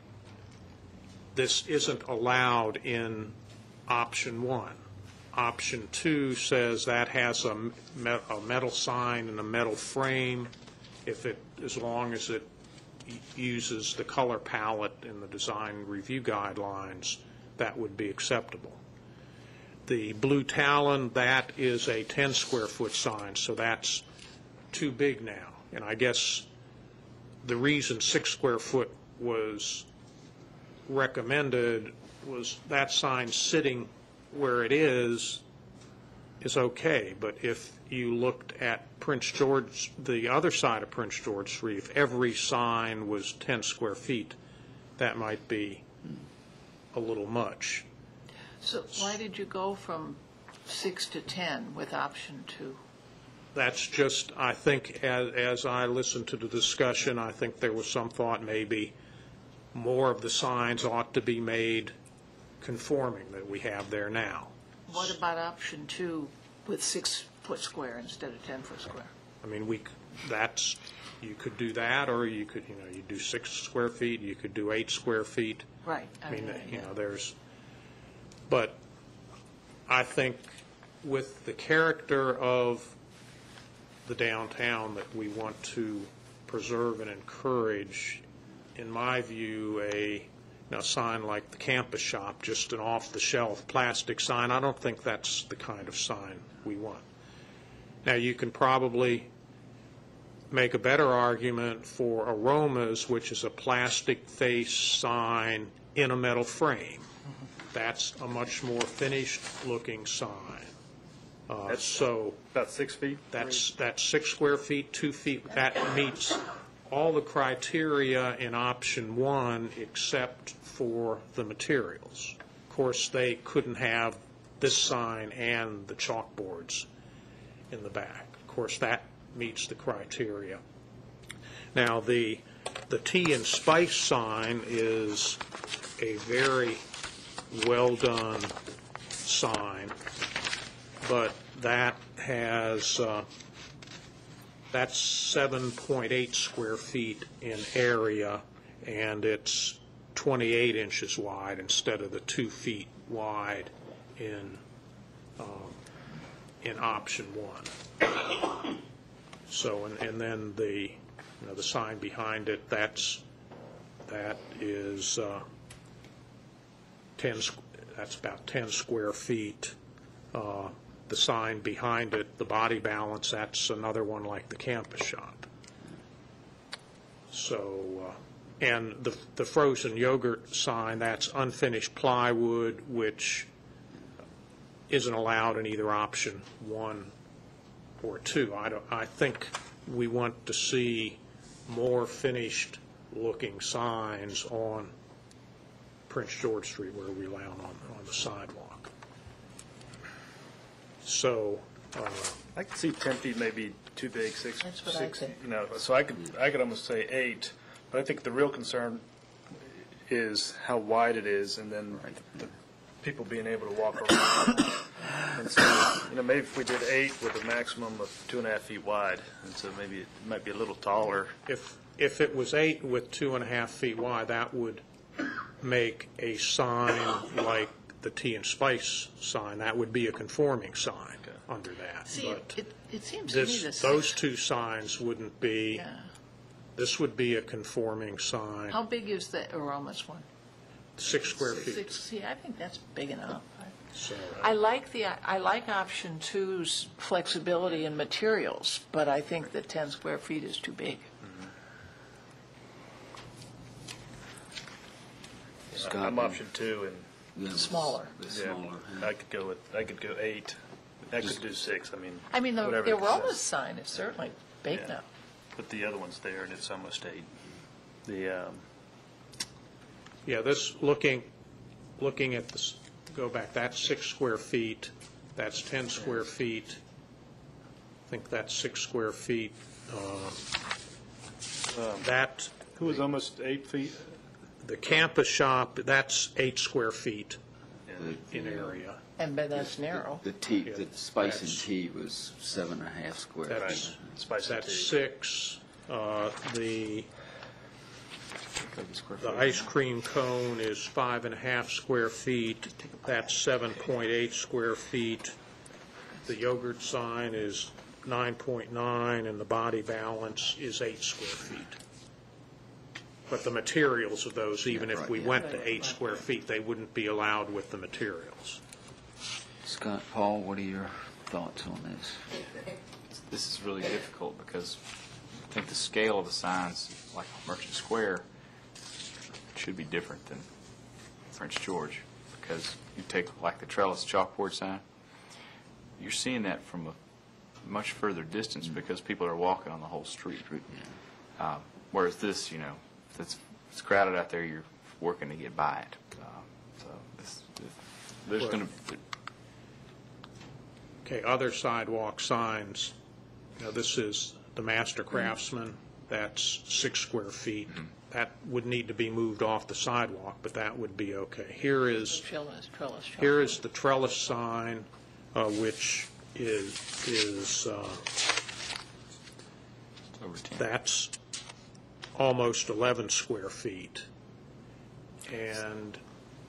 This isn't allowed in option 1. Option 2 says that has a metal sign and a metal frame, as long as it uses the color palette in the design review guidelines, that would be acceptable. The Blue Talon, that is a 10 square foot sign, so that's too big now. And I guess the reason 6 square foot was recommended was that sign sitting where it is okay. But if you looked at Prince George, the other side of Prince George Street, if every sign was 10 square feet, that might be a little much. So why did you go from 6 to 10 with option 2? That's just, I think, as I listened to the discussion, I think there was some thought maybe more of the signs ought to be made conforming that we have there now. What about option 2 with 6 foot square instead of 10 foot square? I mean, you could do that, or you could, you do 6 square feet, you could do 8 square feet. Right. I mean, but I think with the character of the downtown that we want to preserve and encourage, in my view, a sign like the Campus Shop, just an off-the-shelf plastic sign, I don't think that's the kind of sign we want. Now, you can probably make a better argument for Aromas, which is a plastic face sign in a metal frame. That's a much more finished-looking sign. So about 6 feet? That's 6 square feet, 2 feet. That meets all the criteria in option 1 except for the materials. Of course, they couldn't have this sign and the chalkboards in the back. Of course, that meets the criteria. Now, the Tea and Spice sign is a very well-done sign, but that has that's 7.8 square feet in area, and it's 28 inches wide instead of the 2 feet wide in option 1. So, and then the sign behind it, that is that's about 10 square feet The sign behind it, the Body Balance, that's another one like the Campus Shop. So, and the frozen yogurt sign, that's unfinished plywood, which isn't allowed in either option 1 or 2. I think we want to see more finished-looking signs on Prince George Street where we allow on the sidewalk. So, I could see 10 feet may be too big, six. That's what I'd say. You know, so I could almost say 8, but I think the real concern is how wide it is, and then the people being able to walk around. And so, you know, maybe if we did 8 with a maximum of 2.5 feet wide, and so maybe it might be a little taller. if it was 8 with 2.5 feet wide, that would make a sign like the Tea and Spice sign. That would be a conforming sign under that. See, But it seems to me those two signs wouldn't be, Yeah. this would be a conforming sign, How big is the Aromas one? 6 square feet. See, I think that's big enough. So, I like option 2's flexibility in materials, but I think that 10 square feet is too big. Scott, I'm option 2, and Smaller. I could go 8. I could do 6. I mean, the whatever it Aromas says. sign is certainly big Yeah. now. But the other one's there, and it's almost 8. yeah, this, looking at this, go back, that's 6 square feet, that's 10 square feet, I think that's 6 square feet. That, Who was almost 8 feet? the Campus Shop, that's 8 square feet in area. And but that's narrow. The Spice and Tea was 7.5 square That's, feet. Spice and that's tea. 6. The ice cream cone is 5.5 square feet. That's 7.8 square feet. The yogurt sign is 9.9, and the Body Balance is 8 square feet. But the materials of those, even if we went to 8 square feet, they wouldn't be allowed with the materials. Scott, Paul, what are your thoughts on this? This is really difficult because I think the scale of the signs, like Merchant Square, should be different than Prince George, because you take like the trellis chalkboard sign, you're seeing that from a much further distance because people are walking on the whole street. Whereas this, you know, if it's crowded out there, you're working to get by it. There's going to... Okay, other sidewalk signs, you know, this is the Master Craftsman, that's 6 square feet. That would need to be moved off the sidewalk, but that would be okay. Here is the trellis sign, which is over 10. That's almost 11 square feet. And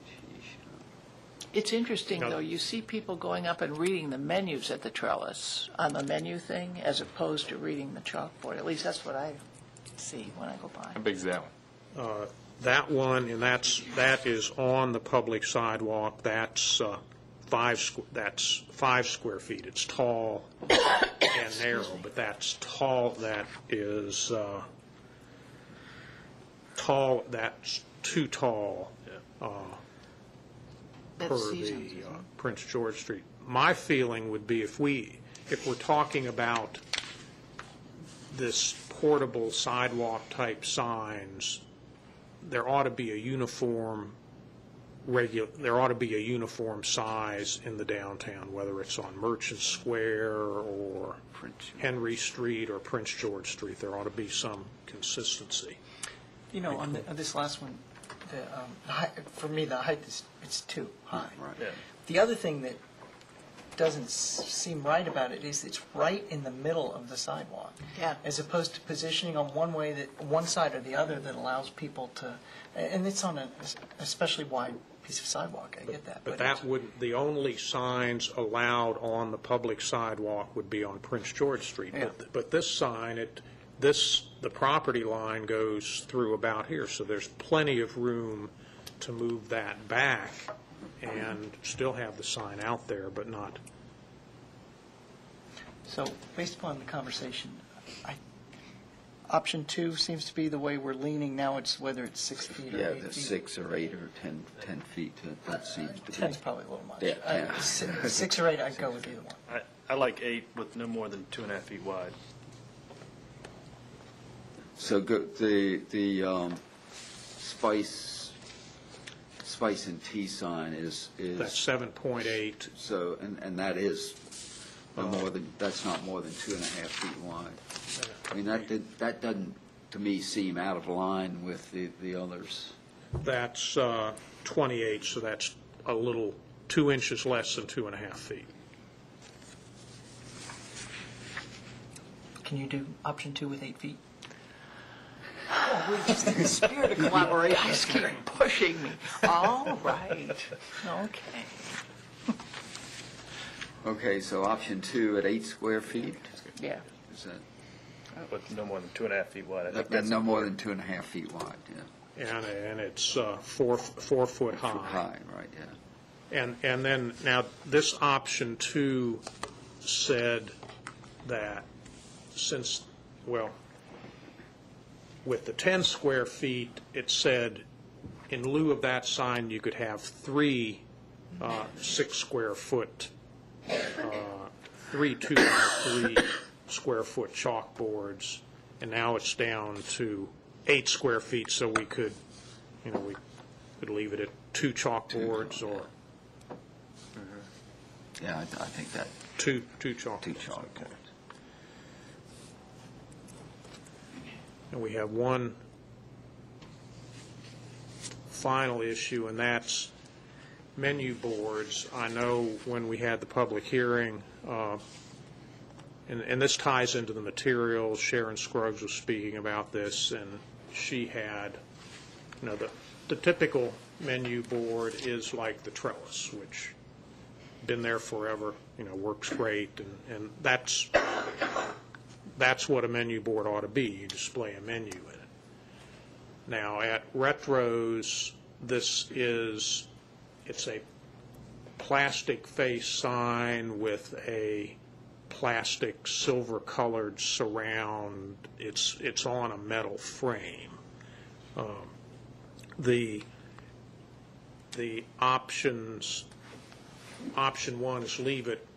It's interesting, No. though, you see people going up and reading the menus at the trellis on the menu thing as opposed to reading the chalkboard. At least that's what I see when I go by. How big is that one? that one, and that is on the public sidewalk, that's 5 square feet. It's tall and narrow, but that's tall, that is tall, that's too tall per the Prince George Street. My feeling would be if we're talking about this portable sidewalk type signs, there ought to be a uniform size in the downtown, whether it's on Merchant Square or Henry Street or Prince George Street. There ought to be some consistency. You know, on this last one, the height, for me, the height it's too high. Right. Yeah. The other thing that doesn't seem right about it is it's right in the middle of the sidewalk. Yeah. As opposed to positioning on one side or the other that allows people to, and it's on an especially wide piece of sidewalk, I get that. But that wouldn't, the only signs allowed on the public sidewalk would be on Prince George Street. Yeah. But this sign, the property line goes through about here, so there's plenty of room to move that back and still have the sign out there, but not So based upon the conversation, option 2 seems to be the way we're leaning now. It's whether it's 6 feet or 8 Yeah, feet. the 6 or 8 or 10 feet, that seems to be. 10's probably a little much. Yeah, 6 or 8, I'd go with either one. I like 8 with no more than 2.5 feet wide. So the Spice and Tea sign is. That's 7.8. So, and that is that's not more than 2.5 feet wide. I mean, that doesn't, to me, seem out of line with the others. That's 28, so that's a little 2 inches less than 2.5 feet. Can you do option 2 with 8 feet? Oh, we're just in the spirit of collaboration. Guys keep pushing me. All right. Okay. Okay, so option 2 at 8 square feet? Yeah. Is that? With no more than 2.5 feet wide. I think That's no more than 2.5 feet wide, yeah. And it's 4 foot high. High, right, yeah. And then, now, this option 2 said that since, well, with the 10 square feet, it said in lieu of that sign, you could have 3 6 square foot, 3 2.3 square foot chalkboards, and now it's down to 8 square feet, so we could, we could leave it at 2 chalkboards or. Yeah, I think that. Two chalkboards. 2 chalkboards. Okay. And we have one final issue, and that's menu boards. I know when we had the public hearing, and this ties into the materials, Sharon Scruggs was speaking about this, and she had, the typical menu board is like the trellis, which been there forever, works great, and that's what a menu board ought to be. You display a menu in it. Now, at Retros, it's a plastic face sign with a plastic silver-colored surround. It's on a metal frame. The options, option 1 is leave it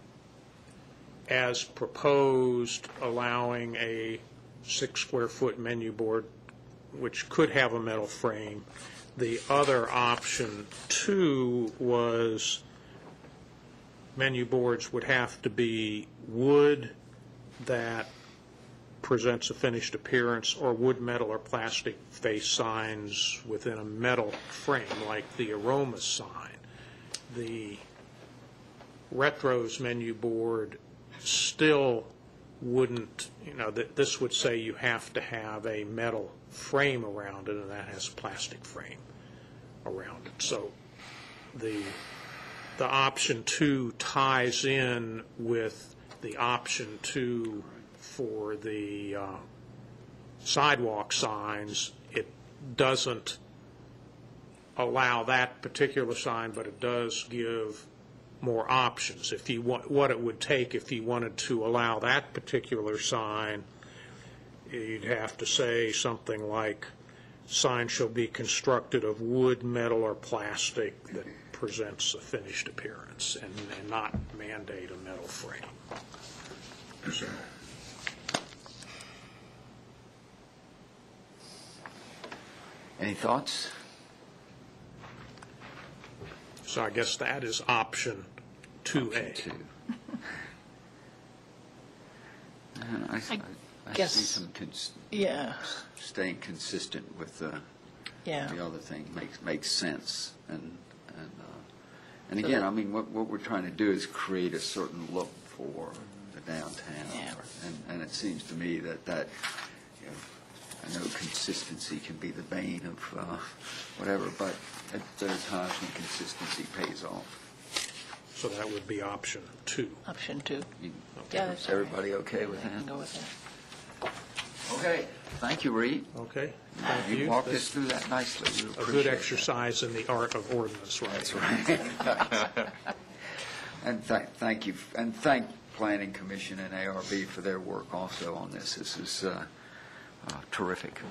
as proposed, allowing a 6 square foot menu board, which could have a metal frame. The other option 2 was menu boards would have to be wood that presents a finished appearance, or wood, metal, or plastic face signs within a metal frame, like the Aroma sign. The Retros menu board still wouldn't, this would say you have to have a metal frame around it, and that has a plastic frame around it. So the option 2 ties in with the option 2 for the sidewalk signs. It doesn't allow that particular sign, but it does give more options. If you want, what it would take if you wanted to allow that particular sign, you'd have to say something like, sign shall be constructed of wood, metal, or plastic that presents a finished appearance, and not mandate a metal frame. So. Any thoughts? So I guess that is option 2A. Option 2. I guess, see some staying consistent with the other thing makes sense, and again, I mean, what we're trying to do is create a certain look for the downtown, and it seems to me that I know consistency can be the bane of whatever, but there are times when consistency pays off. So that would be option 2. Option 2. Is everybody okay with that? I can go with that. Okay. Thank you, Reed. Okay. You walked us through that nicely. We A appreciate good that. exercise in the art of ordinance writing. That's right. And thank you, and thank Planning Commission and ARB for their work also on this. This is terrific.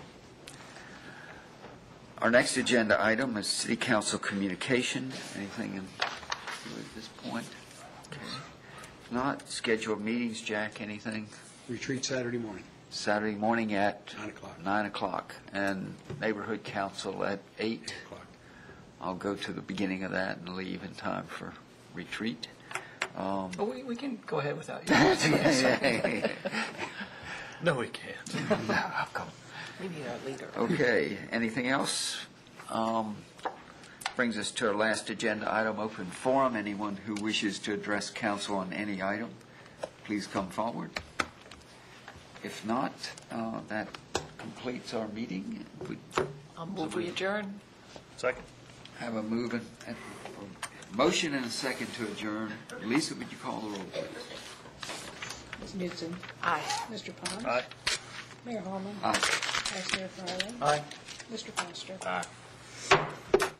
Our next agenda item is City Council communication. Anything at this point? Okay. If not, scheduled meetings. Jack, anything? Retreat Saturday morning. Saturday morning at 9 o'clock. 9 o'clock, and Neighborhood Council at 8 o'clock. I'll go to the beginning of that and leave in time for retreat. We can go ahead without you. No, we can't. How come? We need our leader. Okay, anything else? Brings us to our last agenda item, open forum. Anyone who wishes to address council on any item, please come forward. If not, that completes our meeting. I'll move we adjourn. Second. Have a motion and a second to adjourn. Lisa, would you call the roll, please? Ms. Newton. Aye. Mr. Pond. Aye. Mayor Holman. Aye. Vice Mayor Farley. Aye. Mr. Foster. Aye.